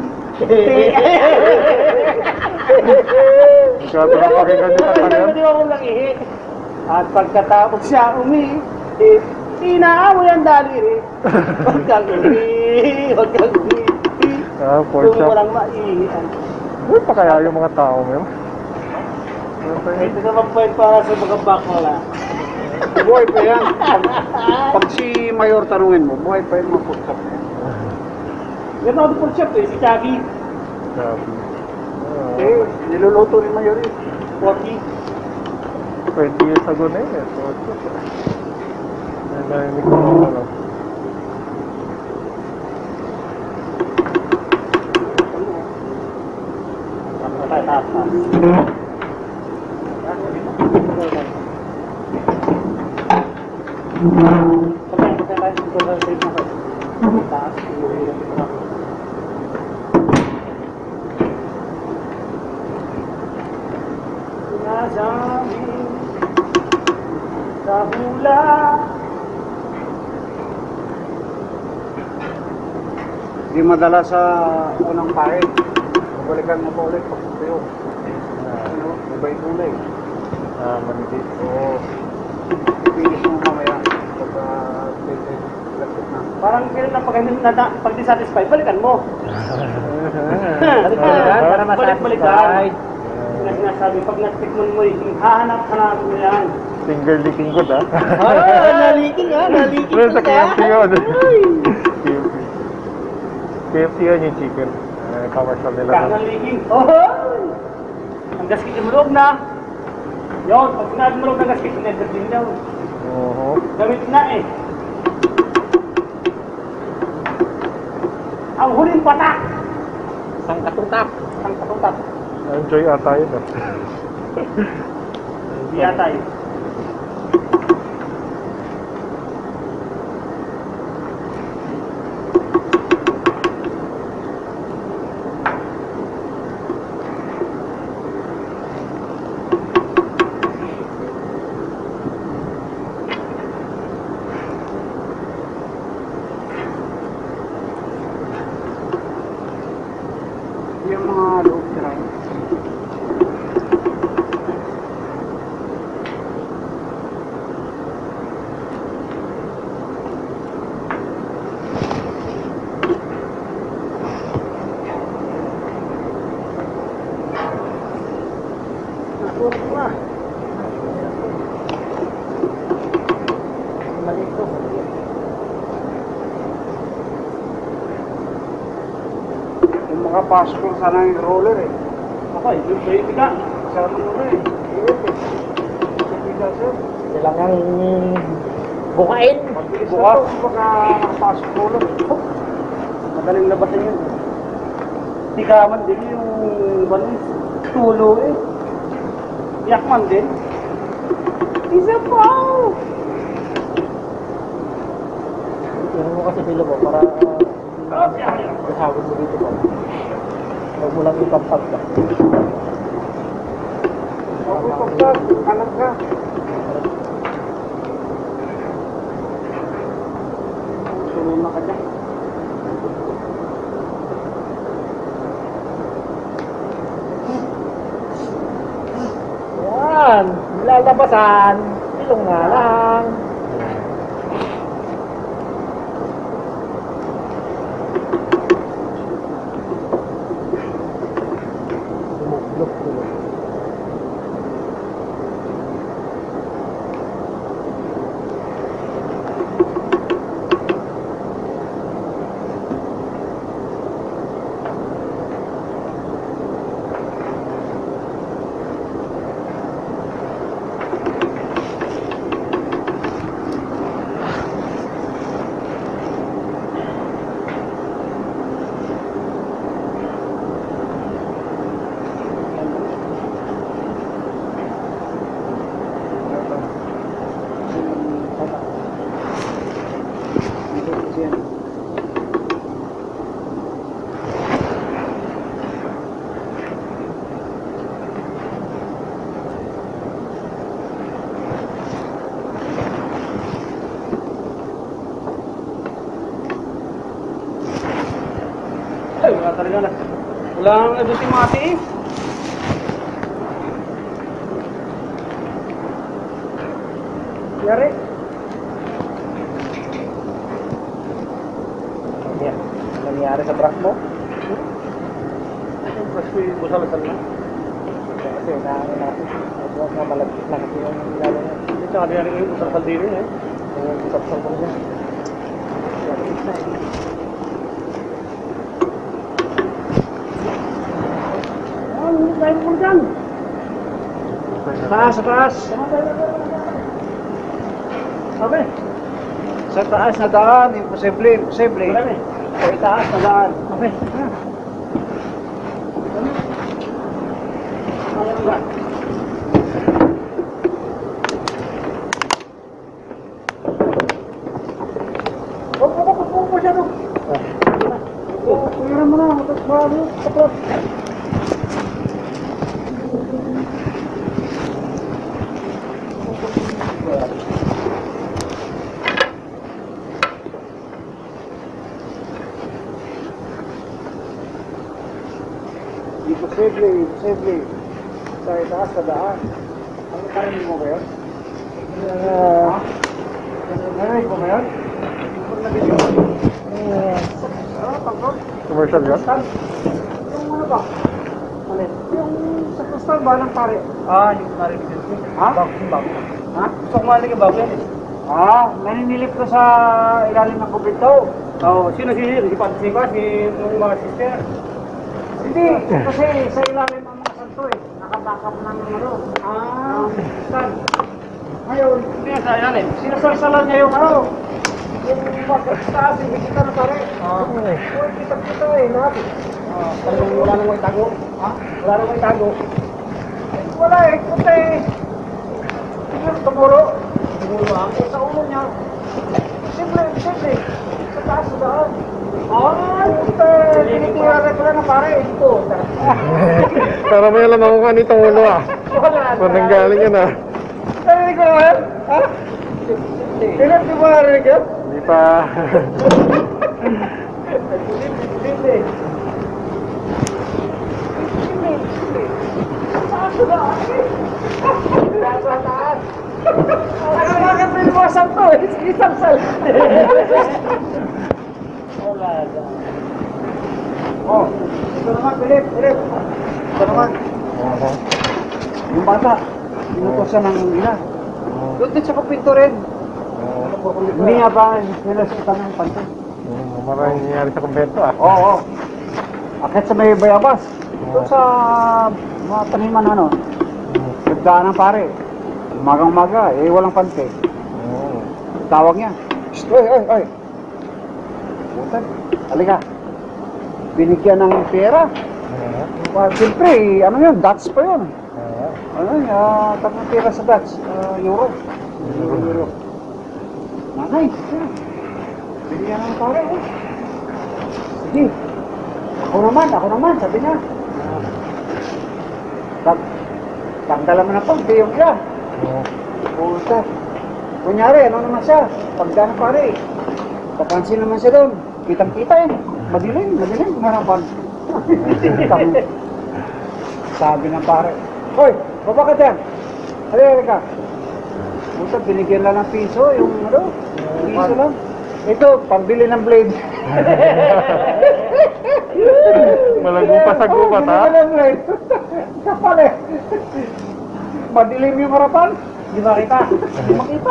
Hindi ko ata napakinggan yung kanta na yan. Hindi ako lang ihi. At pagkatapos siya umi, eh, inaaway ang daliri. Huwag kang umi, huwag kang umi. Ah, pork Kung chop. walang maihian. Ano pa kaya yung mga tao ngayon? Ito naman po para sa mga bakla. Buhay pa yan. Pag, pag si Mayor tanungin mo, buhay pa yung mga putkap. Ganun ako po siya eh, si Chaggy. Grabe. Eh, niluluto ni Mayor eh. Porky. twenty years ago na yun eh. Pork chop. Ay, narinig ko na ano. Sa hula. Di madala sa unang pahit. Balikan mo pa ulit pag tuyo. Ano? Iba yung kulay. Ah, manigit. Oo. Finish mo mamaya. Pag uh, na. Parang kailan na pag, na, na, pag dissatisfied, balikan mo. Balikan, para Balik-balikan. Na sinasabi, pag natikman mo, hahanap-hanap mo yan. Finger licking good ah. Ah, naliking ah, naliking Well, sa ka. K F C yun. K F C. K F C yun yung chicken. Uh, commercial nila. Kanang liking. Oh! Ang gaskit yung mulog na. Yun, pag sinabi mulog ng gaskit, nether din daw. Oo. Gamit na eh. Ang huling patak. Sang katutap. Ang katutak. Enjoy ata yun ah. Hindi yata yun. Yung mga loob tira. Tulog na. Maliit to. Yung mga passport sana yung roller eh. Ako eh, yung baby ka. Sana mo na eh. Kailangan bukain. Mabilis na to, baka nakapasok roller. Madaling labasan yun. Tigaman din yung balis. Tulo eh. Yakman din. Isa po! Tingnan mo kasi pilo mo para kasawin mo dito pa. Huwag mo lang ipampag ka. Huwag mo pagpag, anak ka. Tulong na ka dyan. Yan, lalabasan. Ilong nga lang. Lumuklok, tulog. Ay, wala talaga na. Wala nang nabot si Mati eh. Yari. Yan. Ano nangyari sa truck mo? Mas may busal-sal na. Kasi naano natin. Huwag na malagkit na kasi yung lalo na. Hindi siya kanina yung busal-sal din eh. Yung busap-sap ko niya. Ah, hindi tayo mo dyan. Sa taas, sa taas. Sabi. Sa taas na daan. Imposible, imposible. Marami. Sa itaas na daan. Okay. Ayan ba? Huwag mo, huwag mo po siya doon. Pagkira mo na. Matas ba? Tapos. Imposible, imposible. Sa itaas na daan. Ano karinig mo ba yun? Ah, Narinig mo ba yan? Ah, tangkot. Commercial yun? Yung ano ba? Alin? Yung sa kristal ba ng pare? Ah, yung narinig ko. Ha? Bakit ba? Ha? Gusto ko malig ka ba yan eh? Ah, naninilip ko sa ilalim ng kubit daw. Oo, sino si si Patsy ba? Si yung mga sister? Hindi, kasi sa ilalim ang mga santo eh. Nakabakap ng ano. Ah, kristal. Ngayon, hindi na sa ilalim. Sinasarsalan niya yung ano. Yung bakit sa asin, hindi kita na pare. Ah. Uy, kita-kita eh, lahat. Ah, talagang wala nang may tago. Ha? Wala nang may tago. Eh, wala eh, kasi... Siguro tumuro. Tumuro ah? Eh, sa ulo niya. Simple, simple. Sa taas sa daan. Ah, puta. Tinitira ko lang na pare. Ito. Para may alam ako kung itong ulo ah. Saan nanggaling yun ah. Narinig ko naman? Ha? Ilan di ba narinig yan? Hindi pa. Simple. Saan sa daan? Sa taas. Bakit may lumasan to eh? Isang sal. Wala na. Oh, ito naman, Philip, Philip. Ito naman. Yung bata, inutosan ng ina. Doon din sa kupinto rin. Hindi nga ba nilasakan ng panto? Hmm, maraming nangyayari sa kumbento ah. Oo, oo. Akit sa may bayabas. Doon sa mga taniman ano. Nagdaan ng pare. Umagang-umaga, eh walang pante. Hmm. Tawag niya. Shh, oy, oy, oy. Butan, halika. Binigyan ng pera. Uh, Siyempre, eh, ano yun, Dutch pa yun. Ano yun, uh, tatlong pera sa Dutch. Uh, Euro. Euro, Euro. Nanay, siya. Binigyan ng pare, oh. Sige. Ako naman, ako naman, sabi niya. Tag, tanggalan mo na pag, di yung iya. Puta. Kunyari, ano naman siya? Pagdaan ng pare. Papansin naman siya doon. Kitang-kita eh. Madilim, madilim, harapan. Sabi ng pare, hoy, baba ka dyan. Halika, halika. Puta, binigyan lang ng piso, yung ano, piso lang. Ito, pambili ng blade. Malagupas sa gubat ha? Binigyan ng blade. Kapal eh. Madilim yung harapan. Di makita. Di makita.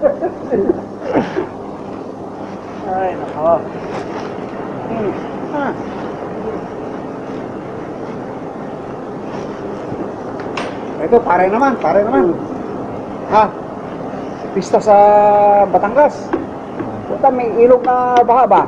Ay, nako. Hmm. Ah. Ito, pare naman, pare naman. Ha? Pista sa Batangas. Punta, may ilog na bahaba.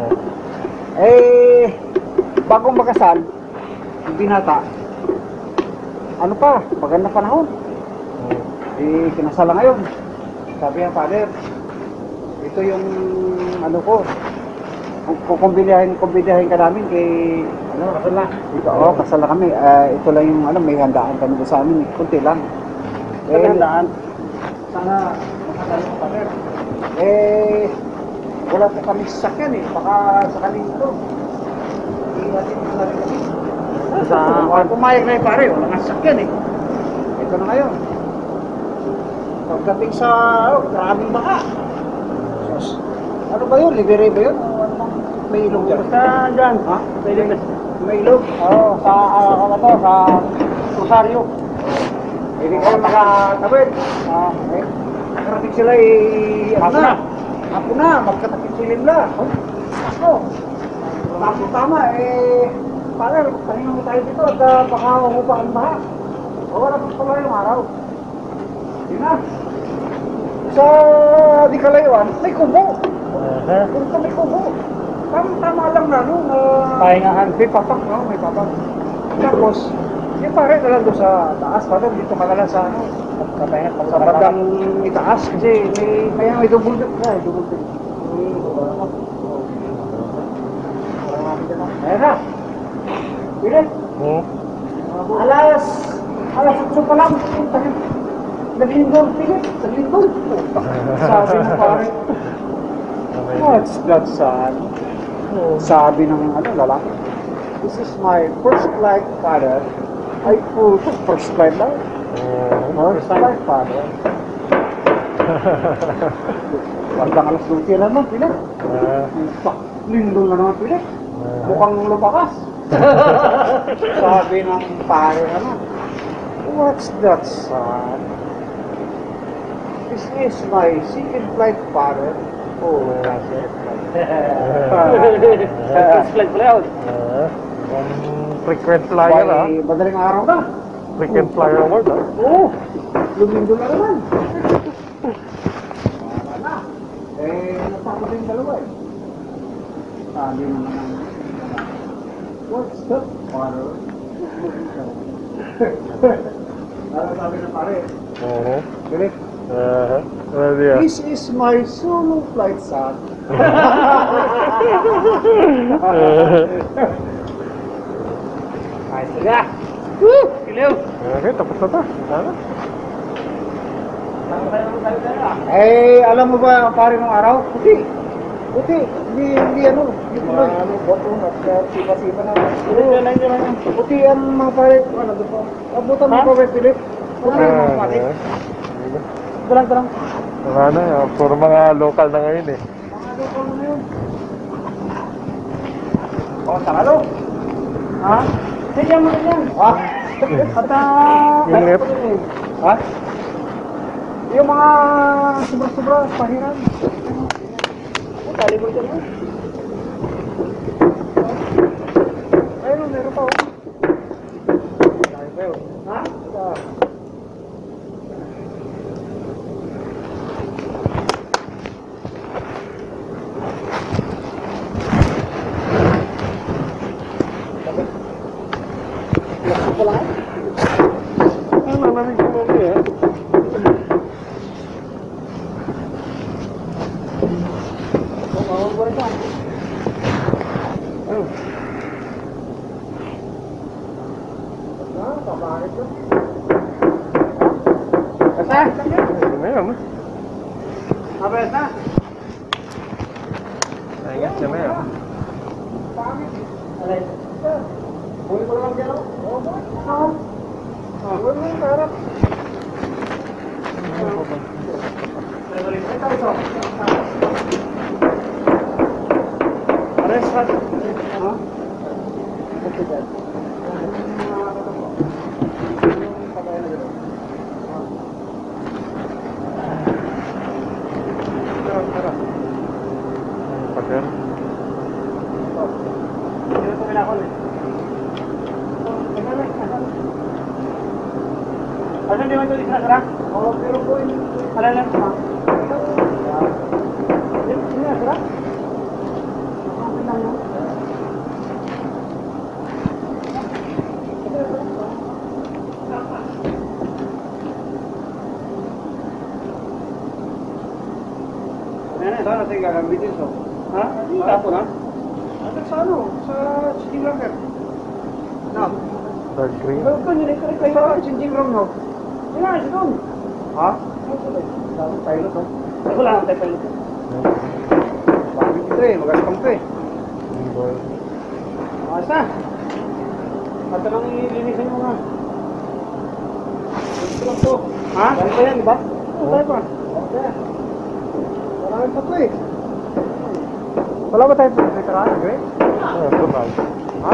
Eh, bagong makasal, yung binata, ano pa, maganda panahon. Eh, kinasala ngayon. Sabi ng father, ito yung, ano ko, kung kumbilihin, kumbilihin ka namin kay, ano, kasal na. Ito, oh, kasal na kami. Uh, ito lang yung, ano, may handaan kami doon sa amin. Kunti lang. Eh, handaan? Sana, makasal ng father. Eh, wala po kami sasakyan eh. Baka sa kanina ito. Hindi natin ito na rin kami. Sa, kung pumayag na yung pare, wala nga sasakyan eh. Ito na ngayon. Pagdating sa, oh, maraming baka. Sus, ano ba yun? Libere ba yun? May ilog dyan. Basta dyan. Ha? May ilog. May ilog? Oo, sa, uh, ano to, sa Rosario. Hindi kayo makatawid. Ah, eh. Nakarating sila eh, ano na? Apo na, magkatakit silim na. Ako. Tapos tama eh, pare, pahinga mo tayo dito at uh, baka umupa ang baha. O wala pa pala yung araw. Yun na. Sa di kalayuan, may kubo. Kung ka may kubo. Tama lang na, no? Uh, Pahingahan, may papak, no? May papak. Tapos, yung pare na lang doon sa taas, parang dito ka na lang sa ano, sa bandang itaas kasi may, may, may double deck na, may double deck. Ayan na. Pilit. Hmm? Alas, alas otso pa lang. Naglindol, pilit. Naglindol. Sabi ng pare. What's that sad? Sabi ng ano, lalaki. This is my first flight, father. Ay, full first flight lang. First flight, father. Bandang alas dose na naman, pilit. Lindol na naman, pilit. Mukhang lumakas. Sabi ng pare naman, what's that, son? This is my second flight, father. Oh, that's it. First flight pala yun. Frequent flyer ah. Why, madaling araw na. Frequent flyer award ah. Oo, lumindol na naman. Wala na. Eh, natakot yung dalawa eh. Sabi naman ang what's that, father? Ano sabi ng pare? Oo. Galit. Uh, well, yeah. This is my solo flight, son. Ay, sige. Woo! Kiliw! Okay, tapos na to. Ano? Eh, alam mo ba, pare ng araw? Puti. Puti. Hindi, hindi ano. Hindi ko lang. Ano, boto na. Sipa-sipa na. Puti ang mga pare. Ano, doon pa. Abutan mo pa ba, Philip? Puti ang mga pare. Dalang, dalang. Ano na, puro mga local na ngayon eh. Mga local mo na yun. O, tangalo. Ha? Sige mo na yan. Ha? At ah, Yung rep. ha? Yung mga sobra-sobra, pahiran. Oh, talibol ka na. Ayun, meron pa oh. Ha? Ano, namin kumuha eh. Basta? Ngayon, Mabes na? naingat siya na yan. Alay. Huli ko lang dyan, oh. Oo. Oh, huli mo yung harap. Ares, ha? Ha? Pagar. Hindi ko pinakon eh. Ano di mo ito isasara? Oo, pero po yun. Ano lang? Hindi nasara? Okay lang yun. Ano, ito natin gagamitin so. Ha? Tapo na? Ano sa ano? Sa changing room eh. No. Dark green. Ito ko nila ito sa changing room no. Sino nga siya doon? Ha? Dami pilot oh. Ako lang ang tayo pilot. Bakit ito eh, magaspang ito eh. Ayos na. At lang ilinisan mo nga. Ito lang to. Ha? Dami pa yan, di ba? Oo, tayo pa. Okay. Marami pa ito eh. Wala ba tayo sa veteran, Greg? Ah, ito na. Ha?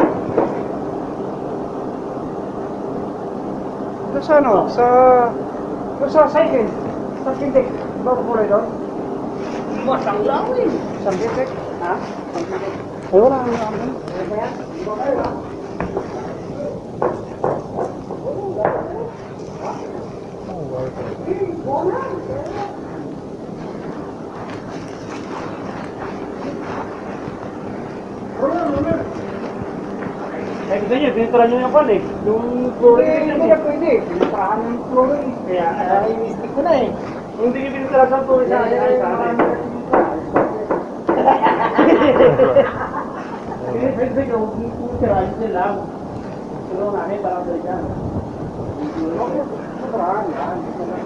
Ito sa ano? Sa... Ito sa cycle. Sa kintik. Ba ko kulay doon? Masang lang eh. Sa kintik? Ha? Sa kintik. Ay, wala ang lang. Ano ba yan? Iba kayo ha? Eh, gusto nyo, piniturahan nyo yung pan eh. Yung flooring. Hindi, hindi na pwede. Piniturahan yung flooring. Kaya, kaya i-stick ko na eh. Kung hindi nyo piniturahan sa flooring sa akin, ay sa akin. Pwede ka, huwag nyo piniturahan nyo lang. Pero namin, parang dali ka. Okay, piniturahan yan.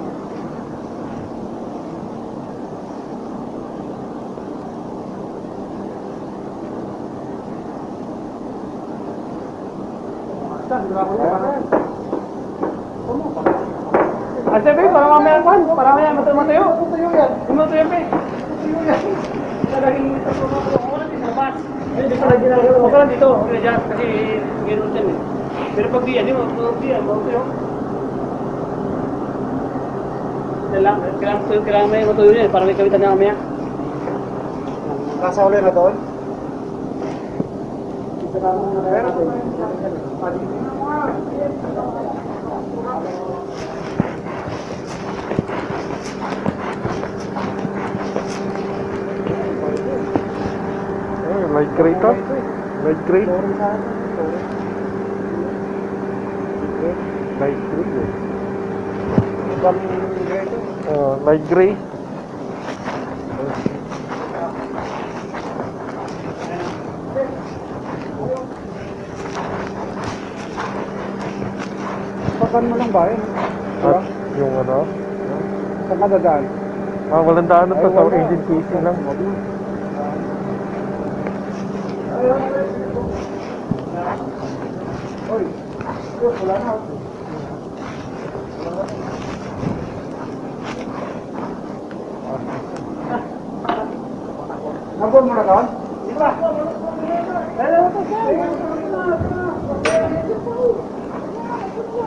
Ay, sabi, para mamaya kwan, para mamaya matayo-matayo. Matayo yan. Matayo yan, pe. Matayo yan. Talagang ito mo ako. Ako lang din sa bus. Hindi ka lang ginagawa. Ako lang dito. Ako lang dyan. Kasi gano'n dyan eh. Pero pag diyan, di mo, pag diyan, matayo. Kailangan, kailangan, kailangan may matayo yan. Para may kawitan na mamaya. Nasa ulit na doon? Pero, Eh, light gray to. Light gray. Light gray eh. Oh, light gray. pakan mo lang ba yun? At yung ano? Saan ka dadaan? Ah, walang daanan to sa engine casing lang. Oy, wala na. Nabon mo na kawan? Di ba? Dalawa pa siya.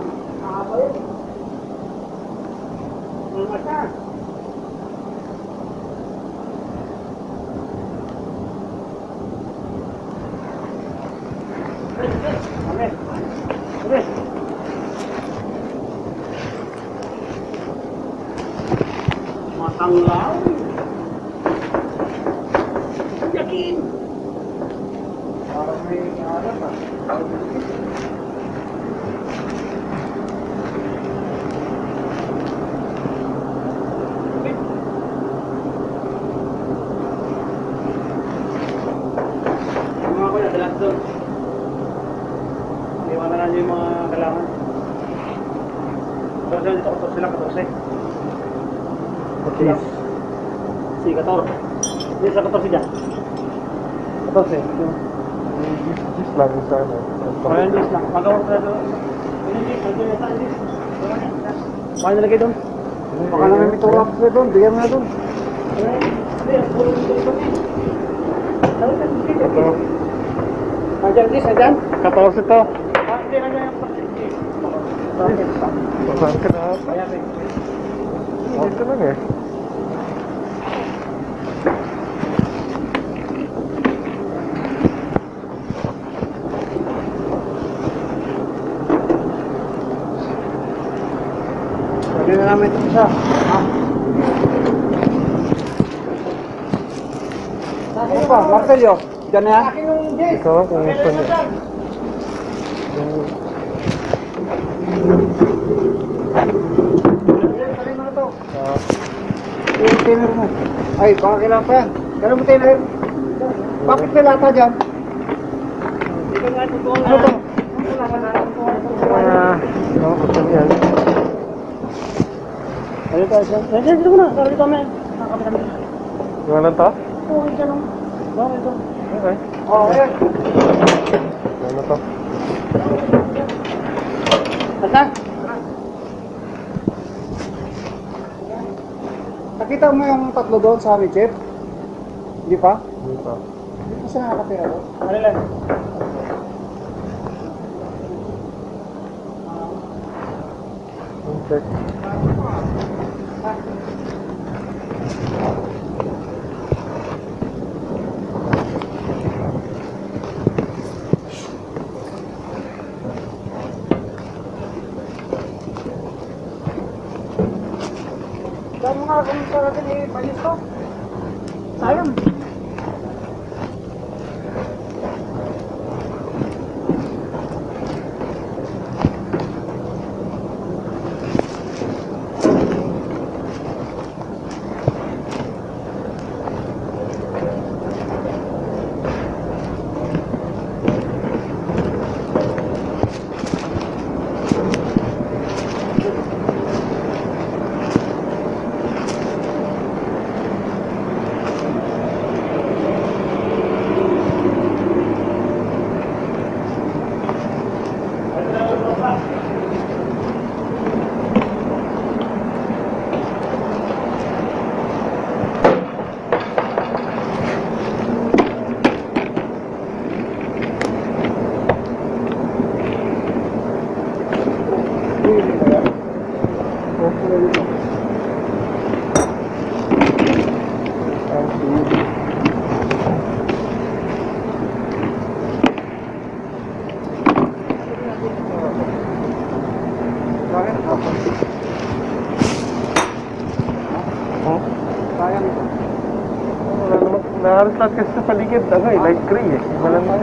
Ang law. Yakin. Parang may alam ah. Yung mga kuya, dalas doon. Iwanan na niyo yung mga kailangan. Pero dito, katorse sila, katorse. At Si kator. Hindi sa katorse dyan. Katorse. Gis lang sa ano. Kaya hindi lang. Magawag na doon. Hindi, hindi, hindi. Baka nalagay doon. Baka naman may tulak sa doon, bigyan mo na doon. Hindi, ang puro dito kami. Ito. Nandiyan, Liz, nandiyan. Katorse to. Ah, hindi, nandiyan yung plastic. Saan ka na? Kaya, eh. Dito lang eh. Pwede na namin ito isa. Ano pa, Marcelio? Diyan na yan? Ikaw lang kung gusto niya. Yung- Ah, Yung tiner mo. Ay, baka kailangan pa yan. Kailan mo tiner? Bakit may lata dyan? Ano to? ah, no, gusto niya. Ayun tayo siya. Nandiyan, dito muna. Tara dito kami. Nakakapit kami. Yung ano to? Oo, dito lang. Oo, dito. Okay. Oo, ayan. Ano to? Basta? Nakita mo yung tatlo doon sa amin, Chef? Hindi pa? Hindi pa. Hindi pa sila nakatira doon. Ano lang? Check. Saan mo nga kung sa atin eh, palis ko? Sayang. Sayang ito. Wala naman. Nahalos lahat kasi sa paligid. Ano eh, light gray eh. Wala naman.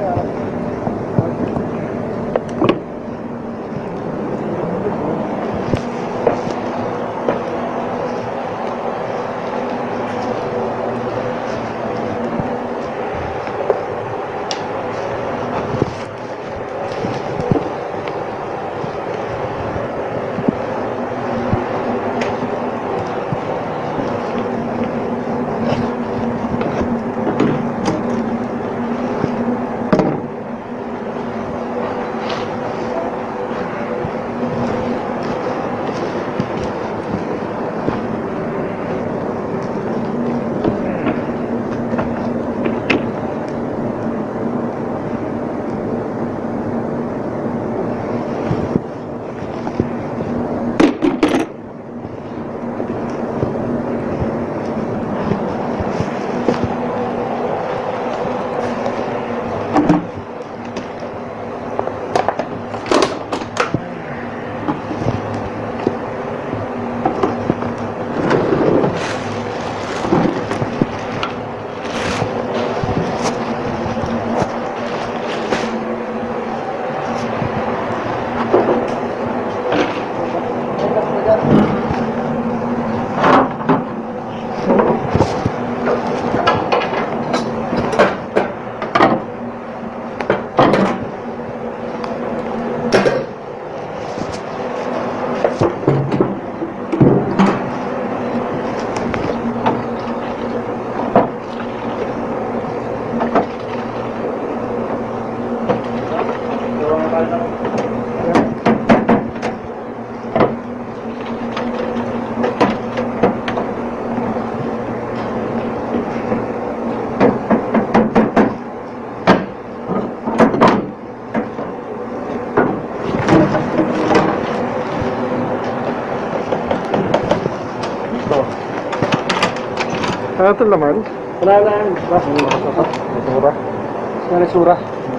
Ano ito laman? Wala na yan. Basura. Wala sura.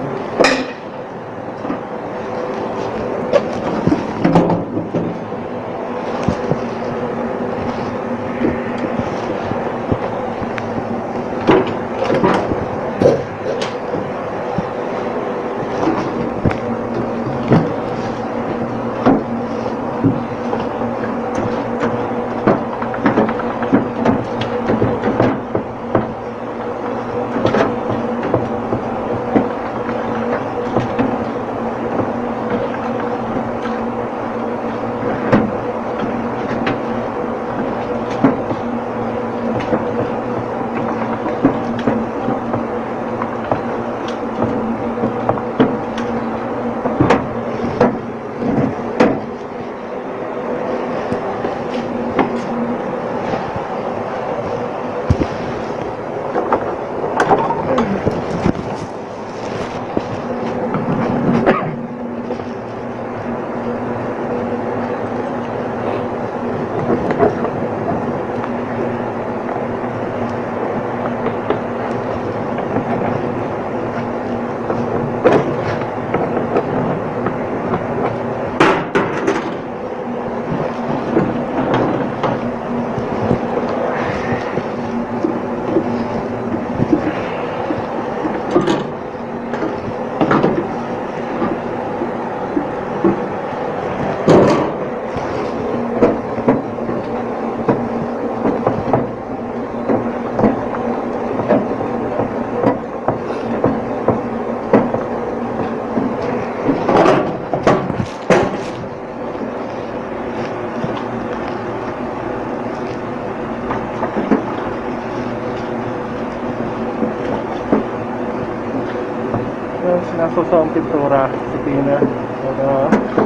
Sinasawsaw ang pintura sa tina para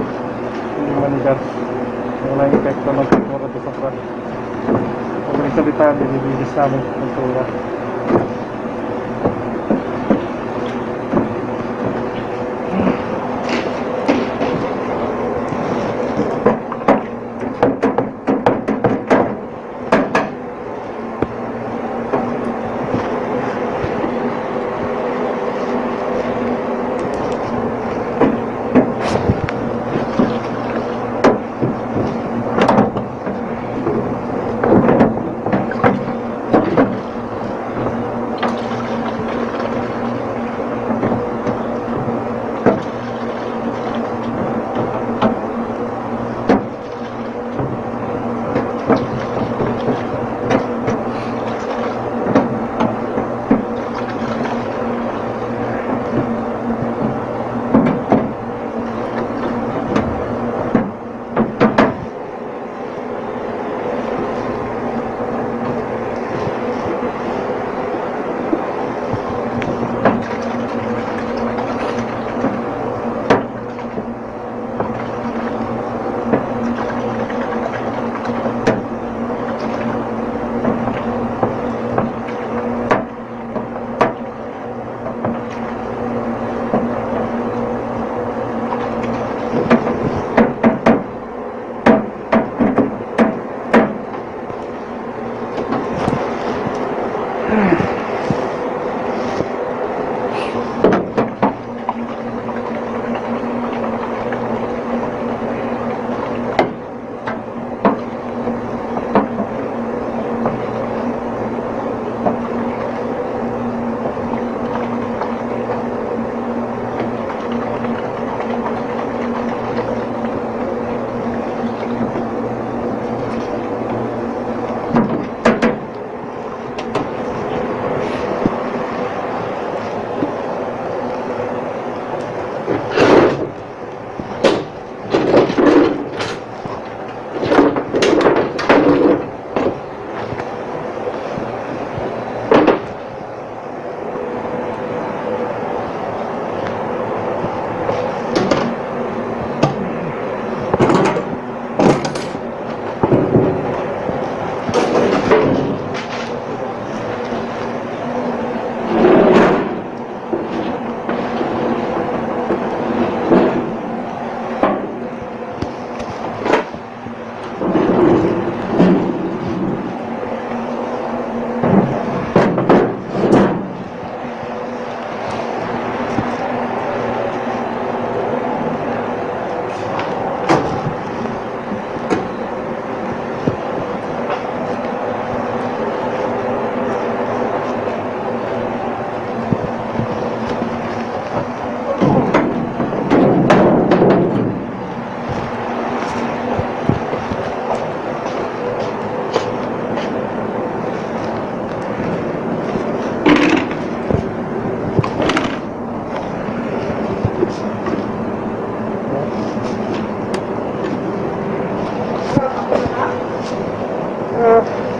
hindi manigas. Walang epekto ng pintura doon sa front. Pag may salita, binibilis namin sa pintura.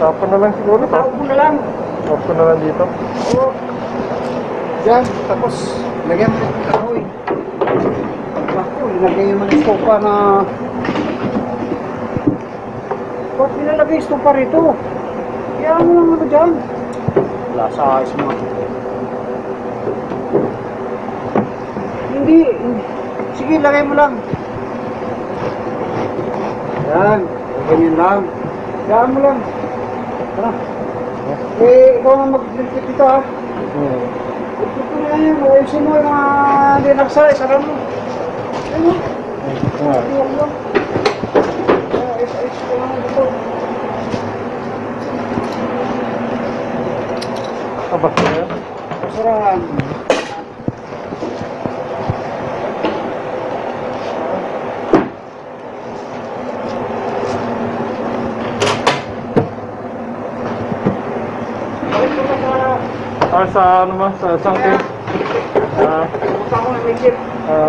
Tapon na lang siguro to. Tawag mo na lang. Off ko na lang dito. Oo. Yan, tapos lagyan mo ng kahoy. Ako, nilagay yung mga estopa na... Ba't nilalagay estopa rito? Kaya mo lang ano dyan. Wala sa ayos mo. Hindi. Sige, lagay mo lang. Yan, ganyan lang. Yan mo lang. Tara. Eh, ikaw na mag-flip dito ha. Hmm. Ito ko na yan, ayusin mo yung mga dinaksa, isara mo. Ano? Ah. Ayun lang. Ayos-ayos ko lang dito. Abas na yan. Pasarahan. Balik ko na sa... Ah, sa ano ba? Sa something? Ah, Pumunta ko na may jeep. ah.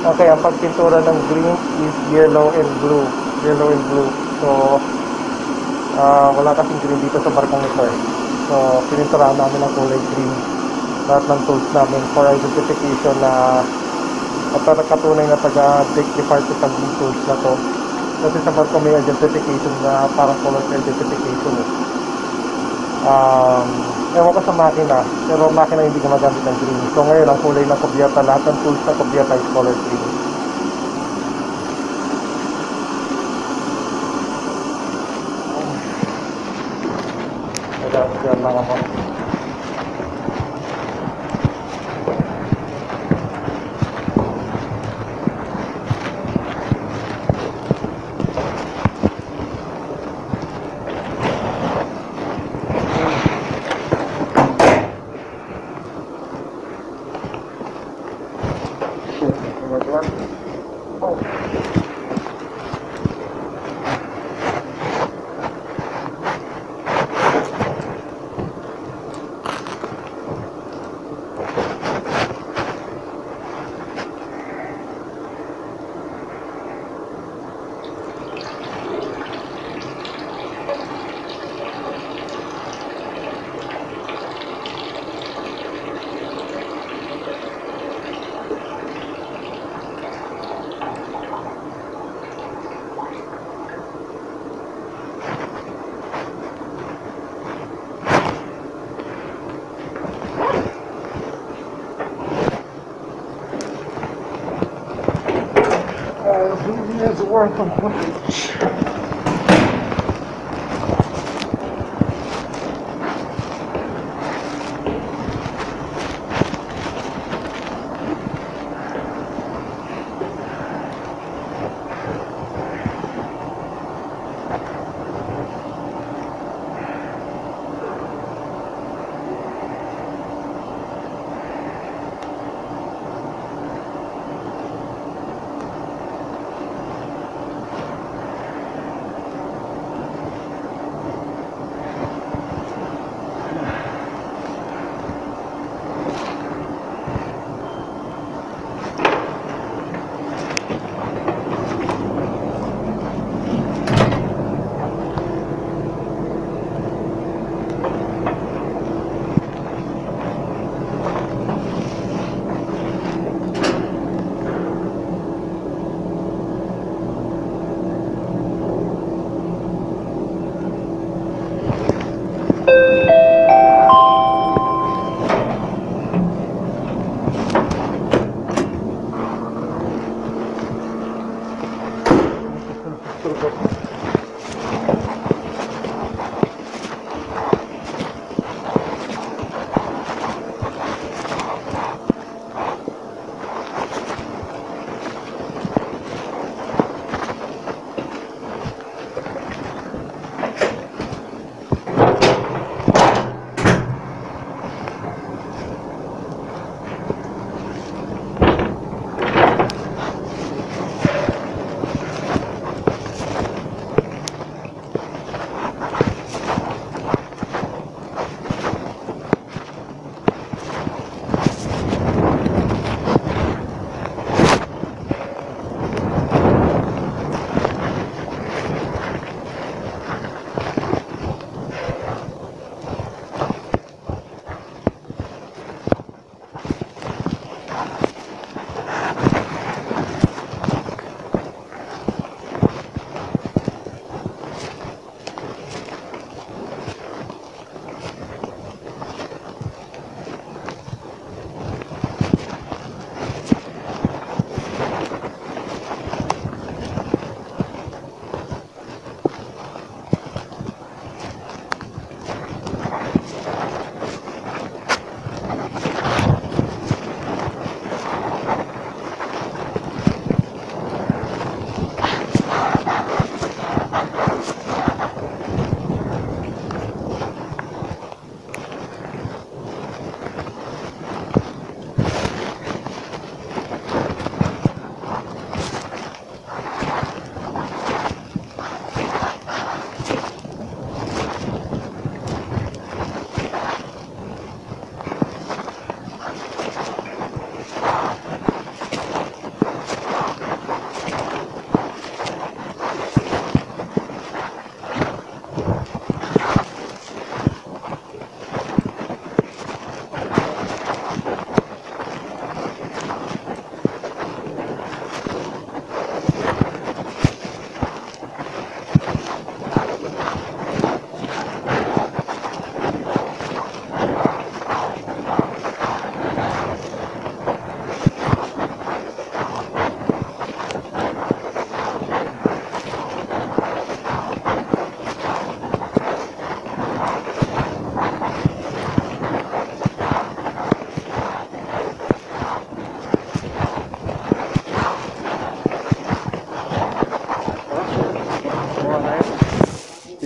Okay, ang pagpintura ng green is yellow and blue. Yellow and blue. So, uh, wala kasing green dito sa barkong ito eh. So, pininturahan namin ng kulay green. Lahat ng tools namin for identification na at katunay na taga-Dick Department ng tools na to. Kasi sa barko may identification na parang color identification eh. Um, ewan ko sa makina, pero makina hindi gumagamit ng green. So ngayon ang kulay ng kubyata, lahat ng tools ng kubyata is color green. Kaya dyan lang ako. It's worth it.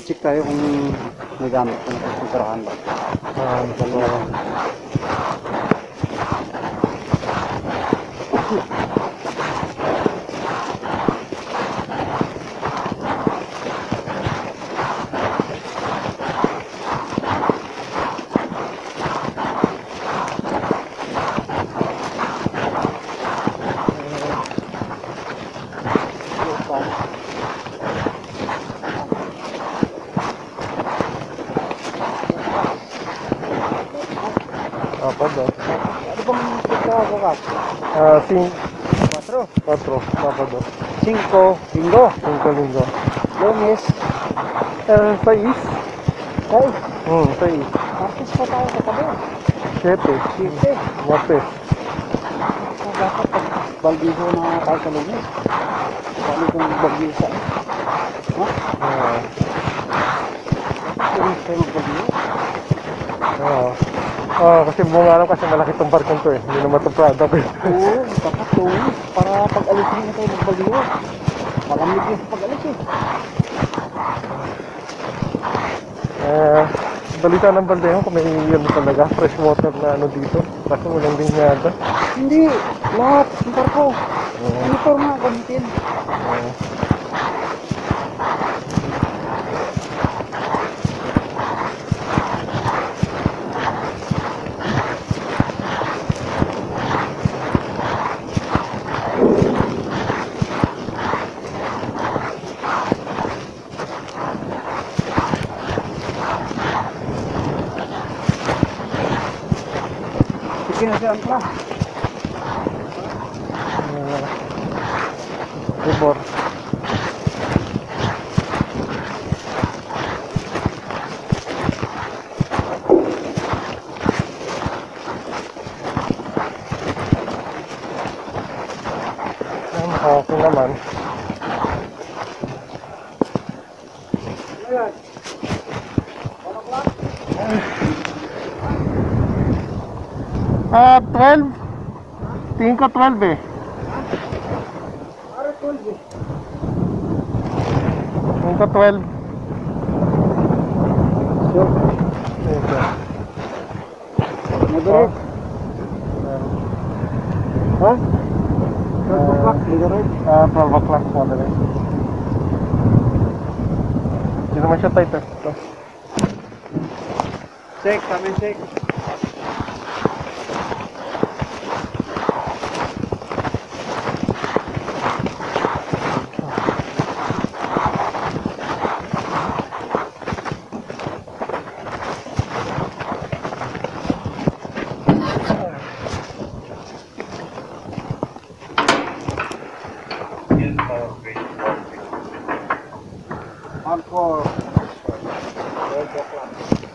check tayo kung may gamit ko na pagkarahan ba. Ah, dalawa. Apa ba? Ano bang pagkakawa ka? Ah, sing... Quatro? Quatro. Apa ba? Cinco, linggo, Cinco linggo. lunes, Eh, sais? ay, Hmm, sais. martes pa tayo sa tabi. Siete. Siyete. Martes. So, dapat pag balbigo na tayo sa lunes. Paano kung balbigo sa ha? Ah, Lunes tayo magbalbigo. ah. Ah, kasi bunga lang kasi malaki tong barkong to eh. Hindi naman to product eh. Oo, dapat lunes. Para pag alis na tayo magbalbigo. Malamig yung pag alis eh. Eh, balita ng baldeho kung may ano talaga, fresh water na ano dito. Kasi walang binyada. Hindi, lahat. Yung barko. Motor nga gamitin. Ah. Sige na siya ang pala. Uh, Ribor. Yan, okay naman. Ah, twelve. Tingin ko twelve eh. Para twelve eh. Tingin ko twelve. So, Ito. moderate. Ha? twelve o'clock, moderate. Ah, twelve o'clock moderate. Hindi naman siya tight eh. Ito. Check, kami check. Hardcore. twelve o'clock.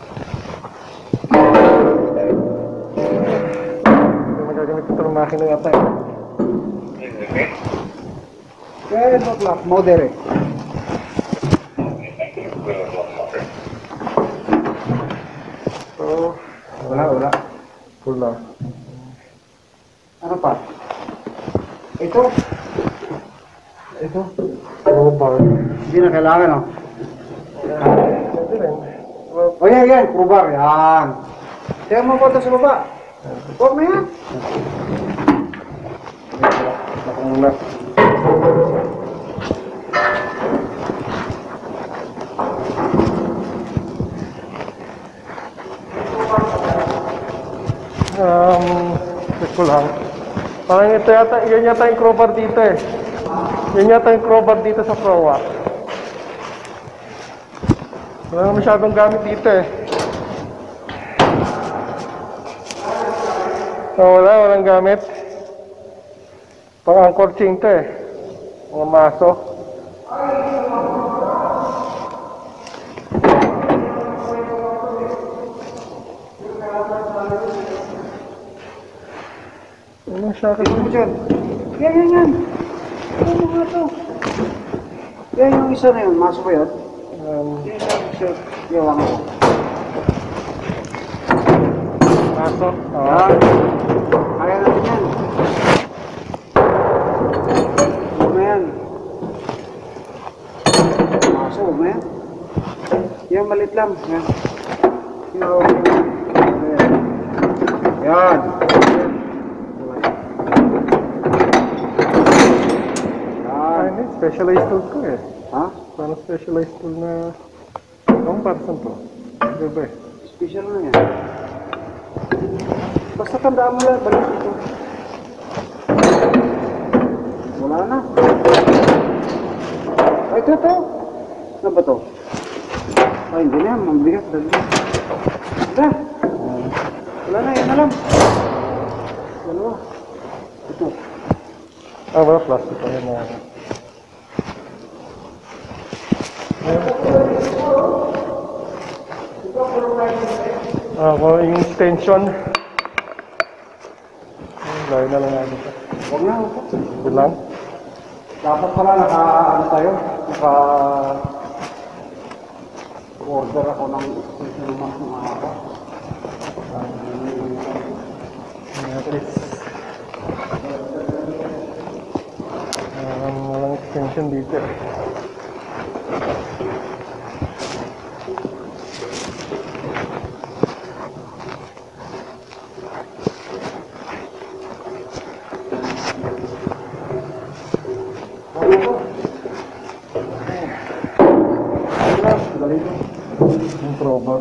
Hindi magagamit ito ng makina yata eh. twelve o'clock, moderate. So, Wala, wala. full na. Ano pa? Ito. Ito. Low bar. Hindi na kailangan, no? Pwede rin. Well, O yan, yan. Crowbar, yan. Kaya mo po ito sa baba. Huwag na yan. ako muna. Um, check ko lang. Parang ito yata, yan yata yung crowbar dito eh. Yan yata yung crowbar dito sa Proa. Wala na masyadong gamit dito eh. Oh, wala, walang gamit. Pang-anchor chain to eh. Mga maso. Ano siya kasi? Ito mo dyan. Yan, yan, yan. Ano nga ito? Yan yung isa na yun. Maso ba yun? Um, Yung isa, isa. Yawan ako. maso? Oo. Yan. Kaya natin yan. Huwag na yan. Maso, huwag na yan. Yan, malit lang. Yan. Yung... Yan. Ah, Yan. ini specialized tool ko eh. Ha? Parang specialized tool na... Anong para saan to? Diba eh? Special na yan. Basta tandaan mo lang, balik ito. Wala na. Ay, ito, ito. Ano ba ito? Ay, hindi na yan. Mambigat. Dali. Wala. Wala na, yan na lang. Dalawa. Ito. Ah, wala plastic pa yan na. Ah, kung yung extension. Layo na lang natin ito. Huwag na, huwag na. Good lang. Dapat pala naka, ano tayo, naka order ako ng extension ng mga mahaba. Natis. Um, walang extension dito. Yung crowbar.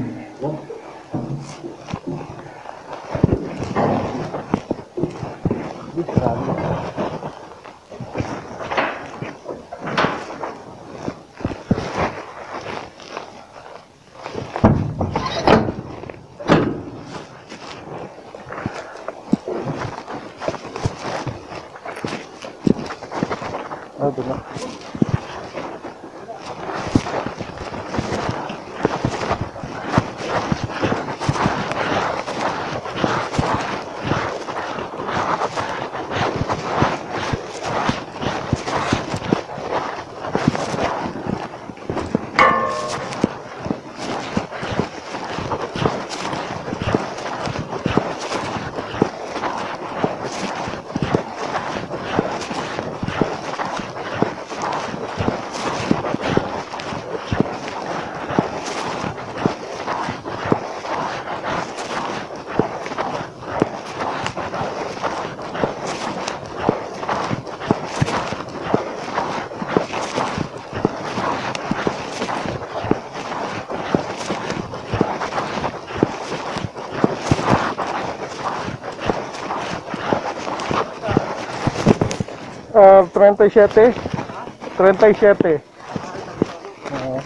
Ah, doon na. Ah, treinta y siete. treinta y siete. Ah.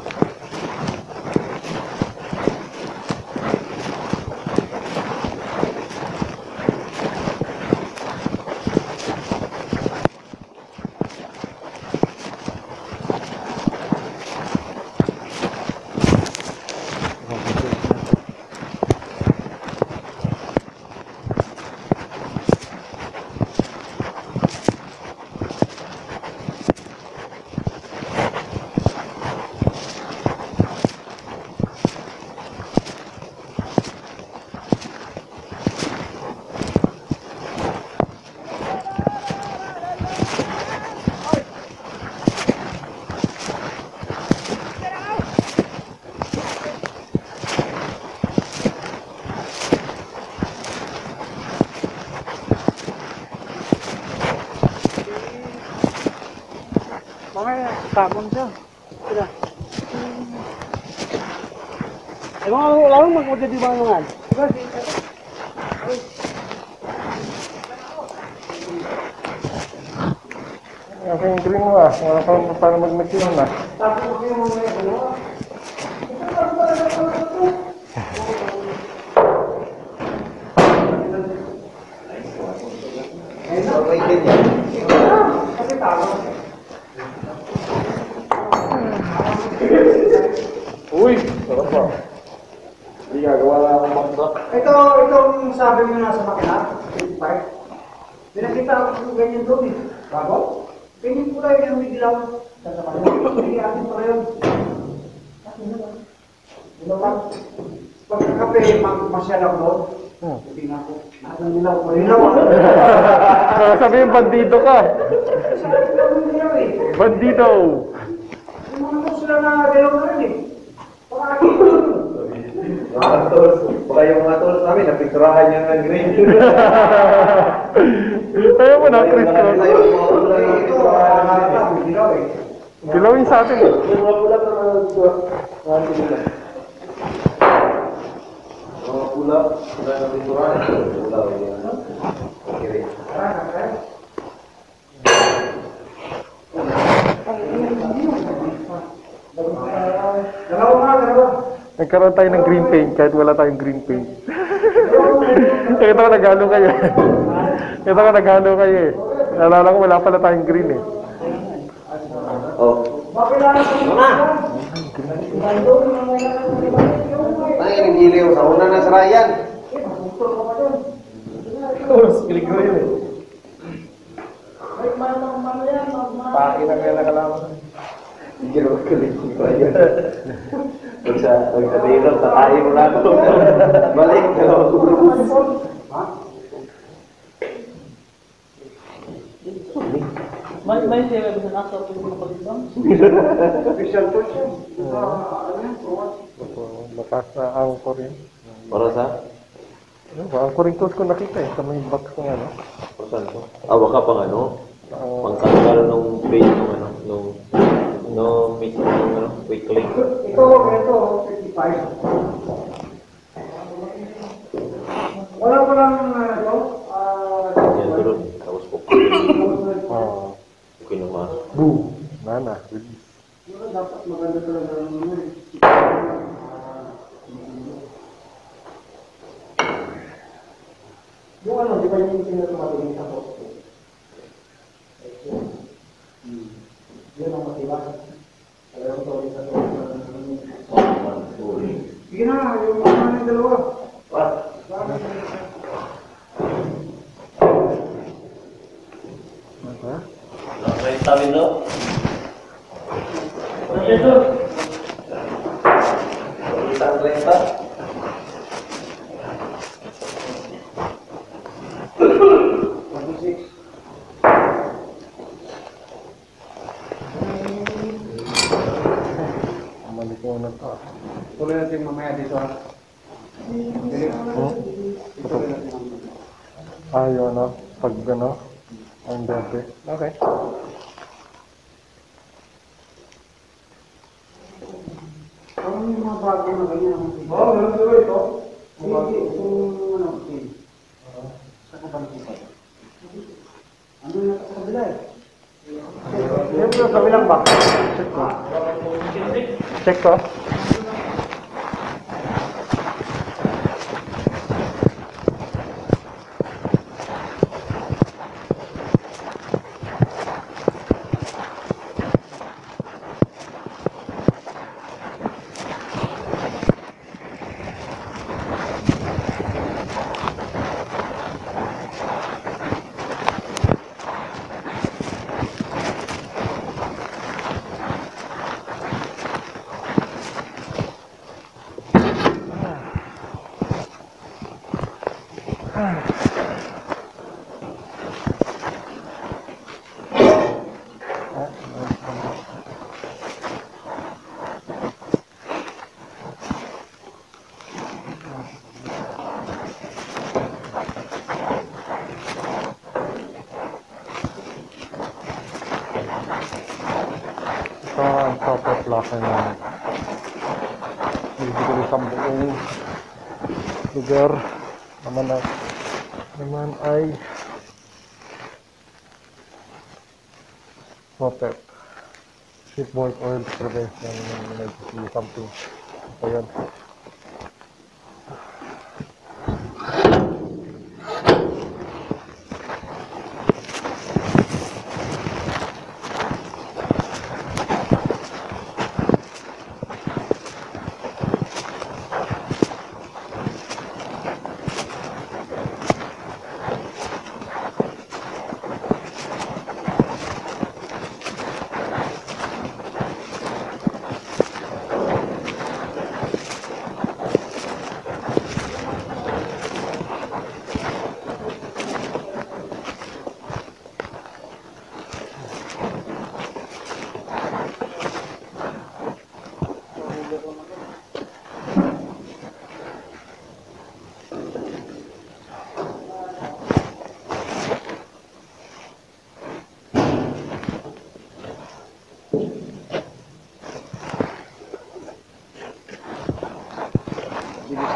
Mamaya, tamang siya. Sila. Eh, mga lang magmagadi ba naman? Diba, Okay, yung green mo ah. Wala pa para mag-makinom na. tapos ko yung mga ano? Kasi tama. Uy! Sarap ba? Hindi gagawa lang akong magda. Ito, itong sabi mo nasa makina, fifty-five. Pinakita ako kung ganyan doon eh. Bago? Ganyan po tayo yung may dilaw. Hindi atin pa yun. Dilaw. Pagkakape, masyal ako doon. Hmm. Hindi na ako. Nakatang dilaw ko. Dilaw. Ah, sabihin, bandido ka. Sabi ko yung dilaw eh. Bandido. Yung mga po sila na dilaw na rin eh. yung mga tools namin, napinturahan niya ng green. Ayaw mo na, Chris Ayun, Cross. ayun, mga kulay, pinturahan ng green. Dilawin sa atin eh. Yung mga pula na mga pula. Mga pula, pula na pinturahan. Pula, yun. Kiri. Nagkaroon tayo ng green paint kahit wala tayong green paint. Ito ko naghalo kayo. Ito ko naghalo kayo eh. Nalala ko wala pala tayong green eh. Oh. Mama! Ay, nagiliw sa una na sa Ryan. Green eh. Paki na kaya nakalaman. Giro ko rin ko ayo. Pag sa pag sa dito, tatay mo na ako. Balik na ako. May may sila sa nasa ko ng pagdam. Official coach yun. Lakas na angkor yun. Para sa? Ano ba? Angkoring tools ko nakita eh. Sa may box ko nga no. Para saan to? Ah, baka pang ano? Ang Pangkakalo nung page nung ano, nung no meet nung ano, quick link. Ito, ito, fifty-five. Wala ko lang ano, ah, Yan tulad. Tapos po. oh. Okay naman. Boom. Nana. Release. dapat maganda talaga ng ano eh. Yung ano, di ba yung pinatumatingin sa poste? Hmm. Yun ang matibay. Talagang tuloy sa tuloy. Sige na, yung mga ng dalawa. What? Apa? May tabi no? Ito. Isang renta. Malikunan to. Tuloy natin mamaya dito ha. Hmm? Tuloy natin mamaya. Ayaw na. Pag ano. Ang dati. Okay. Parang yung mga bago na ganyan. Oo, oh, meron tuloy ito. Hindi, kung ano, okay. Sa kapalitan. Ano na sa kabila eh? Siyempre, sa bilang ba? Check ko. Check ko. Ito ang proper blocker namin. Basically sa buong lugar naman ay naman ay protect. Shipboard oil prevention emergency something. Ito yun.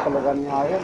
talaga niya yan.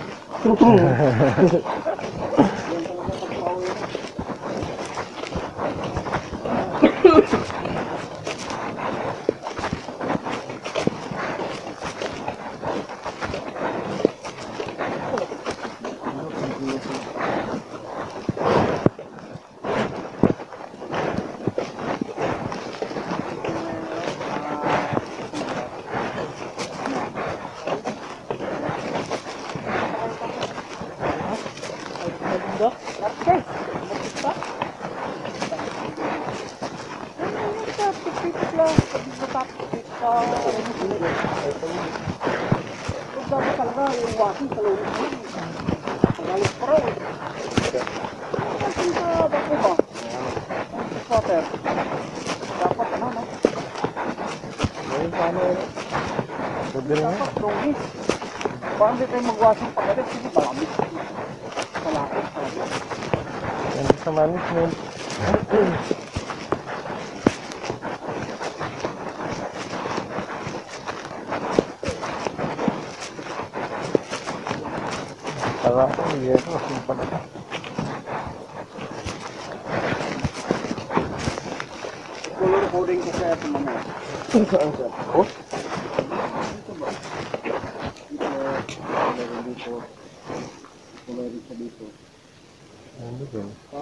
Parang di tayo magwasang pagalit, hindi ba kami? Malaki. Yan sa management. Para ako, yan ako, simpan ako. Color coding ko kaya ito mamaya. Saan siya? Oh? Dito, meron dito. Meron siya dito. Ano ba?